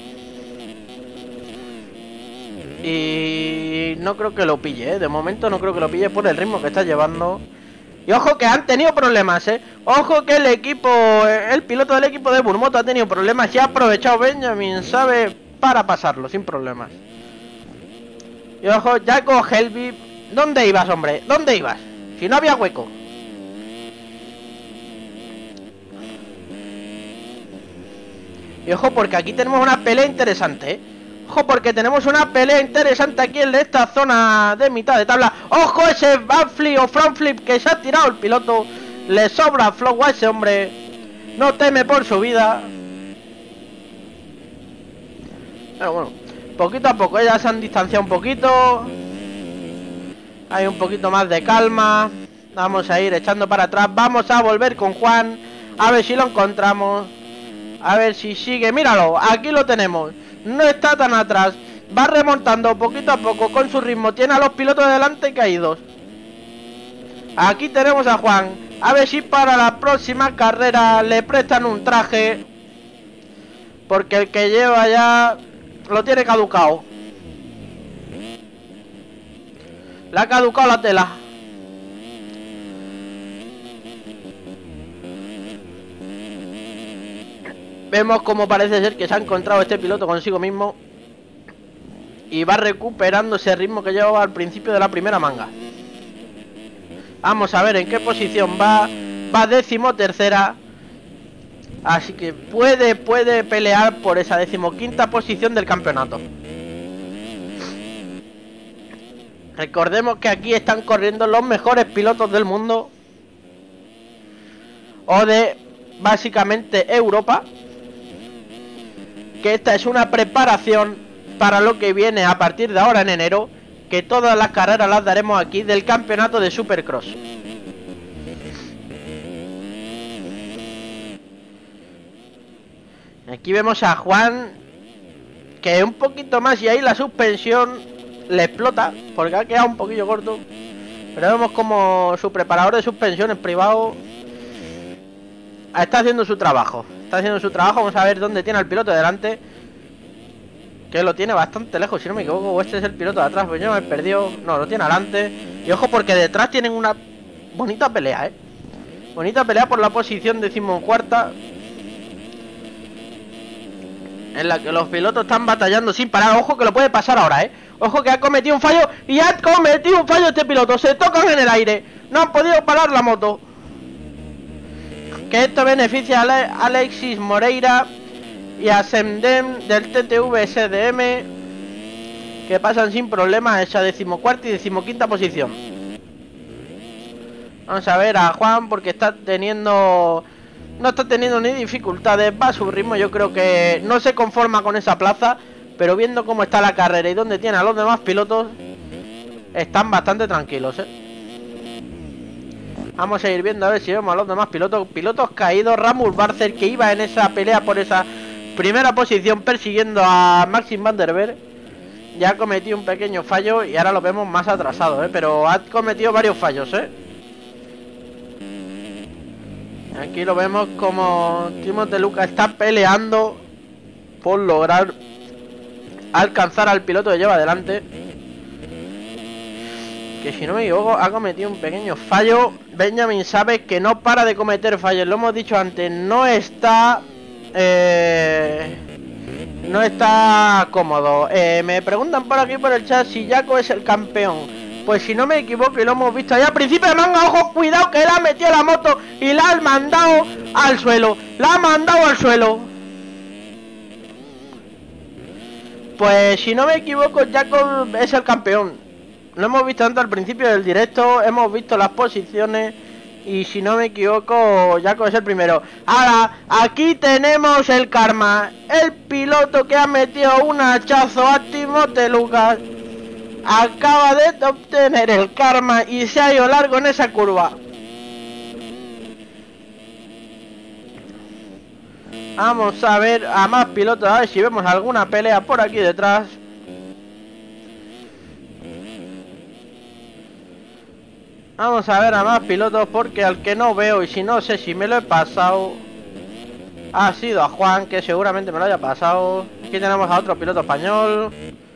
Y no creo que lo pille, ¿eh? De momento no creo que lo pille por el ritmo que está llevando. Y ojo que han tenido problemas, ¿eh? Ojo que el equipo, el piloto del equipo de Burmoto ha tenido problemas y ha aprovechado Benjamin, sabe, para pasarlo sin problemas. Y ojo, Jaco Helvig. ¿Dónde ibas, hombre? ¿Dónde ibas? Si no había hueco. Y ojo porque aquí tenemos una pelea interesante, ¿eh? Ojo porque tenemos una pelea interesante aquí en esta zona de mitad de tabla. Ojo ese backflip o front flip que se ha tirado el piloto. Le sobra flow a ese hombre. No teme por su vida. Pero bueno, poquito a poco ya se han distanciado un poquito. Hay un poquito más de calma. Vamos a ir echando para atrás. Vamos a volver con Juan. A ver si lo encontramos. A ver si sigue. Míralo, aquí lo tenemos. No está tan atrás. Va remontando poquito a poco con su ritmo. Tiene a los pilotos de delante caídos. Aquí tenemos a Juan. A ver si para la próxima carrera le prestan un traje porque el que lleva ya lo tiene caducado. Le ha caducado la tela. Vemos como parece ser que se ha encontrado este piloto consigo mismo y va recuperando ese ritmo que llevaba al principio de la primera manga. Vamos a ver en qué posición va. Va decimotercera. Así que puede, puede pelear por esa decimoquinta posición del campeonato. Recordemos que aquí están corriendo los mejores pilotos del mundo. O de básicamente Europa. Que esta es una preparación para lo que viene a partir de ahora en enero. Que todas las carreras las daremos aquí del campeonato de Supercross. Aquí vemos a Juan, que un poquito más y ahí la suspensión le explota, porque ha quedado un poquillo corto. Pero vemos como su preparador de suspensiones privado está haciendo su trabajo. Está haciendo su trabajo, vamos a ver dónde tiene al piloto delante. Que lo tiene bastante lejos, si no me equivoco, o este es el piloto de atrás, pues yo me he perdido. No, lo tiene adelante. Y ojo porque detrás tienen una bonita pelea, eh. Bonita pelea por la posición decimocuarta, en la que los pilotos están batallando sin parar. Ojo que lo puede pasar ahora, eh. Ojo que ha cometido un fallo. Y ha cometido un fallo este piloto. Se tocan en el aire. No han podido parar la moto. Que esto beneficia a Ale Alexis Moreira y a Semdem del T T V S D M, que pasan sin problemas esa decimocuarta y decimoquinta posición. Vamos a ver a Juan porque está teniendo... No está teniendo ni dificultades, va a su ritmo. Yo creo que no se conforma con esa plaza, pero viendo cómo está la carrera y dónde tiene a los demás pilotos, están bastante tranquilos, ¿eh? Vamos a ir viendo a ver si vemos a los demás pilotos. Pilotos caídos, Ramus Barcer, que iba en esa pelea por esa primera posición persiguiendo a Maxim Van der Berg, ya ha cometido un pequeño fallo y ahora lo vemos más atrasado, ¿eh? Pero ha cometido varios fallos, ¿eh? Aquí lo vemos como Timothée Lucas está peleando por lograr alcanzar al piloto que lleva adelante, que si no me equivoco ha cometido un pequeño fallo. Benjamin sabe que no para de cometer fallos, lo hemos dicho antes, no está eh, no está cómodo. eh, Me preguntan por aquí por el chat si Jaco es el campeón. Pues si no me equivoco y lo hemos visto allá al principio de manga, ojo, cuidado que le ha metido la moto y la ha mandado al suelo. La ha mandado al suelo. Pues si no me equivoco, Jaco es el campeón. Lo hemos visto tanto al principio del directo, hemos visto las posiciones y si no me equivoco, Jaco es el primero. Ahora, aquí tenemos el karma. El piloto que ha metido un hachazo a Timothée Lucas acaba de obtener el karma y se ha ido largo en esa curva. Vamos a ver a más pilotos, a ver si vemos alguna pelea por aquí detrás. Vamos a ver a más pilotos porque al que no veo y si no sé si me lo he pasado ha sido a Juan, que seguramente me lo haya pasado. Aquí tenemos a otro piloto español.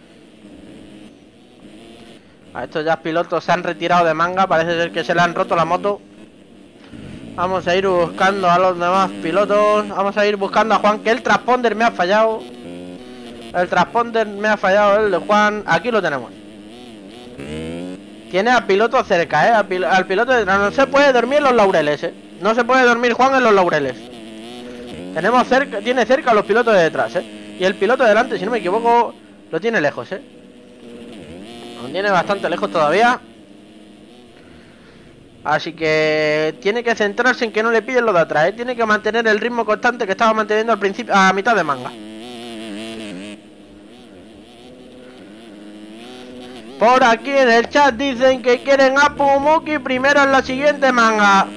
A estos ya pilotos se han retirado de manga, parece ser que se le han roto la moto. Vamos a ir buscando a los demás pilotos. Vamos a ir buscando a Juan, que el transponder me ha fallado. El transponder me ha fallado, el de Juan. Aquí lo tenemos. Tiene al piloto cerca, eh. Al, pil al piloto de... No se puede dormir en los laureles, eh. No se puede dormir Juan en los laureles. Tenemos cerca, tiene cerca a los pilotos de detrás, eh. Y el piloto de delante, si no me equivoco, lo tiene lejos, eh. Lo tiene bastante lejos todavía. Así que tiene que centrarse en que no le pillen lo de atrás, ¿eh? Tiene que mantener el ritmo constante que estaba manteniendo al principio, a mitad de manga. Por aquí en el chat dicen que quieren a Pumuki primero en la siguiente manga.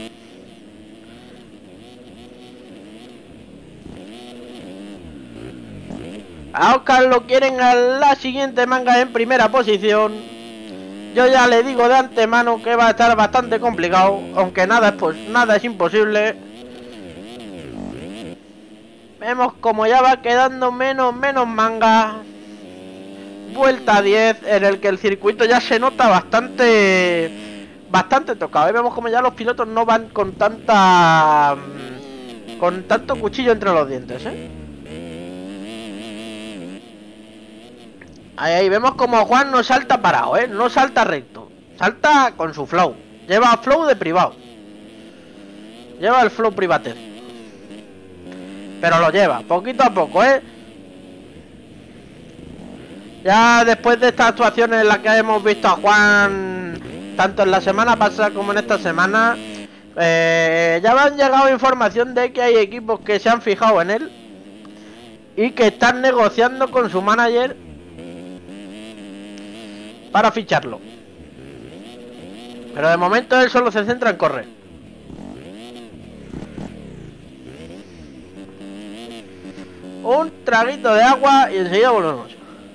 A Oscar lo quieren a la siguiente manga en primera posición. Yo ya le digo de antemano que va a estar bastante complicado, aunque nada es, pues, nada es imposible. Vemos como ya va quedando menos, menos manga. Vuelta diez, en el que el circuito ya se nota bastante bastante tocado. Y vemos como ya los pilotos no van con tanta con tanto cuchillo entre los dientes, ¿eh? Ahí, ahí vemos como Juan no salta parado, ¿eh? No salta recto, salta con su flow. Lleva flow de privado. Lleva el flow private. Pero lo lleva, poquito a poco, ¿eh? Ya después de estas actuaciones en las que hemos visto a Juan, tanto en la semana pasada como en esta semana, eh, ya me han llegado información de que hay equipos que se han fijado en él y que están negociando con su manager para ficharlo. Pero de momento él solo se centra en correr. Un traguito de agua y enseguida volvemos.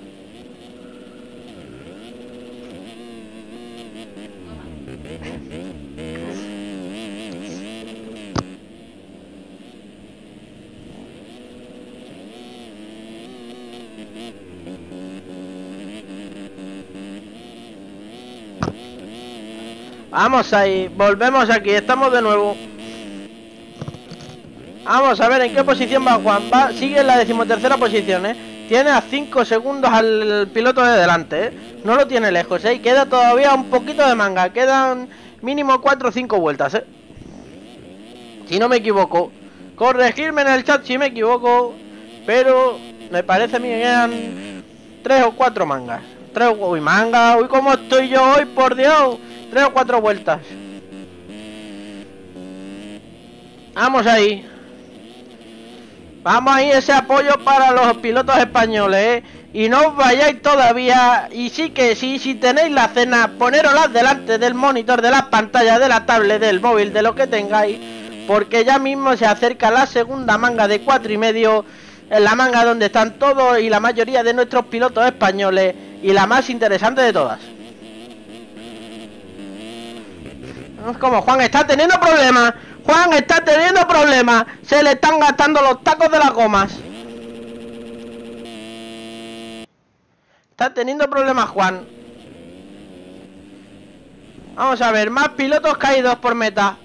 Vamos ahí, volvemos aquí, estamos de nuevo. Vamos a ver en qué posición va Juan. Va, sigue en la decimotercera posición, ¿eh? Tiene a cinco segundos al piloto de delante, ¿eh? No lo tiene lejos, ¿eh? Y queda todavía un poquito de manga. Quedan mínimo cuatro o cinco vueltas, ¿eh? Si no me equivoco. Corregirme en el chat si me equivoco. Pero me parece a mí que quedan tres o cuatro mangas. Tres, uy, manga, uy, cómo estoy yo hoy, por Dios. Tres o cuatro vueltas. Vamos ahí. Vamos ahí, ese apoyo para los pilotos españoles, ¿eh? Y no os vayáis todavía. Y sí que sí, si tenéis la cena, poneroslas delante del monitor, de las pantallas, de la tablet, del móvil, de lo que tengáis. Porque ya mismo se acerca la segunda manga de cuatro y medio. En la manga donde están todos y la mayoría de nuestros pilotos españoles. Y la más interesante de todas. Es como Juan está teniendo problemas. Juan está teniendo problemas. Se le están gastando los tacos de las gomas. Está teniendo problemas Juan. Vamos a ver, más pilotos caídos por meta.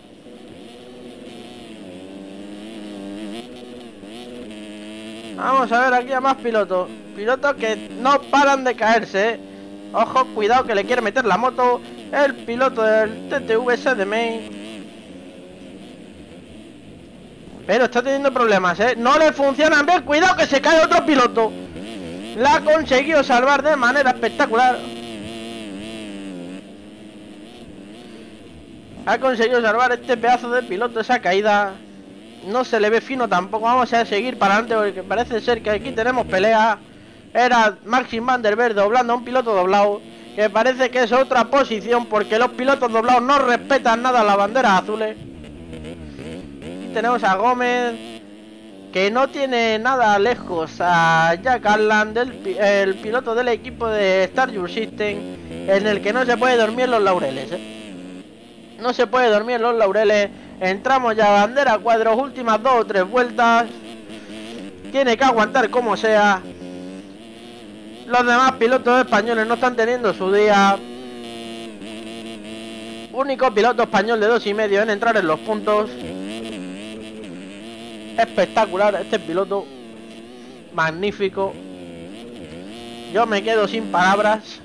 Vamos a ver aquí a más pilotos. Pilotos que no paran de caerse, ¿eh? Ojo, cuidado que le quiere meter la moto el piloto del T T V S de Main. Pero está teniendo problemas, ¿eh? No le funcionan bien. Cuidado que se cae otro piloto. La ha conseguido salvar de manera espectacular. Ha conseguido salvar este pedazo de piloto, esa caída. No se le ve fino tampoco. Vamos a seguir para adelante porque parece ser que aquí tenemos pelea. Era Maxim Van der Berg doblando a un piloto doblado. Que parece que es otra posición porque los pilotos doblados no respetan nada las banderas azules. Y tenemos a Gómez, que no tiene nada lejos a Jack Allan, del, el piloto del equipo de Star Your System, en el que no se puede dormir en los laureles, ¿eh? No se puede dormir en los laureles. Entramos ya a bandera a cuadros, últimas dos o tres vueltas. Tiene que aguantar como sea. Los demás pilotos españoles no están teniendo su día. Único piloto español de dos y medio en entrar en los puntos. Espectacular este piloto. Magnífico. Yo me quedo sin palabras.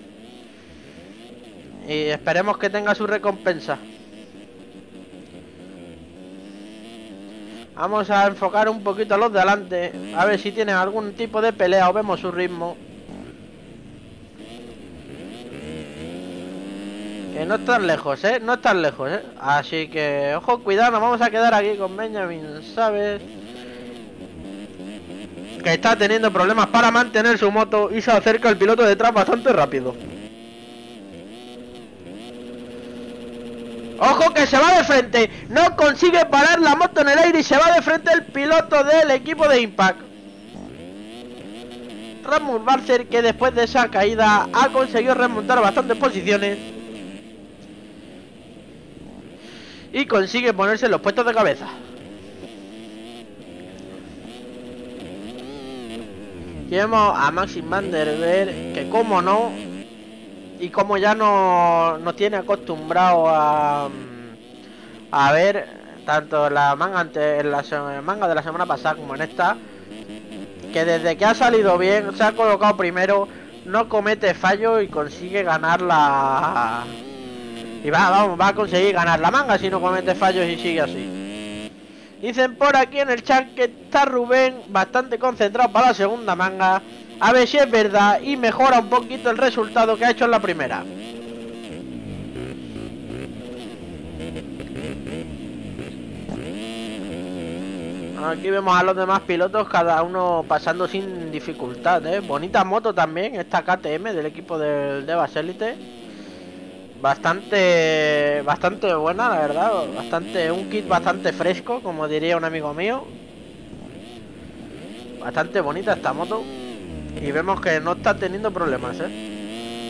Y esperemos que tenga su recompensa. Vamos a enfocar un poquito a los de adelante. A ver si tienen algún tipo de pelea o vemos su ritmo. Que no están lejos, ¿eh? No están lejos, ¿eh? Así que, ojo, cuidado, nos vamos a quedar aquí con Benjamin, ¿sabes? Que está teniendo problemas para mantener su moto y se acerca el piloto detrás bastante rápido. Ojo que se va de frente. No consigue parar la moto en el aire y se va de frente el piloto del equipo de Impact. Rasmus Barcer, que después de esa caída ha conseguido remontar bastantes posiciones. Y consigue ponerse en los puestos de cabeza. Aquí vemos a Maxim van der Berg, que como no, y como ya no nos tiene acostumbrado a, a ver tanto la manga ante, en la manga de la semana pasada como en esta, que desde que ha salido bien, se ha colocado primero, no comete fallos y consigue ganar la... Y va, vamos, va a conseguir ganar la manga si no comete fallos y sigue así. Dicen por aquí en el chat que está Rubén bastante concentrado para la segunda manga. A ver si es verdad y mejora un poquito el resultado que ha hecho en la primera. Aquí vemos a los demás pilotos, cada uno pasando sin dificultad, ¿eh? Bonita moto también, esta K T M del equipo del Devas Elite. Bastante, bastante buena, la verdad. Bastante, un kit bastante fresco, como diría un amigo mío. Bastante bonita esta moto. Y vemos que no está teniendo problemas, ¿eh?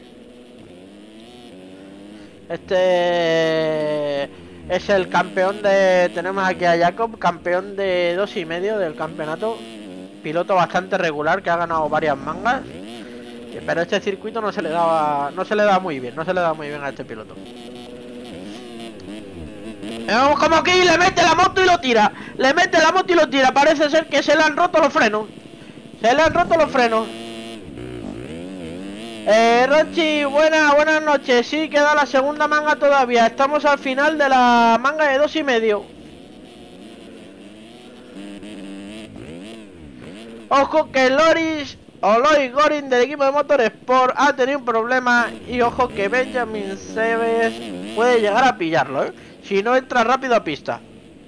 Este es el campeón de... Tenemos aquí a Jacob, campeón de dos y medio del campeonato. Piloto bastante regular que ha ganado varias mangas. Pero este circuito no se le daba, no se le da muy bien, no se le da muy bien a este piloto. Vemos como aquí le mete la moto y lo tira. Le mete la moto y lo tira. Parece ser que se le han roto los frenos. Se le han roto los frenos. Eh, Ronchi, buenas, buenas noches. Sí, queda la segunda manga todavía. Estamos al final de la manga de dos y medio. Ojo que Loris Oloy Gorin del equipo de Motorsport ha tenido un problema. Y ojo que Benjamin Seves puede llegar a pillarlo, ¿eh? Si no entra rápido a pista.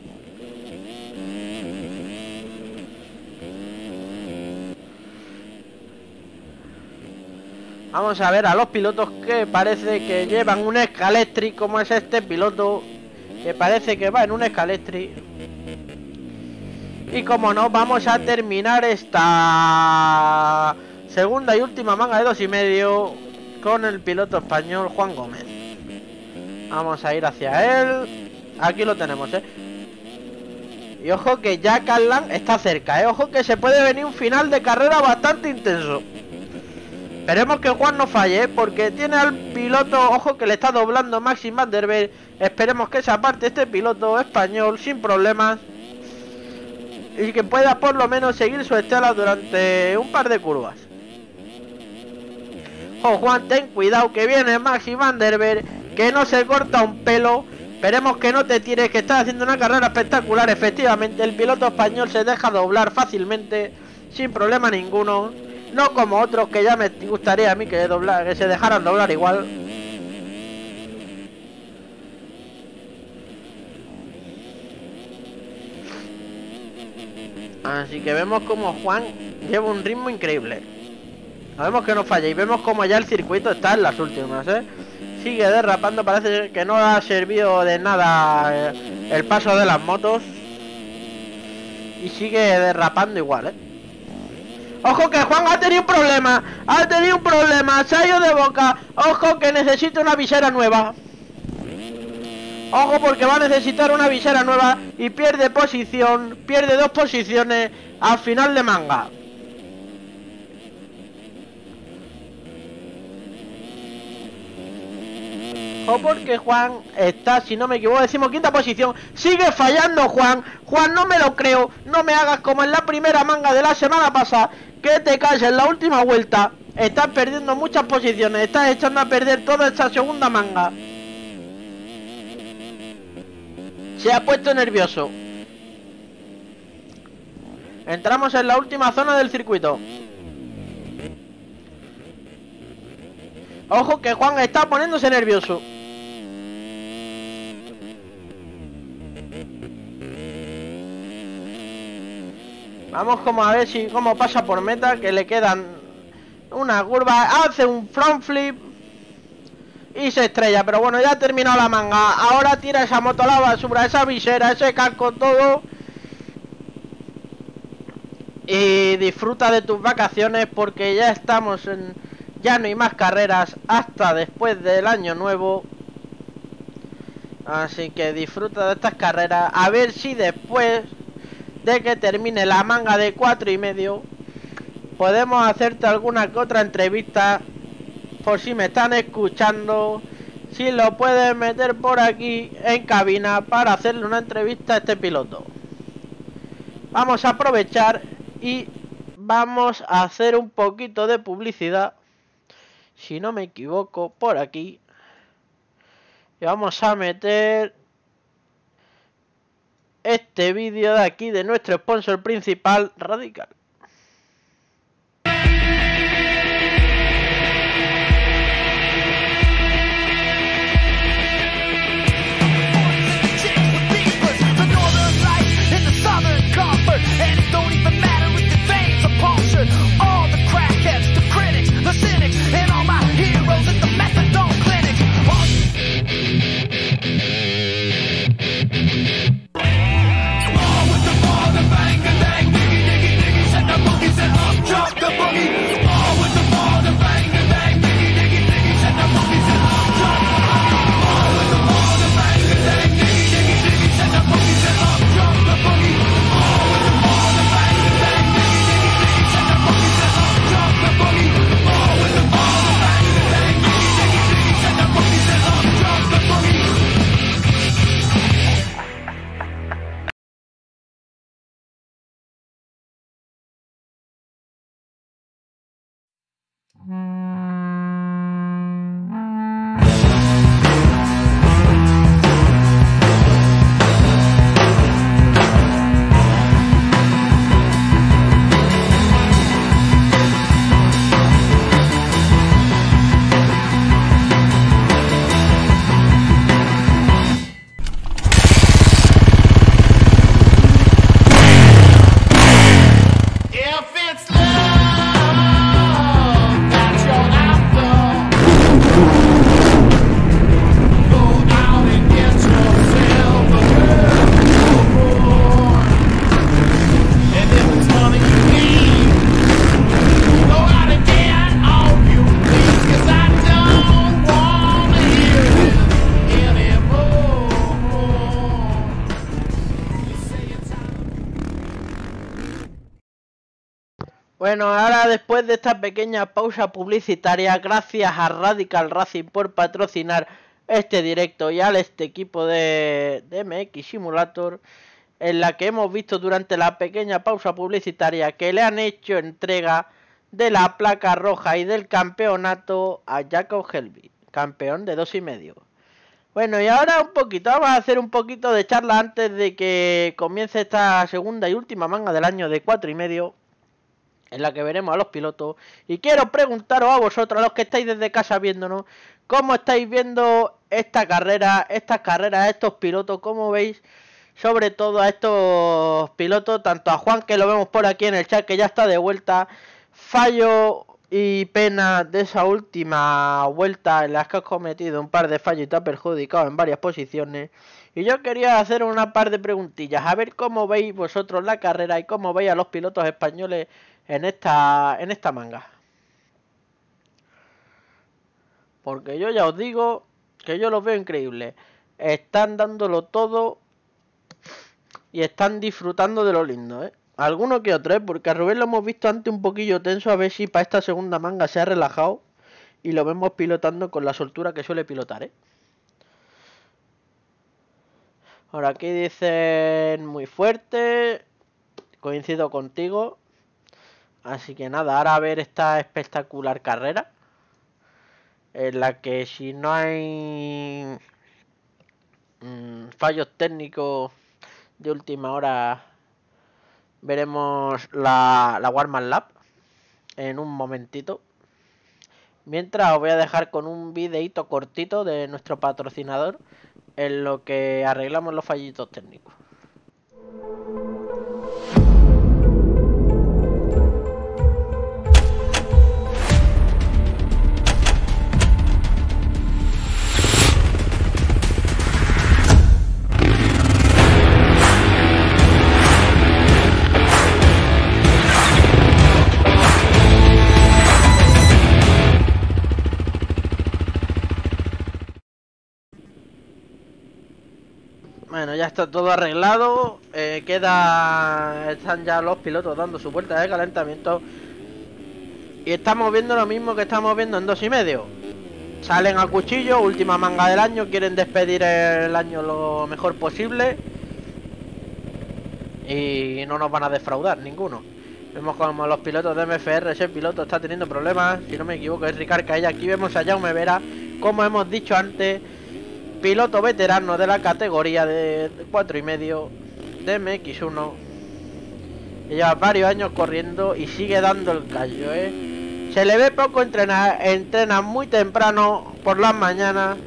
Vamos a ver a los pilotos que parece que llevan un Scalextric, como es este piloto, que parece que va en un Scalextric. Y como no, vamos a terminar esta segunda y última manga de dos y medio con el piloto español Juan Gómez. Vamos a ir hacia él. Aquí lo tenemos, eh. Y ojo que ya Carlan está cerca, eh. Ojo que se puede venir un final de carrera bastante intenso. Esperemos que Juan no falle, ¿eh? Porque tiene al piloto, ojo que le está doblando Maxim van der Berg. Esperemos que se aparte este piloto español sin problemas. Y que pueda por lo menos seguir su estela durante un par de curvas. Oh, Juan, ten cuidado que viene Maxim van der Berg, que no se corta un pelo. Esperemos que no te tires, que estás haciendo una carrera espectacular. Efectivamente, el piloto español se deja doblar fácilmente, sin problema ninguno. No como otros que ya me gustaría a mí que, doblar, que se dejaran doblar igual. Así que vemos como Juan lleva un ritmo increíble. Vemos que no falla y vemos como ya el circuito está en las últimas, ¿eh? Sigue derrapando, parece que no ha servido de nada el paso de las motos. Y sigue derrapando igual, ¿eh? Ojo que Juan ha tenido un problema. Ha tenido un problema, se ha ido de boca. Ojo que necesita una visera nueva. Ojo porque va a necesitar una visera nueva. Y pierde posición, pierde dos posiciones al final de manga. Ojo porque Juan está, si no me equivoco, decimoquinta posición. Sigue fallando Juan. Juan, no me lo creo. No me hagas como en la primera manga de la semana pasada, que te caes en la última vuelta. Estás perdiendo muchas posiciones. Estás echando a perder toda esta segunda manga. Se ha puesto nervioso. Entramos en la última zona del circuito. Ojo que Juan está poniéndose nervioso. Vamos como a ver si cómo pasa por meta, que le quedan una curva, hace un front flip y se estrella, pero bueno, ya ha terminado la manga. Ahora tira esa moto a la basura, esa visera, ese casco, todo. Y disfruta de tus vacaciones porque ya estamos en... Ya no hay más carreras hasta después del año nuevo. Así que disfruta de estas carreras. A ver si después de que termine la manga de cuatro y medio podemos hacerte alguna que otra entrevista por si me están escuchando. Si lo puedes meter por aquí en cabina para hacerle una entrevista a este piloto. Vamos a aprovechar y vamos a hacer un poquito de publicidad, si no me equivoco, por aquí. Y vamos a meter este vídeo de aquí de nuestro sponsor principal, Radical. And it don't even matter if the veins are punctured. All the crackheads, the critics, the cynics, and all my heroes at the methadone clinic. All with the ball, the bang, the dang, diggy, diggy, diggy, set the boogie, set up, drop the boogie. All with the ball, the bang, the dang, diggy, diggy, diggy, set the boogie, set up, drop the boogie. All with the ball, the bang, the dang, diggy, diggy, diggy, set the boogie, set up, drop the boogie. Bueno, ahora después de esta pequeña pausa publicitaria, gracias a Radical Racing por patrocinar este directo y a este equipo de, de M X Simulator, en la que hemos visto durante la pequeña pausa publicitaria que le han hecho entrega de la placa roja y del campeonato a Jacob Helby, campeón de dos y medio. Bueno, y ahora un poquito, vamos a hacer un poquito de charla antes de que comience esta segunda y última manga del año de cuatro y medio, en la que veremos a los pilotos. Y quiero preguntaros a vosotros, a los que estáis desde casa viéndonos, ¿cómo estáis viendo esta carrera, estas carreras, estos pilotos? ¿Cómo veis sobre todo a estos pilotos? Tanto a Juan, que lo vemos por aquí en el chat, que ya está de vuelta. Fallo y pena de esa última vuelta en las que has cometido un par de fallos y te ha perjudicado en varias posiciones. Y yo quería hacer una par de preguntillas, a ver cómo veis vosotros la carrera y cómo veis a los pilotos españoles en esta en esta manga. Porque yo ya os digo que yo los veo increíbles. Están dándolo todo y están disfrutando de lo lindo, ¿eh? Alguno que otro, ¿eh? Porque a Rubén lo hemos visto antes un poquillo tenso, a ver si para esta segunda manga se ha relajado y lo vemos pilotando con la soltura que suele pilotar, ¿eh? Ahora aquí dicen muy fuerte, coincido contigo. Así que nada, ahora a ver esta espectacular carrera, en la que si no hay mmm, fallos técnicos de última hora, veremos la, la Warm-up Lap en un momentito. Mientras os voy a dejar con un videito cortito de nuestro patrocinador, en lo que arreglamos los fallitos técnicos. Bueno, ya está todo arreglado, eh, queda, están ya los pilotos dando su vuelta de calentamiento Y estamos viendo lo mismo que estamos viendo en dos y medio. Salen a cuchillo, última manga del año, quieren despedir el año lo mejor posible. Y no nos van a defraudar ninguno. Vemos como los pilotos de M F R, ese piloto está teniendo problemas, si no me equivoco es Ricard Caella. Aquí vemos a Jaume Vera, como hemos dicho antes, piloto veterano de la categoría de cuatro y medio de M X uno. Lleva varios años corriendo y sigue dando el callo, ¿eh? Se le ve poco entrenar, entrena muy temprano por las mañanas.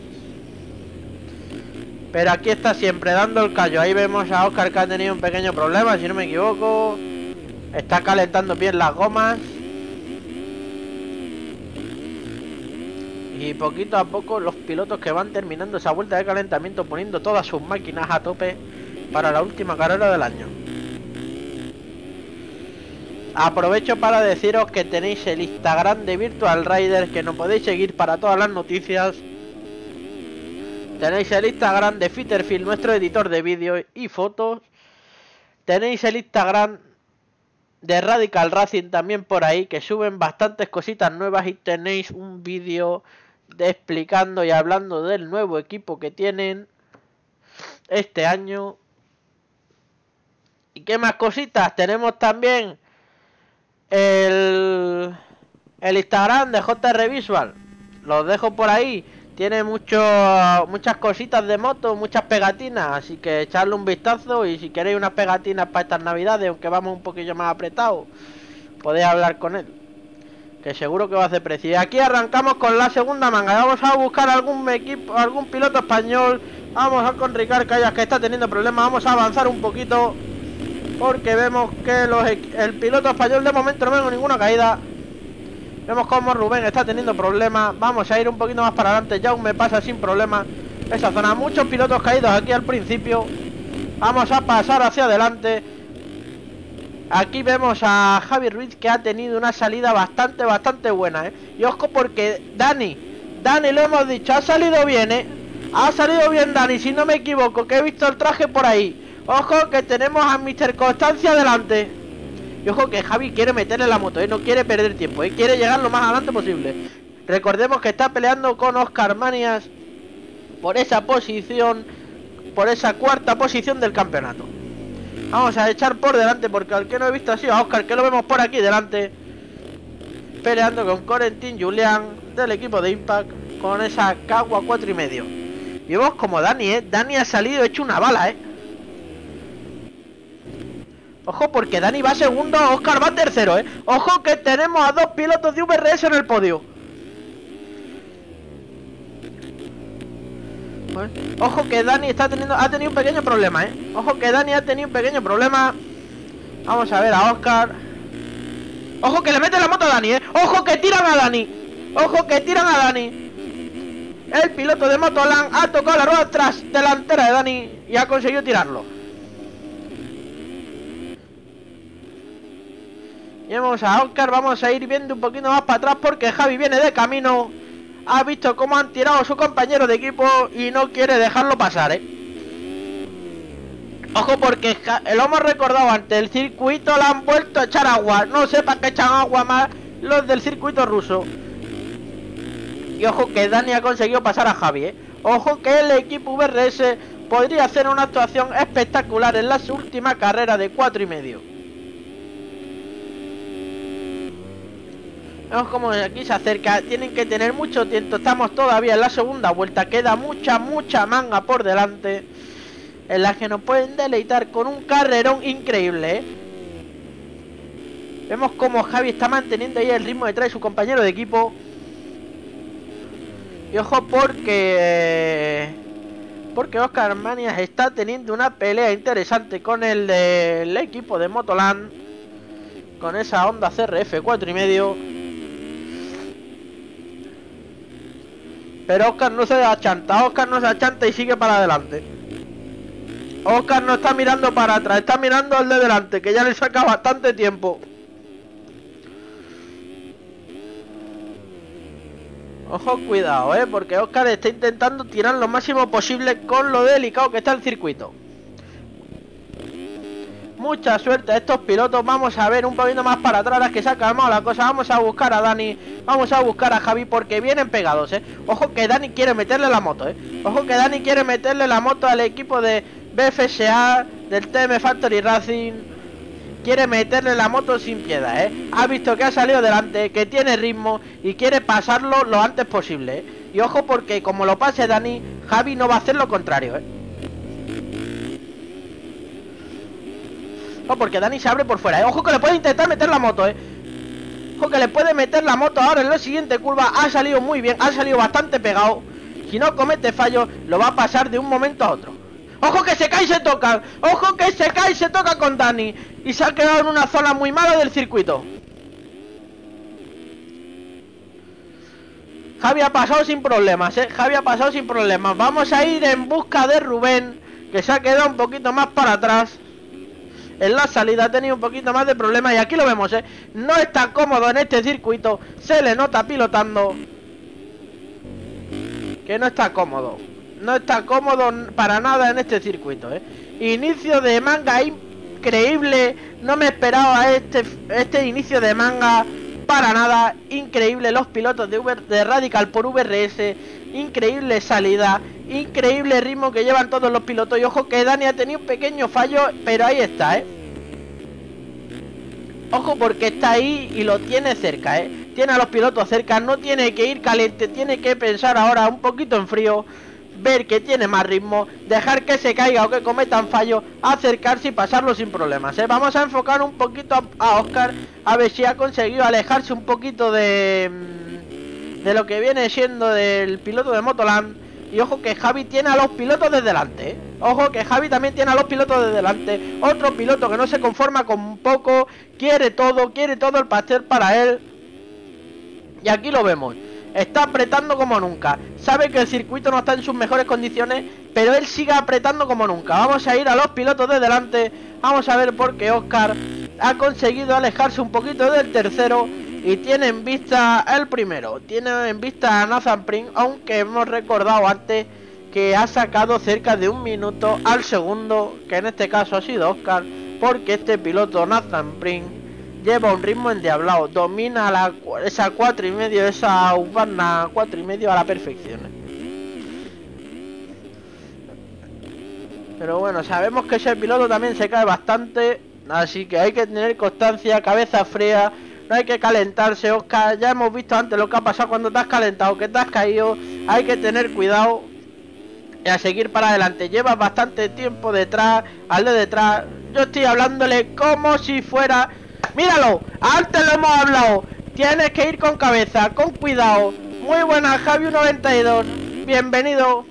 Pero aquí está siempre dando el callo. Ahí vemos a Oscar que ha tenido un pequeño problema, si no me equivoco. Está calentando bien las gomas. Y poquito a poco los pilotos que van terminando esa vuelta de calentamiento, poniendo todas sus máquinas a tope para la última carrera del año. Aprovecho para deciros que tenéis el Instagram de Virtual Rider, que nos podéis seguir para todas las noticias. Tenéis el Instagram de Fitterfield, nuestro editor de vídeos y fotos. Tenéis el Instagram de Radical Racing también por ahí, que suben bastantes cositas nuevas. Y tenéis un vídeo de explicando y hablando del nuevo equipo que tienen este año. ¿Y qué más cositas? Tenemos también el, el Instagram de J R Visual. Los dejo por ahí. Tiene mucho, muchas cositas de moto, muchas pegatinas, así que echarle un vistazo. Y si queréis unas pegatinas para estas navidades, aunque vamos un poquillo más apretados, podéis hablar con él, que seguro que va a hacer precio. Y aquí arrancamos con la segunda manga. Vamos a buscar algún equipo, algún piloto español. Vamos a con Ricard Caella, que está teniendo problemas. Vamos a avanzar un poquito, porque vemos que los, el piloto español de momento no vemos ninguna caída. Vemos como Rubén está teniendo problemas. Vamos a ir un poquito más para adelante. Jaume pasa sin problemas esa zona. Muchos pilotos caídos aquí al principio. Vamos a pasar hacia adelante. Aquí vemos a Javi Ruiz, que ha tenido una salida bastante, bastante buena, ¿eh? Y ojo porque Dani, Dani lo hemos dicho, ha salido bien, ¿eh? Ha salido bien Dani, si no me equivoco, que he visto el traje por ahí. Ojo que tenemos a míster Constancia adelante. Y ojo que Javi quiere meterle la moto, ¿eh? No quiere perder tiempo, ¿eh? Quiere llegar lo más adelante posible. Recordemos que está peleando con Oscar Manias por esa posición, por esa cuarta posición del campeonato. Vamos a echar por delante, porque al que no he visto ha sido a Oscar, que lo vemos por aquí delante, peleando con Corentin Julián del equipo de Impact, con esa Kawa cuatro y medio. Y vemos como Dani, ¿eh? Dani ha salido hecho una bala, ¿eh? Ojo porque Dani va segundo, Oscar va tercero, ¿eh? Ojo que tenemos a dos pilotos de V R S en el podio. Pues, ojo que Dani está teniendo, ha tenido un pequeño problema, ¿eh? Ojo que Dani ha tenido un pequeño problema. Vamos a ver a Oscar. Ojo que le mete la moto a Dani, ¿eh? Ojo que tiran a Dani. Ojo que tiran a Dani. El piloto de Motoland ha tocado la rueda tras delantera de Dani y ha conseguido tirarlo. Y vamos a Oscar, vamos a ir viendo un poquito más para atrás, porque Javi viene de camino. Ha visto cómo han tirado a su compañero de equipo y no quiere dejarlo pasar, ¿eh? Ojo porque lo hemos recordado antes, el circuito le han vuelto a echar agua. No sé para qué echan agua más los del circuito ruso. Y ojo que Dani ha conseguido pasar a Javi, ¿eh? Ojo que el equipo V R S podría hacer una actuación espectacular en la última carrera de cuatro y medio. Vemos como aquí se acerca. Tienen que tener mucho tiempo. Estamos todavía en la segunda vuelta. Queda mucha, mucha manga por delante, en la que nos pueden deleitar con un carrerón increíble, ¿eh? Vemos como Javi está manteniendo ahí el ritmo detrás de su compañero de equipo. Y ojo porque Porque Oscar Manias está teniendo una pelea interesante con el del equipo de Motoland, con esa Honda C R F cuatro y medio. Pero Oscar no se achanta, Oscar no se achanta y sigue para adelante. Oscar no está mirando para atrás, está mirando al de delante, que ya le saca bastante tiempo. Ojo, cuidado, eh, porque Oscar está intentando tirar lo máximo posible con lo delicado que está el circuito. mucha suerte a estos pilotos. Vamos a ver un poquito más para atrás, las que se ha calmado la cosa. Vamos a buscar a Dani, vamos a buscar a Javi, porque vienen pegados, eh. Ojo que Dani quiere meterle la moto, eh. Ojo que Dani quiere meterle la moto al equipo de B F S A, del T M Factory Racing. Quiere meterle la moto sin piedad, eh. Ha visto que ha salido delante, que tiene ritmo y quiere pasarlo lo antes posible, eh. Y ojo porque como lo pase Dani, Javi no va a hacer lo contrario, eh. No, porque Dani se abre por fuera, ¿eh? Ojo que le puede intentar meter la moto, ¿eh? Ojo que le puede meter la moto ahora en la siguiente curva. Ha salido muy bien, ha salido bastante pegado. Si no comete fallo, lo va a pasar de un momento a otro. Ojo que se cae y se toca. Ojo que se cae y se toca con Dani. Y se ha quedado en una zona muy mala del circuito. Javi ha pasado sin problemas, ¿eh? Javi ha pasado sin problemas. Vamos a ir en busca de Rubén, que se ha quedado un poquito más para atrás. En la salida ha tenido un poquito más de problemas. Y aquí lo vemos, ¿eh? No está cómodo en este circuito. Se le nota pilotando que no está cómodo. No está cómodo para nada en este circuito, ¿eh? Inicio de manga increíble. No me esperaba este, este inicio de manga para nada. Increíble los pilotos de, Uber, de Radical por V R S. Increíble salida. Increíble ritmo que llevan todos los pilotos. Y ojo que Dani ha tenido un pequeño fallo, pero ahí está, ¿eh? Ojo porque está ahí y lo tiene cerca, ¿eh? Tiene a los pilotos cerca, no tiene que ir caliente. Tiene que pensar ahora un poquito en frío, ver que tiene más ritmo, dejar que se caiga o que cometan fallo, acercarse y pasarlo sin problemas, ¿eh? Vamos a enfocar un poquito a, a Oscar, a ver si ha conseguido alejarse un poquito de, de lo que viene siendo del piloto de Motoland. Y ojo que Javi tiene a los pilotos de delante, ¿eh? Ojo que Javi también tiene a los pilotos de delante. Otro piloto que no se conforma con poco, quiere todo, quiere todo el pastel para él. Y aquí lo vemos, está apretando como nunca. Sabe que el circuito no está en sus mejores condiciones, pero él sigue apretando como nunca. Vamos a ir a los pilotos de delante. Vamos a ver por qué Oscar ha conseguido alejarse un poquito del tercero y tiene en vista el primero. Tiene en vista a Nathan Pring, aunque hemos recordado antes que ha sacado cerca de un minuto al segundo, que en este caso ha sido Oscar, porque este piloto Nathan Pring lleva un ritmo endiablado, domina la, esa cuatro y medio, esa Husqvarna cuatro y medio a la perfección. Pero bueno, sabemos que ese piloto también se cae bastante, así que hay que tener constancia, cabeza fría, no hay que calentarse, Oscar. Ya hemos visto antes lo que ha pasado cuando te has calentado, que te has caído, hay que tener cuidado y a seguir para adelante. Llevas bastante tiempo detrás, al de detrás, yo estoy hablándole como si fuera... Míralo, antes lo hemos hablado. Tienes que ir con cabeza, con cuidado. Muy buena, Javi noventa y dos. Bienvenido.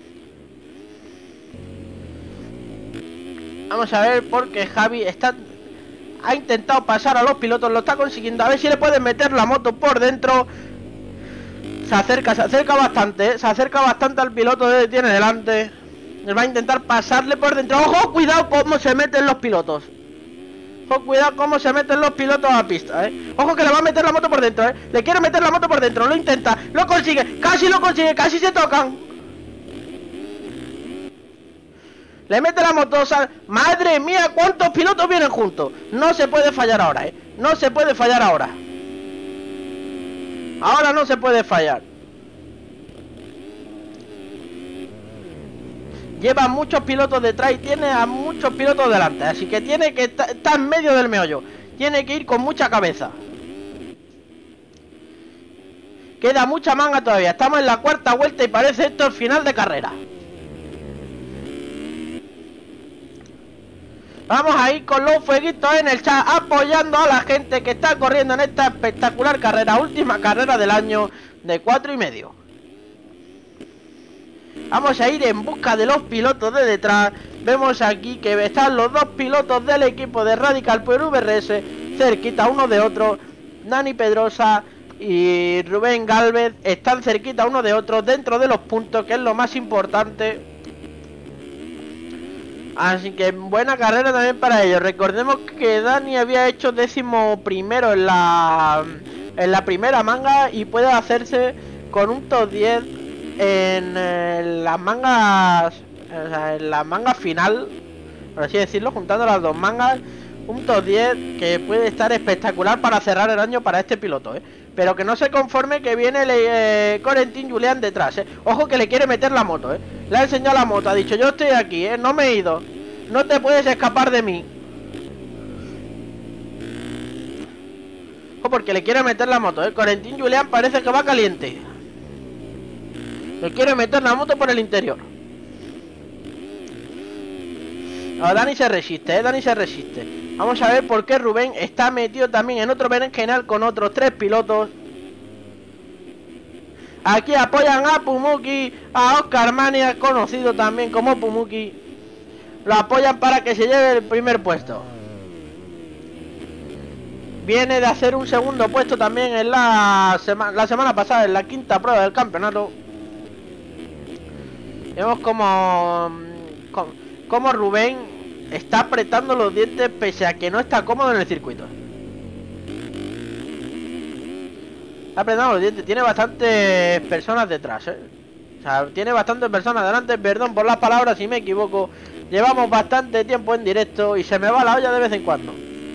Vamos a ver porque Javi está... ha intentado pasar a los pilotos, lo está consiguiendo. A ver si le pueden meter la moto por dentro. Se acerca, se acerca bastante, ¿eh? Se acerca bastante al piloto que tiene delante. Él va a intentar pasarle por dentro. ¡Ojo! Cuidado cómo se meten los pilotos. Ojo, cuidado cómo se meten los pilotos a la pista, ¿eh? Ojo que le va a meter la moto por dentro, ¿eh? Le quiere meter la moto por dentro, lo intenta, lo consigue, casi lo consigue, casi se tocan. Le mete la moto, o sea, madre mía, cuántos pilotos vienen juntos. No se puede fallar ahora, ¿eh? No se puede fallar ahora. Ahora no se puede fallar. Lleva muchos pilotos detrás y tiene a muchos pilotos delante. Así que tiene que estar está en medio del meollo. Tiene que ir con mucha cabeza. Queda mucha manga todavía. Estamos en la cuarta vuelta y parece esto el final de carrera. Vamos a ir con los fueguitos en el chat, apoyando a la gente que está corriendo en esta espectacular carrera. Última carrera del año de cuatro y medio. Vamos a ir en busca de los pilotos de detrás. Vemos aquí que están los dos pilotos del equipo de Radical por V R S cerquita uno de otro. Dani Pedrosa y Rubén Gálvez están cerquita uno de otro dentro de los puntos, que es lo más importante. Así que buena carrera también para ellos. Recordemos que Dani había hecho décimo primero en la, en la primera manga y puede hacerse con un top diez en, en las mangas, o sea, en la manga final, por así decirlo, juntando las dos mangas, Un top diez que puede estar espectacular para cerrar el año para este piloto, ¿eh? Pero que no se conforme que viene el eh, Corentin Julián detrás, ¿eh? Ojo que le quiere meter la moto, ¿eh? Le ha enseñado la moto, ha dicho yo estoy aquí, ¿eh? No me he ido. No te puedes escapar de mí. Ojo porque le quiere meter la moto, ¿eh? Corentin Julián parece que va caliente. Le quiere meter la moto por el interior. Ahora Dani se resiste, ¿eh? Dani se resiste. Vamos a ver por qué Rubén está metido también en otro berenjenal con otros tres pilotos. Aquí apoyan a Pumuki, a Oscar Mania, conocido también como Pumuki. Lo apoyan para que se lleve el primer puesto. Viene de hacer un segundo puesto también en la, sema la semana pasada, en la quinta prueba del campeonato. Vemos como, como, como Rubén está apretando los dientes pese a que no está cómodo en el circuito. Está apretando los dientes. Tiene bastantes personas detrás, ¿eh? O sea, tiene bastantes personas delante. Perdón por las palabras si me equivoco. Llevamos bastante tiempo en directo y se me va la olla de vez en cuando.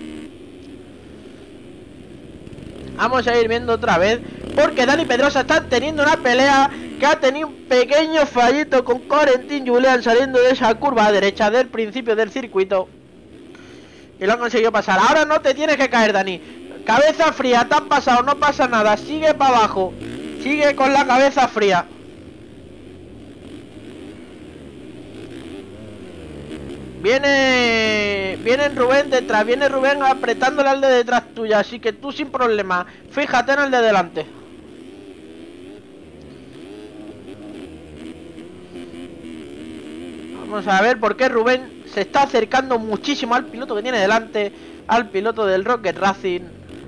Vamos a ir viendo otra vez, porque Dani Pedrosa está teniendo una pelea que ha tenido un pequeño fallito con Corentin Julián saliendo de esa curva derecha del principio del circuito. Y lo han conseguido pasar. Ahora no te tienes que caer, Dani. Cabeza fría, te has pasado, no pasa nada. Sigue para abajo. Sigue con la cabeza fría. Viene... Viene Rubén detrás. Viene Rubén apretándole al de detrás tuya. Así que tú sin problema. Fíjate en el de delante. Vamos a ver por qué Rubén se está acercando muchísimo al piloto que tiene delante. Al piloto del Rocket Racing.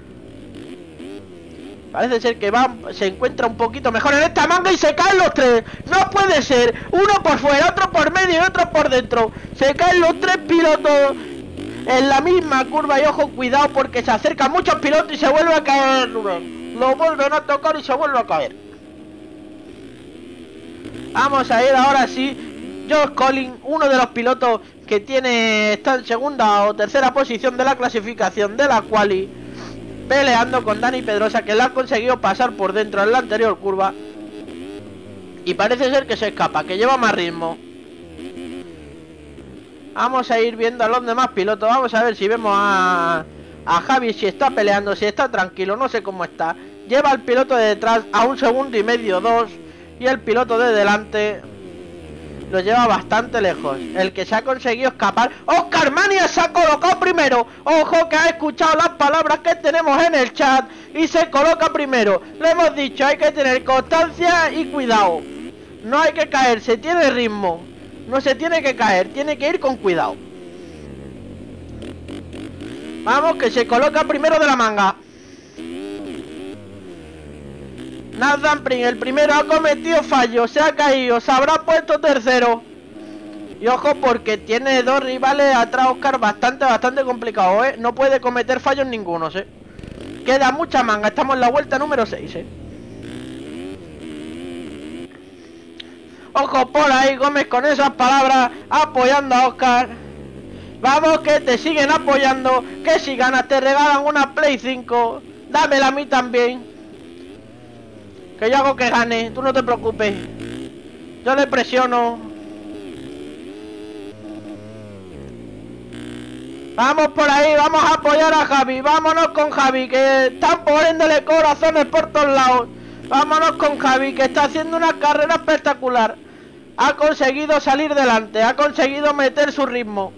Parece ser que va, se encuentra un poquito mejor en esta manga y se caen los tres. No puede ser. Uno por fuera, otro por medio y otro por dentro. Se caen los tres pilotos en la misma curva. Y ojo, cuidado porque se acercan muchos pilotos y se vuelve a caer Rubén. Lo vuelven a tocar y se vuelve a caer. Vamos a ir ahora sí. Josh Collins, uno de los pilotos que tiene, está en segunda o tercera posición de la clasificación de la quali, peleando con Dani Pedrosa, que le ha conseguido pasar por dentro en la anterior curva. Y parece ser que se escapa, que lleva más ritmo. Vamos a ir viendo a los demás pilotos. Vamos a ver si vemos a, a Javi, si está peleando, si está tranquilo, no sé cómo está. Lleva al piloto de detrás a un segundo y medio, dos. Y el piloto de delante lo lleva bastante lejos. El que se ha conseguido escapar, Oscar Mania, se ha colocado primero. Ojo que ha escuchado las palabras que tenemos en el chat y se coloca primero. Le hemos dicho, hay que tener constancia y cuidado. No hay que caerse, tiene ritmo. No se tiene que caer, tiene que ir con cuidado. Vamos, que se coloca primero de la manga. Nathan Pring, el primero, ha cometido fallo, se ha caído, se habrá puesto tercero. Y ojo porque tiene dos rivales atrás, Oscar, bastante, bastante complicado, ¿eh? No puede cometer fallos ninguno, ¿eh? Queda mucha manga, estamos en la vuelta número seis, ¿eh? Ojo por ahí, Gómez, con esas palabras, apoyando a Oscar. Vamos, que te siguen apoyando, que si ganas te regalan una Play cinco. Dámela a mí también, que yo hago que gane, tú no te preocupes. Yo le presiono. Vamos por ahí, vamos a apoyar a Javi. Vámonos con Javi, que están poniéndole corazones por todos lados. Vámonos con Javi, que está haciendo una carrera espectacular. Ha conseguido salir delante, ha conseguido meter su ritmo.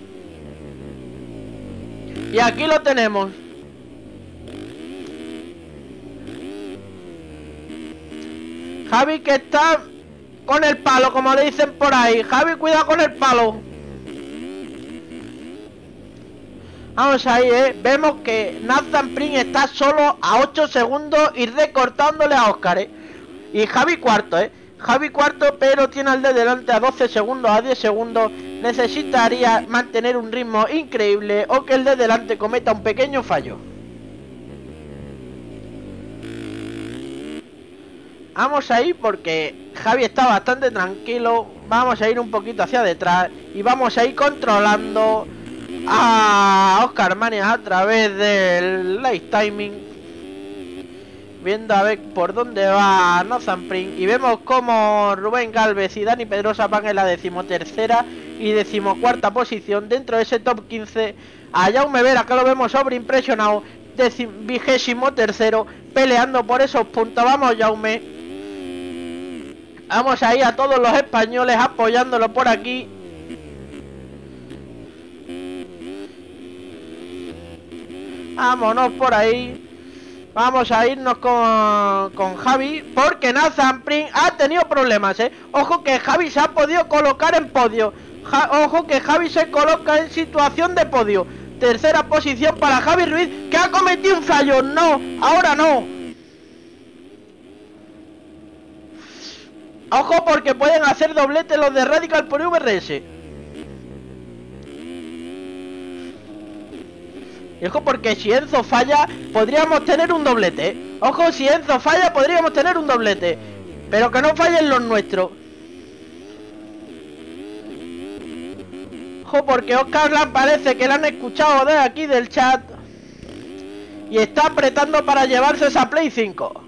Y aquí lo tenemos. Javi, que está con el palo, como le dicen por ahí. Javi, cuidado con el palo. Vamos ahí, eh. Vemos que Nathan Pring está solo a ocho segundos y recortándole a Oscar, eh. Y Javi cuarto, eh. Javi cuarto, pero tiene al de delante a doce segundos, a diez segundos. Necesitaría mantener un ritmo increíble o que el de delante cometa un pequeño fallo. Vamos a ir porque Javi está bastante tranquilo. Vamos a ir un poquito hacia detrás y vamos a ir controlando a Oscar Armani a través del live timing, viendo a ver por dónde va Nathan Pring, y vemos como Rubén Galvez y Dani Pedrosa van en la decimotercera y decimocuarta posición dentro de ese top quince. A Jaume Vera, que lo vemos sobreimpresionado, vigésimo tercero, peleando por esos puntos. Vamos, Jaume. Vamos ahí a todos los españoles apoyándolo por aquí. Vámonos por ahí. Vamos a irnos con, con Javi, porque Nathan Pring ha tenido problemas, ¿eh? Ojo que Javi se ha podido colocar en podio. Ja, ojo que Javi se coloca en situación de podio. Tercera posición para Javi Ruiz, que ha cometido un fallo. No, ahora no. Ojo porque pueden hacer doblete los de Radical por V R S. Y ojo porque si Enzo falla, podríamos tener un doblete, ¿eh? Ojo, si Enzo falla, podríamos tener un doblete. Pero que no fallen los nuestros. Ojo porque Oscar Lan parece que le han escuchado de aquí del chat y está apretando para llevarse esa Play cinco.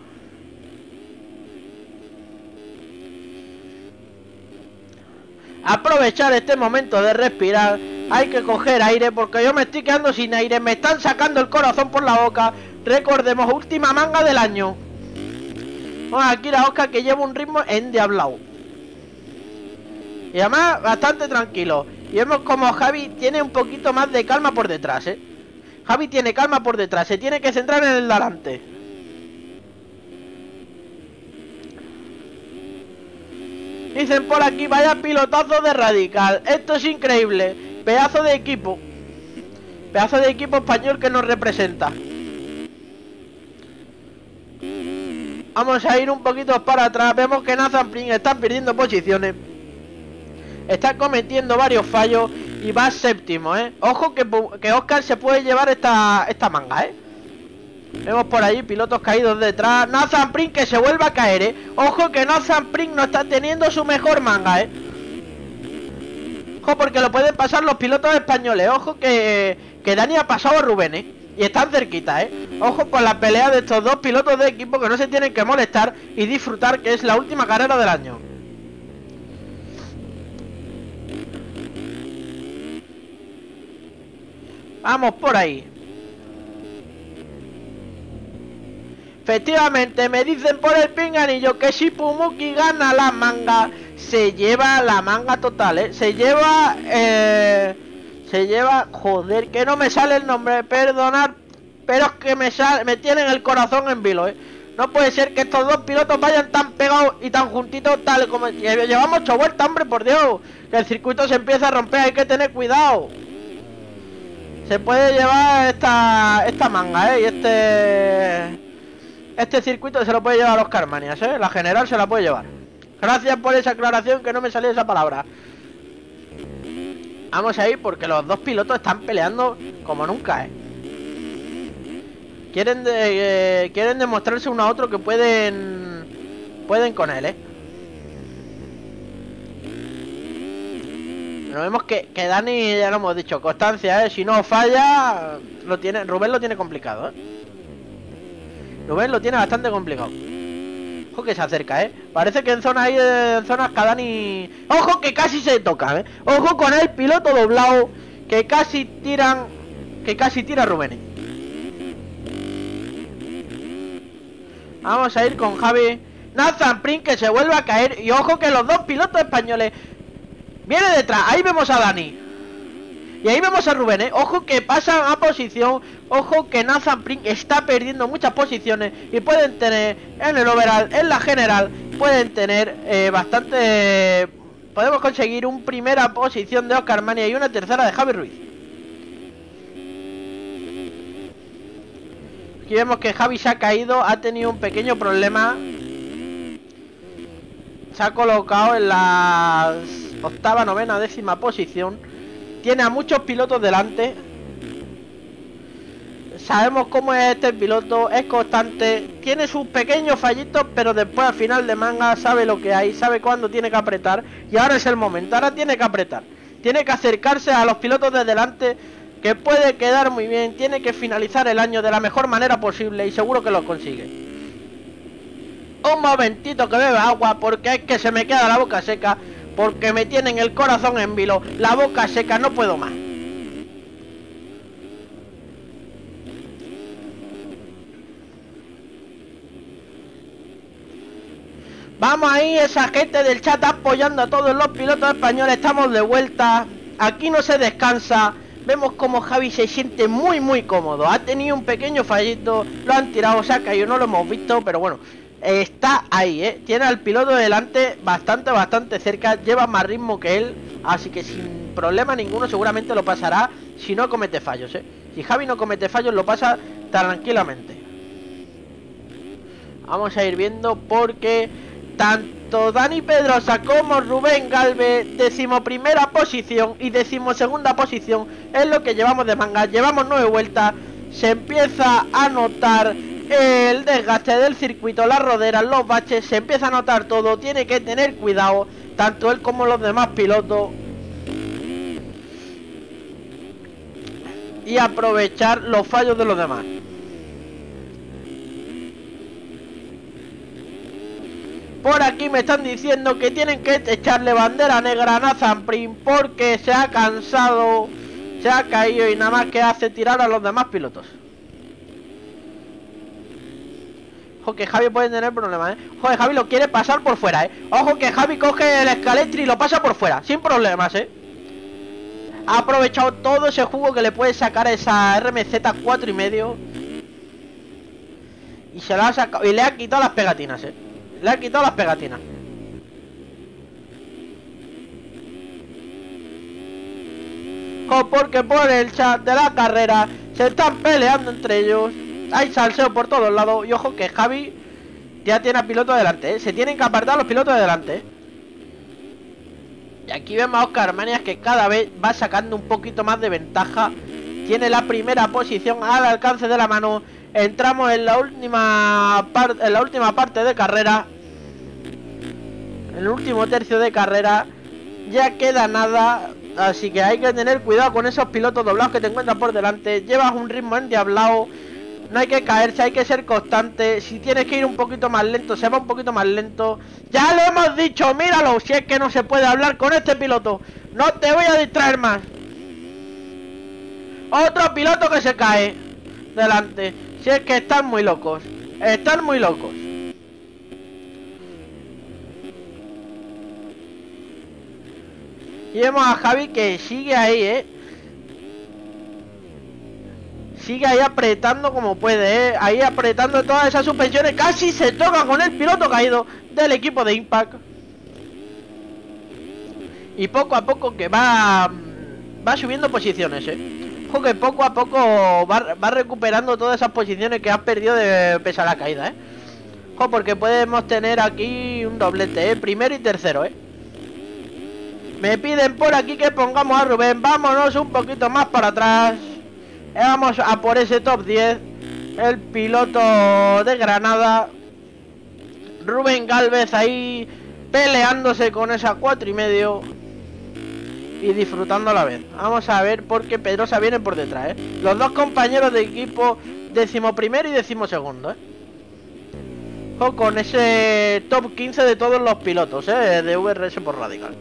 Aprovechar este momento de respirar. Hay que coger aire porque yo me estoy quedando sin aire. Me están sacando el corazón por la boca. Recordemos, última manga del año. Vamos aquí a Oscar, que lleva un ritmo endiablado. Y además bastante tranquilo. Y vemos como Javi tiene un poquito más de calma por detrás, ¿eh? Javi tiene calma por detrás. Se tiene que centrar en el delante. Dicen por aquí, vaya pilotazo de Radical. Esto es increíble. Pedazo de equipo. Pedazo de equipo español que nos representa. Vamos a ir un poquito para atrás. Vemos que Nathan Pring está perdiendo posiciones. Está cometiendo varios fallos. Y va séptimo, ¿eh? Ojo que, que Oscar se puede llevar esta, esta manga, ¿eh? Vemos por ahí pilotos caídos detrás. Nathan Pring que se vuelve a caer, ¿eh? Ojo que Nathan Pring no está teniendo su mejor manga, ¿eh? Ojo porque lo pueden pasar los pilotos españoles. Ojo que, que Dani ha pasado a Rubén, ¿eh? Y están cerquita, ¿eh? Ojo con la pelea de estos dos pilotos de equipo, que no se tienen que molestar y disfrutar, que es la última carrera del año. Vamos por ahí. Efectivamente, me dicen por el pinganillo que si Pumuki gana la manga, se lleva la manga total, ¿eh? Se lleva... Eh, se lleva... Joder, que no me sale el nombre, perdonad. Pero es que me sale, me tienen el corazón en vilo, ¿eh? No puede ser que estos dos pilotos vayan tan pegados y tan juntitos, tal como... Llevamos ocho vueltas, hombre, por Dios. Que el circuito se empieza a romper, hay que tener cuidado. Se puede llevar esta, esta manga, ¿eh? Y este... Este circuito se lo puede llevar Oscar Armanias, ¿eh? La general se la puede llevar. Gracias por esa aclaración, que no me salió esa palabra. Vamos a ir porque los dos pilotos están peleando como nunca, ¿eh? Quieren, de, eh, quieren demostrarse uno a otro que pueden... Pueden con él, ¿eh? Nos vemos que, que Dani, ya lo hemos dicho, constancia, ¿eh? Si no falla, lo tiene, Rubén lo tiene complicado, ¿eh? Rubén lo tiene bastante complicado. Ojo que se acerca, ¿eh? Parece que en zonas ahí, en zonas que Dani... Ojo que casi se toca, ¿eh? Ojo con el piloto doblado, que casi tiran... Que casi tira Rubén. Vamos a ir con Javi. Nathan Pring que se vuelve a caer. Y ojo que los dos pilotos españoles... Viene detrás, ahí vemos a Dani. Y ahí vemos a Rubén, ¿eh? Ojo que pasan a posición. Ojo que Nathan Pring está perdiendo muchas posiciones. Y pueden tener en el overall, en la general, pueden tener eh, bastante... Eh, podemos conseguir una primera posición de Oscar Armanias y una tercera de Javi Ruiz. Aquí vemos que Javi se ha caído, ha tenido un pequeño problema. Se ha colocado en la octava, novena, décima posición. Tiene a muchos pilotos delante. Sabemos cómo es este piloto, es constante, tiene sus pequeños fallitos, pero después al final de manga sabe lo que hay, sabe cuándo tiene que apretar. Y ahora es el momento, ahora tiene que apretar. Tiene que acercarse a los pilotos de delante que puede quedar muy bien. Tiene que finalizar el año de la mejor manera posible y seguro que lo consigue. Un momentito que beba agua porque es que se me queda la boca seca, porque me tienen el corazón en vilo, la boca seca, no puedo más. Vamos ahí, esa gente del chat apoyando a todos los pilotos españoles. Estamos de vuelta, aquí no se descansa. Vemos como Javi se siente muy muy cómodo. Ha tenido un pequeño fallito, lo han tirado, se ha caído, no lo hemos visto, pero bueno, está ahí, ¿eh? Tiene al piloto delante bastante, bastante cerca. Lleva más ritmo que él, así que sin problema ninguno seguramente lo pasará si no comete fallos, ¿eh? Si Javi no comete fallos lo pasa tranquilamente. Vamos a ir viendo porque tanto Dani Pedrosa como Rubén Galvez, decimoprimera posición y decimosegunda posición es lo que llevamos de manga. Llevamos nueve vueltas, se empieza a notar el desgaste del circuito, las roderas, los baches, se empieza a notar todo. Tiene que tener cuidado, tanto él como los demás pilotos, y aprovechar los fallos de los demás. Por aquí me están diciendo que tienen que echarle bandera negra a Nathan Prim porque se ha cansado, se ha caído y nada más que hace tirar a los demás pilotos. Ojo que Javi puede tener problemas, ¿eh? Ojo que Javi lo quiere pasar por fuera, ¿eh? Ojo que Javi coge el escaletri y lo pasa por fuera, sin problemas, ¿eh? Ha aprovechado todo ese jugo que le puede sacar a esa R M Z cuatro y medio. Y se lo ha sacado, y le ha quitado las pegatinas, ¿eh? Le ha quitado las pegatinas. O porque por el chat de la carrera se están peleando entre ellos. Hay salseo por todos lados. Y ojo que Javi ya tiene a piloto delante, ¿eh? Se tienen que apartar los pilotos de delante, ¿eh? Y aquí vemos a Oscar Manias que cada vez va sacando un poquito más de ventaja. Tiene la primera posición al alcance de la mano. Entramos en la última parte, en la última parte de carrera, en el último tercio de carrera. Ya queda nada, así que hay que tener cuidado con esos pilotos doblados que te encuentras por delante. Llevas un ritmo endiablado, no hay que caerse, hay que ser constante. Si tienes que ir un poquito más lento, se va un poquito más lento. Ya lo hemos dicho, míralo, si es que no se puede hablar con este piloto. No te voy a distraer más. Otro piloto que se cae delante. Si es que están muy locos, están muy locos. Y vemos a Javi que sigue ahí, eh. Sigue ahí apretando como puede, eh. Ahí apretando todas esas suspensiones. Casi se toca con el piloto caído del equipo de Impact. Y poco a poco que va Va subiendo posiciones, eh. Ojo que poco a poco va, va recuperando todas esas posiciones que has perdido de pese a la caída, eh. Ojo, porque podemos tener aquí un doblete, eh. Primero y tercero, eh. Me piden por aquí que pongamos a Rubén. Vámonos un poquito más para atrás. Vamos a por ese top diez. El piloto de Granada, Rubén Galvez, ahí peleándose con esa cuatro y medio y disfrutando a la vez. Vamos a ver porque Pedrosa viene por detrás, ¿eh? Los dos compañeros de equipo, décimo primero y décimo segundo, ¿eh? Ojo con ese top quince de todos los pilotos, ¿eh? De V R S por Radical.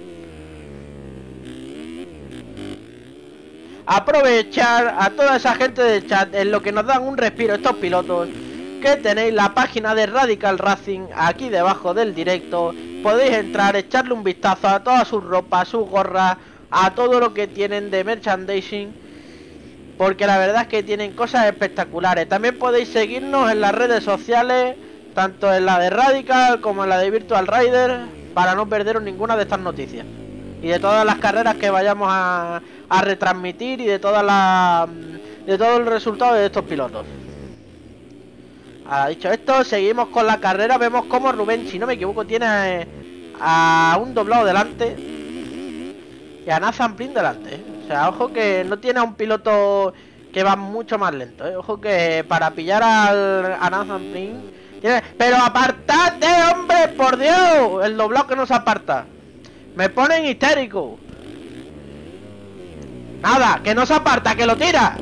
Aprovechar a toda esa gente del chat en lo que nos dan un respiro estos pilotos, que tenéis la página de Radical Racing aquí debajo del directo. Podéis entrar, echarle un vistazo a todas sus ropas, sus gorras, a todo lo que tienen de merchandising, porque la verdad es que tienen cosas espectaculares. También podéis seguirnos en las redes sociales, tanto en la de Radical como en la de Virtual Rider, para no perderos ninguna de estas noticias y de todas las carreras que vayamos a, a retransmitir y de todas las de todo el resultado de estos pilotos. Ahora, dicho esto, seguimos con la carrera. Vemos como Rubén, si no me equivoco, tiene eh, a un doblado delante y a Nathan Prim delante, ¿eh? O sea, ojo que no tiene a un piloto que va mucho más lento, ¿eh? Ojo que para pillar al, a Nathan Prim tiene... Pero apartate, hombre, por Dios. El doblado que no se aparta. Me ponen histérico. Nada, que no se aparta, que lo tira.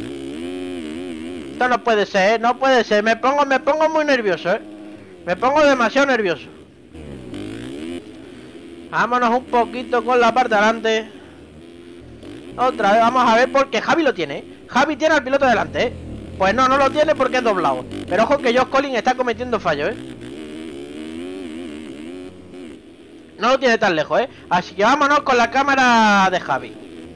Esto no puede ser, ¿eh? No puede ser. Me pongo, me pongo muy nervioso, ¿eh? Me pongo demasiado nervioso. Vámonos un poquito con la parte de adelante. Otra vez, vamos a ver porque Javi lo tiene, ¿eh? Javi tiene al piloto delante, ¿eh? Pues no, no lo tiene porque es doblado. Pero ojo que Josh Collins está cometiendo fallos, ¿eh? No lo tiene tan lejos, ¿eh? Así que vámonos con la cámara de Javi.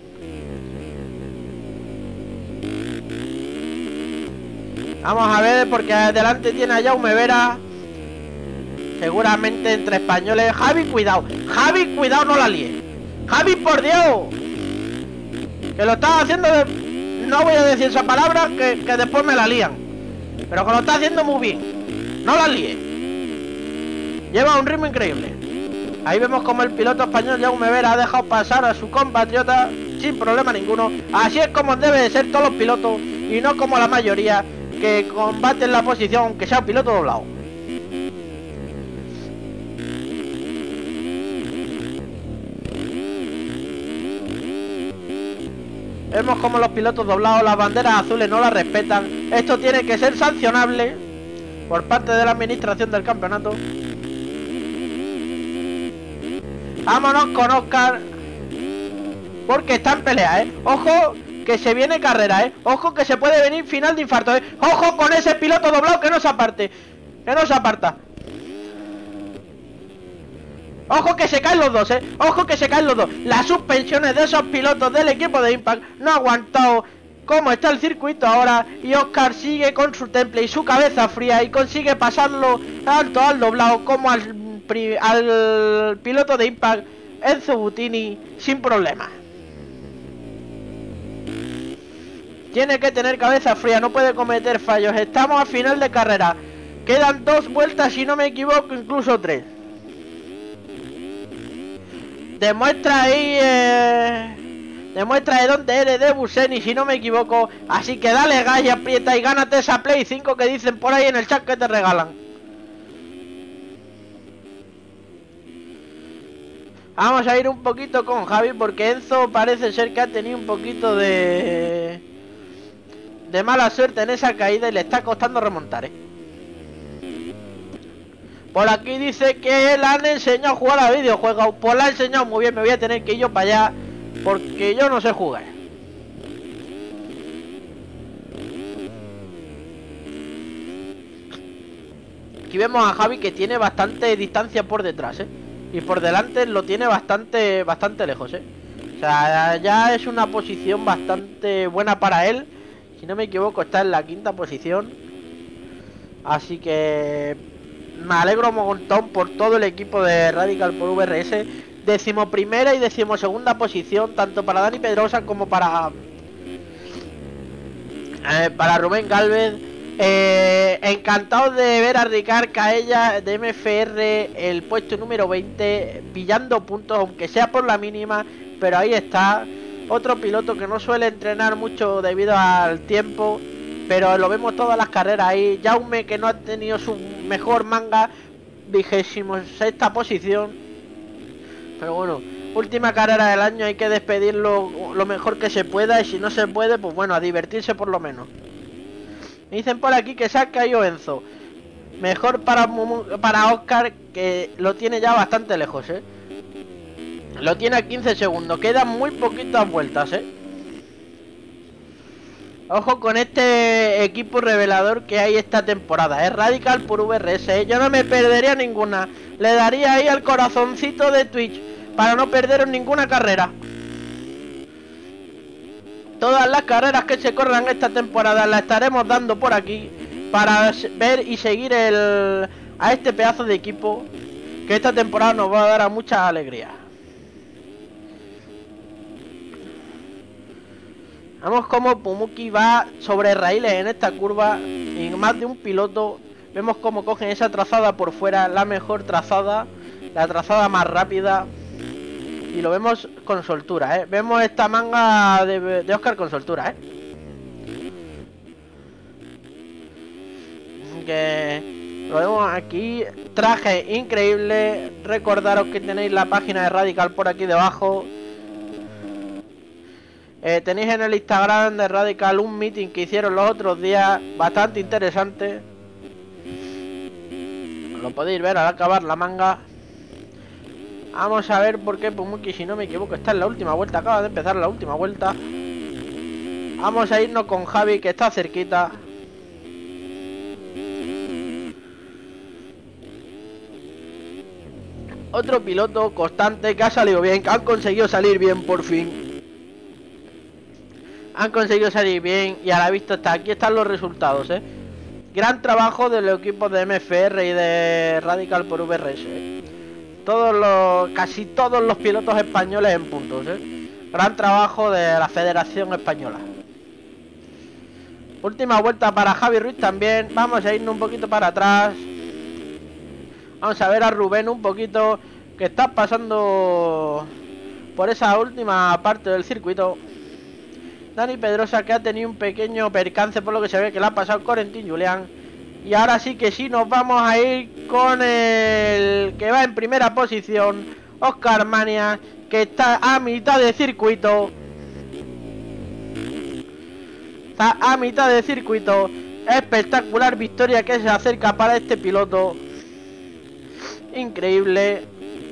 Vamos a ver porque delante tiene a Jaume Vera. Seguramente entre españoles. Javi, cuidado. Javi, cuidado, no la líe. Javi, por Dios. Que lo estás haciendo de... No voy a decir esa palabra que, que después me la lían. Pero que lo está haciendo muy bien. No la líe. Lleva un ritmo increíble. Ahí vemos como el piloto español Jaume Vera ha dejado pasar a su compatriota sin problema ninguno. Así es como debe de ser todos los pilotos y no como la mayoría que combaten la posición aunque sea un piloto doblado. Vemos como los pilotos doblados, las banderas azules no las respetan. Esto tiene que ser sancionable por parte de la administración del campeonato. Vámonos con Oscar, porque está en pelea, ¿eh? Ojo que se viene carrera, ¿eh? Ojo que se puede venir final de infarto, ¿eh? Ojo con ese piloto doblado que no se aparte. Que no se aparta. Ojo que se caen los dos, ¿eh? Ojo que se caen los dos. Las suspensiones de esos pilotos del equipo de Impact no ha aguantado cómo está el circuito ahora. Y Oscar sigue con su temple y su cabeza fría y consigue pasarlo tanto al doblado como al, al piloto de Impact, Enzo Butini, sin problema. Tiene que tener cabeza fría, no puede cometer fallos. Estamos a final de carrera. Quedan dos vueltas, si no me equivoco, incluso tres. Demuestra ahí, eh, demuestra de dónde eres, de Buseni, si no me equivoco. Así que dale gas y aprieta y gánate esa Play cinco que dicen por ahí en el chat que te regalan. Vamos a ir un poquito con Javi porque Enzo parece ser que ha tenido un poquito de... de mala suerte en esa caída y le está costando remontar, ¿eh? Por aquí dice que le han enseñado a jugar a videojuegos. Pues la ha enseñado muy bien, me voy a tener que ir yo para allá porque yo no sé jugar. Aquí vemos a Javi que tiene bastante distancia por detrás, ¿eh? Y por delante lo tiene bastante, bastante lejos, ¿eh? O sea, ya es una posición bastante buena para él. Si no me equivoco, está en la quinta posición. Así que... me alegro un montón por todo el equipo de Radical por V R S. Decimoprimera y decimosegunda posición, tanto para Dani Pedrosa como para eh, para Rubén Gálvez. eh, Encantado de ver a Ricard Caella de M F R el puesto número veinte, pillando puntos, aunque sea por la mínima, pero ahí está. Otro piloto que no suele entrenar mucho debido al tiempo, pero lo vemos todas las carreras ahí. Jaume, que no ha tenido su mejor manga, vigésimo sexta posición. Pero bueno, última carrera del año, hay que despedirlo lo mejor que se pueda. Y si no se puede, pues bueno, a divertirse por lo menos. Me dicen por aquí que se ha caído Enzo. Mejor para, para Oscar, que lo tiene ya bastante lejos, ¿eh? Lo tiene a quince segundos, quedan muy poquitas vueltas, ¿eh? Ojo con este equipo revelador que hay esta temporada. Es Radical por V R S, ¿eh? Yo no me perdería ninguna. Le daría ahí al corazoncito de Twitch para no perder ninguna carrera. Todas las carreras que se corran esta temporada las estaremos dando por aquí para ver y seguir el, a este pedazo de equipo que esta temporada nos va a dar a mucha alegría. Vemos como Pumuki va sobre raíles en esta curva y más de un piloto. Vemos cómo cogen esa trazada por fuera, la mejor trazada, la trazada más rápida. Y lo vemos con soltura, ¿eh? Vemos esta manga de, de Oscar con soltura, ¿eh? Que lo vemos aquí. Traje increíble. Recordaros que tenéis la página de Radical por aquí debajo. Eh, tenéis en el Instagram de Radical un meeting que hicieron los otros días, bastante interesante. Lo podéis ver al acabar la manga. Vamos a ver por qué Pumuki, si no me equivoco, está en la última vuelta. Acaba de empezar la última vuelta. Vamos a irnos con Javi, que está cerquita. Otro piloto constante que ha salido bien, que han conseguido salir bien por fin. Han conseguido salir bien y a la vista está. Aquí están los resultados, eh. Gran trabajo de los equipos de M F R y de Radical por V R S. ¿eh? Todos los, casi todos los pilotos españoles en puntos, eh. Gran trabajo de la Federación Española. Última vuelta para Javi Ruiz también. Vamos a irnos un poquito para atrás. Vamos a ver a Rubén un poquito, que está pasando por esa última parte del circuito. Dani Pedrosa, que ha tenido un pequeño percance por lo que se ve que le ha pasado Corentin Julián. Y ahora sí que sí, nos vamos a ir con el que va en primera posición, Oscar Mania, que está a mitad de circuito. Está a mitad de circuito. Espectacular victoria que se acerca para este piloto. Increíble.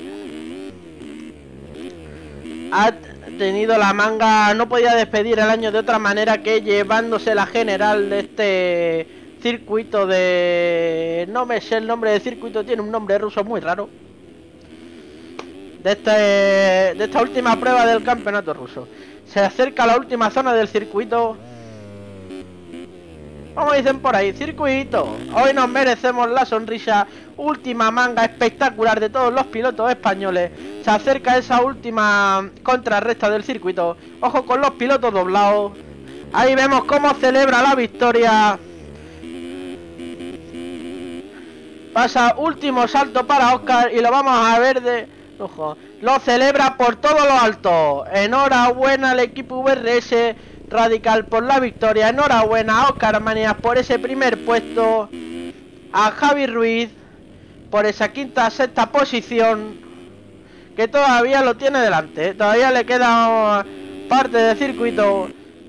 Ha tenido la manga, no podía despedir el año de otra manera que llevándose la general de este circuito de... No me sé el nombre del circuito, tiene un nombre ruso muy raro. De, este, de esta última prueba del campeonato ruso. Se acerca a la última zona del circuito. Como dicen por ahí, circuito. Hoy nos merecemos la sonrisa. Última manga espectacular de todos los pilotos españoles. Se acerca esa última contrarrecta del circuito. Ojo con los pilotos doblados. Ahí vemos cómo celebra la victoria. Pasa último salto para Oscar y lo vamos a ver de... Ojo, lo celebra por todo lo alto. Enhorabuena al equipo V R S Radical por la victoria. Enhorabuena a Oscar Manías por ese primer puesto. A Javi Ruiz por esa quinta, sexta posición, que todavía lo tiene delante, ¿eh? Todavía le queda parte del circuito.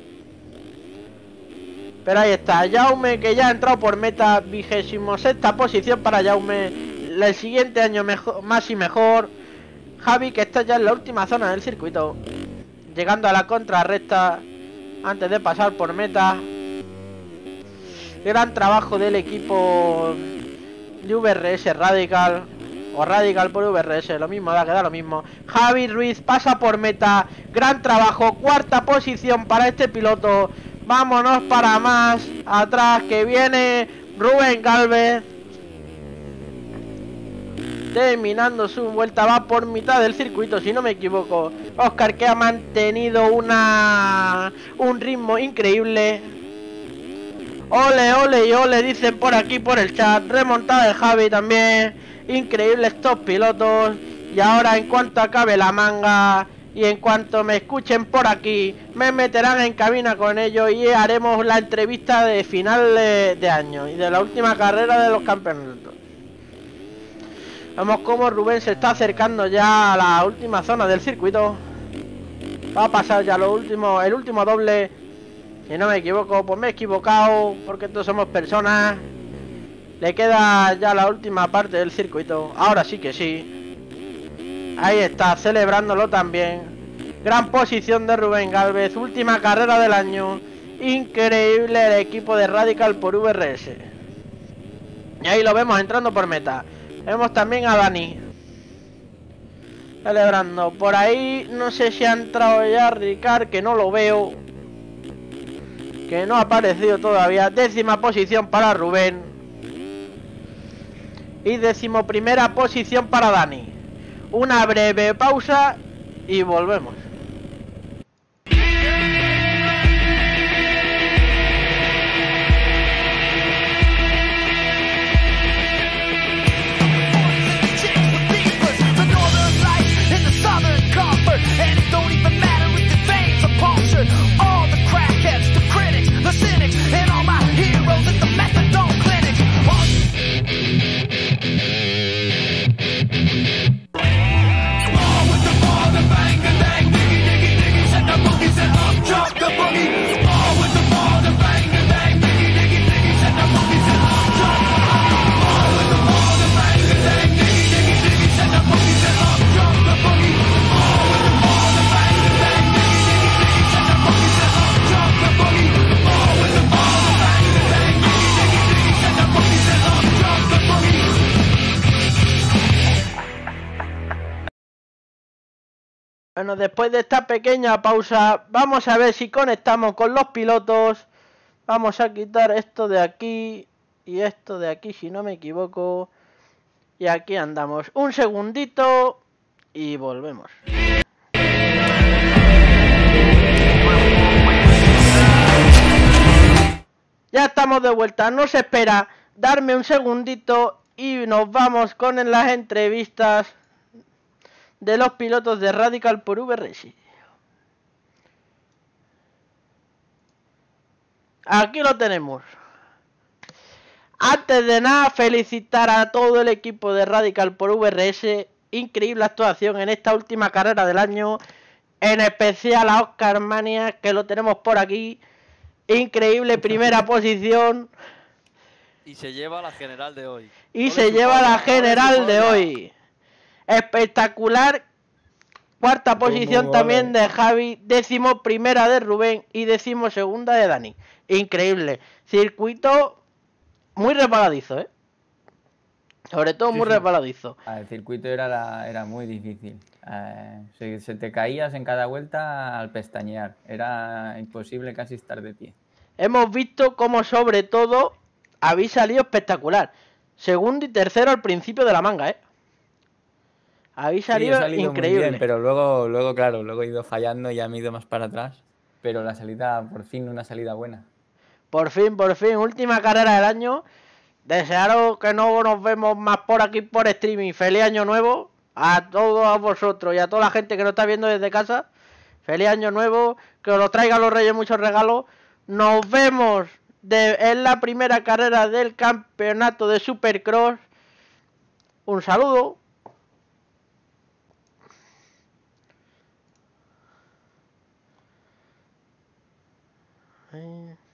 Pero ahí está, Jaume, que ya ha entrado por meta, vigésimo sexta posición para Jaume. El siguiente año mejor, más y mejor. Javi, que está ya en la última zona del circuito, llegando a la contrarrecta antes de pasar por meta. Gran trabajo del equipo de V R S Radical, o Radical por V R S, lo mismo, da que da lo mismo. Javi Ruiz pasa por meta, gran trabajo, cuarta posición para este piloto. Vámonos para más atrás, que viene Rubén Gálvez, terminando su vuelta, va por mitad del circuito, si no me equivoco. Oscar, que ha mantenido una un ritmo increíble. Ole, ole y ole, dicen por aquí por el chat. Remontada de Javi también. Increíbles estos pilotos. Y ahora, en cuanto acabe la manga y en cuanto me escuchen por aquí, me meterán en cabina con ellos y haremos la entrevista de final de, de año y de la última carrera de los campeonatos. Vemos cómo Rubén se está acercando ya a la última zona del circuito. Va a pasar ya lo último, el último doble. Si no me equivoco, pues me he equivocado, porque todos somos personas. Le queda ya la última parte del circuito. Ahora sí que sí. Ahí está, celebrándolo también. Gran posición de Rubén Gálvez. Última carrera del año. Increíble el equipo de Radical por V R S. Y ahí lo vemos entrando por meta. Vemos también a Dani celebrando. Por ahí no sé si ha entrado ya Ricard, que no lo veo, que no ha aparecido todavía. Décima posición para Rubén y décimo primera posición para Dani. Una breve pausa y volvemos. And it don't even matter if your veins are punctured. All the crackheads, the critics, the cynics, and all my heroes at the methadone clinics. All with the ball, the bang, the dang. Bueno, después de esta pequeña pausa, vamos a ver si conectamos con los pilotos. Vamos a quitar esto de aquí y esto de aquí, si no me equivoco. Y aquí andamos. Un segundito y volvemos. Ya estamos de vuelta, no se espera. Darme un segundito y nos vamos con las entrevistas de los pilotos de Radical por V Racing. Aquí lo tenemos. Antes de nada, felicitar a todo el equipo de Radical por V R S. Increíble actuación en esta última carrera del año. En especial a Oscar Mania, que lo tenemos por aquí. Increíble primera posición. Y se lleva la general de hoy. Y se lleva la general de hoy. Espectacular. Cuarta posición también de Javi. Décimo primera de Rubén. Y décimo segunda de Dani. Increíble. Circuito muy resbaladizo, ¿eh? Sobre todo sí, muy sí. resbaladizo. El circuito era, la, era muy difícil. Eh, se, se te caías en cada vuelta al pestañear. Era imposible casi estar de pie. Hemos visto cómo sobre todo habéis salido espectacular. Segundo y tercero al principio de la manga, ¿eh? Habéis salido, sí, salido increíble. Muy bien, pero luego, luego, claro, luego he ido fallando y ya me he ido más para atrás. Pero la salida, por fin, una salida buena. Por fin, por fin, última carrera del año. Desearos que no nos vemos más por aquí por streaming. Feliz año nuevo a todos vosotros y a toda la gente que nos está viendo desde casa. Feliz año nuevo, que os lo traigan los reyes muchos regalos. Nos vemos de, en la primera carrera del campeonato de Supercross. Un saludo. Eh.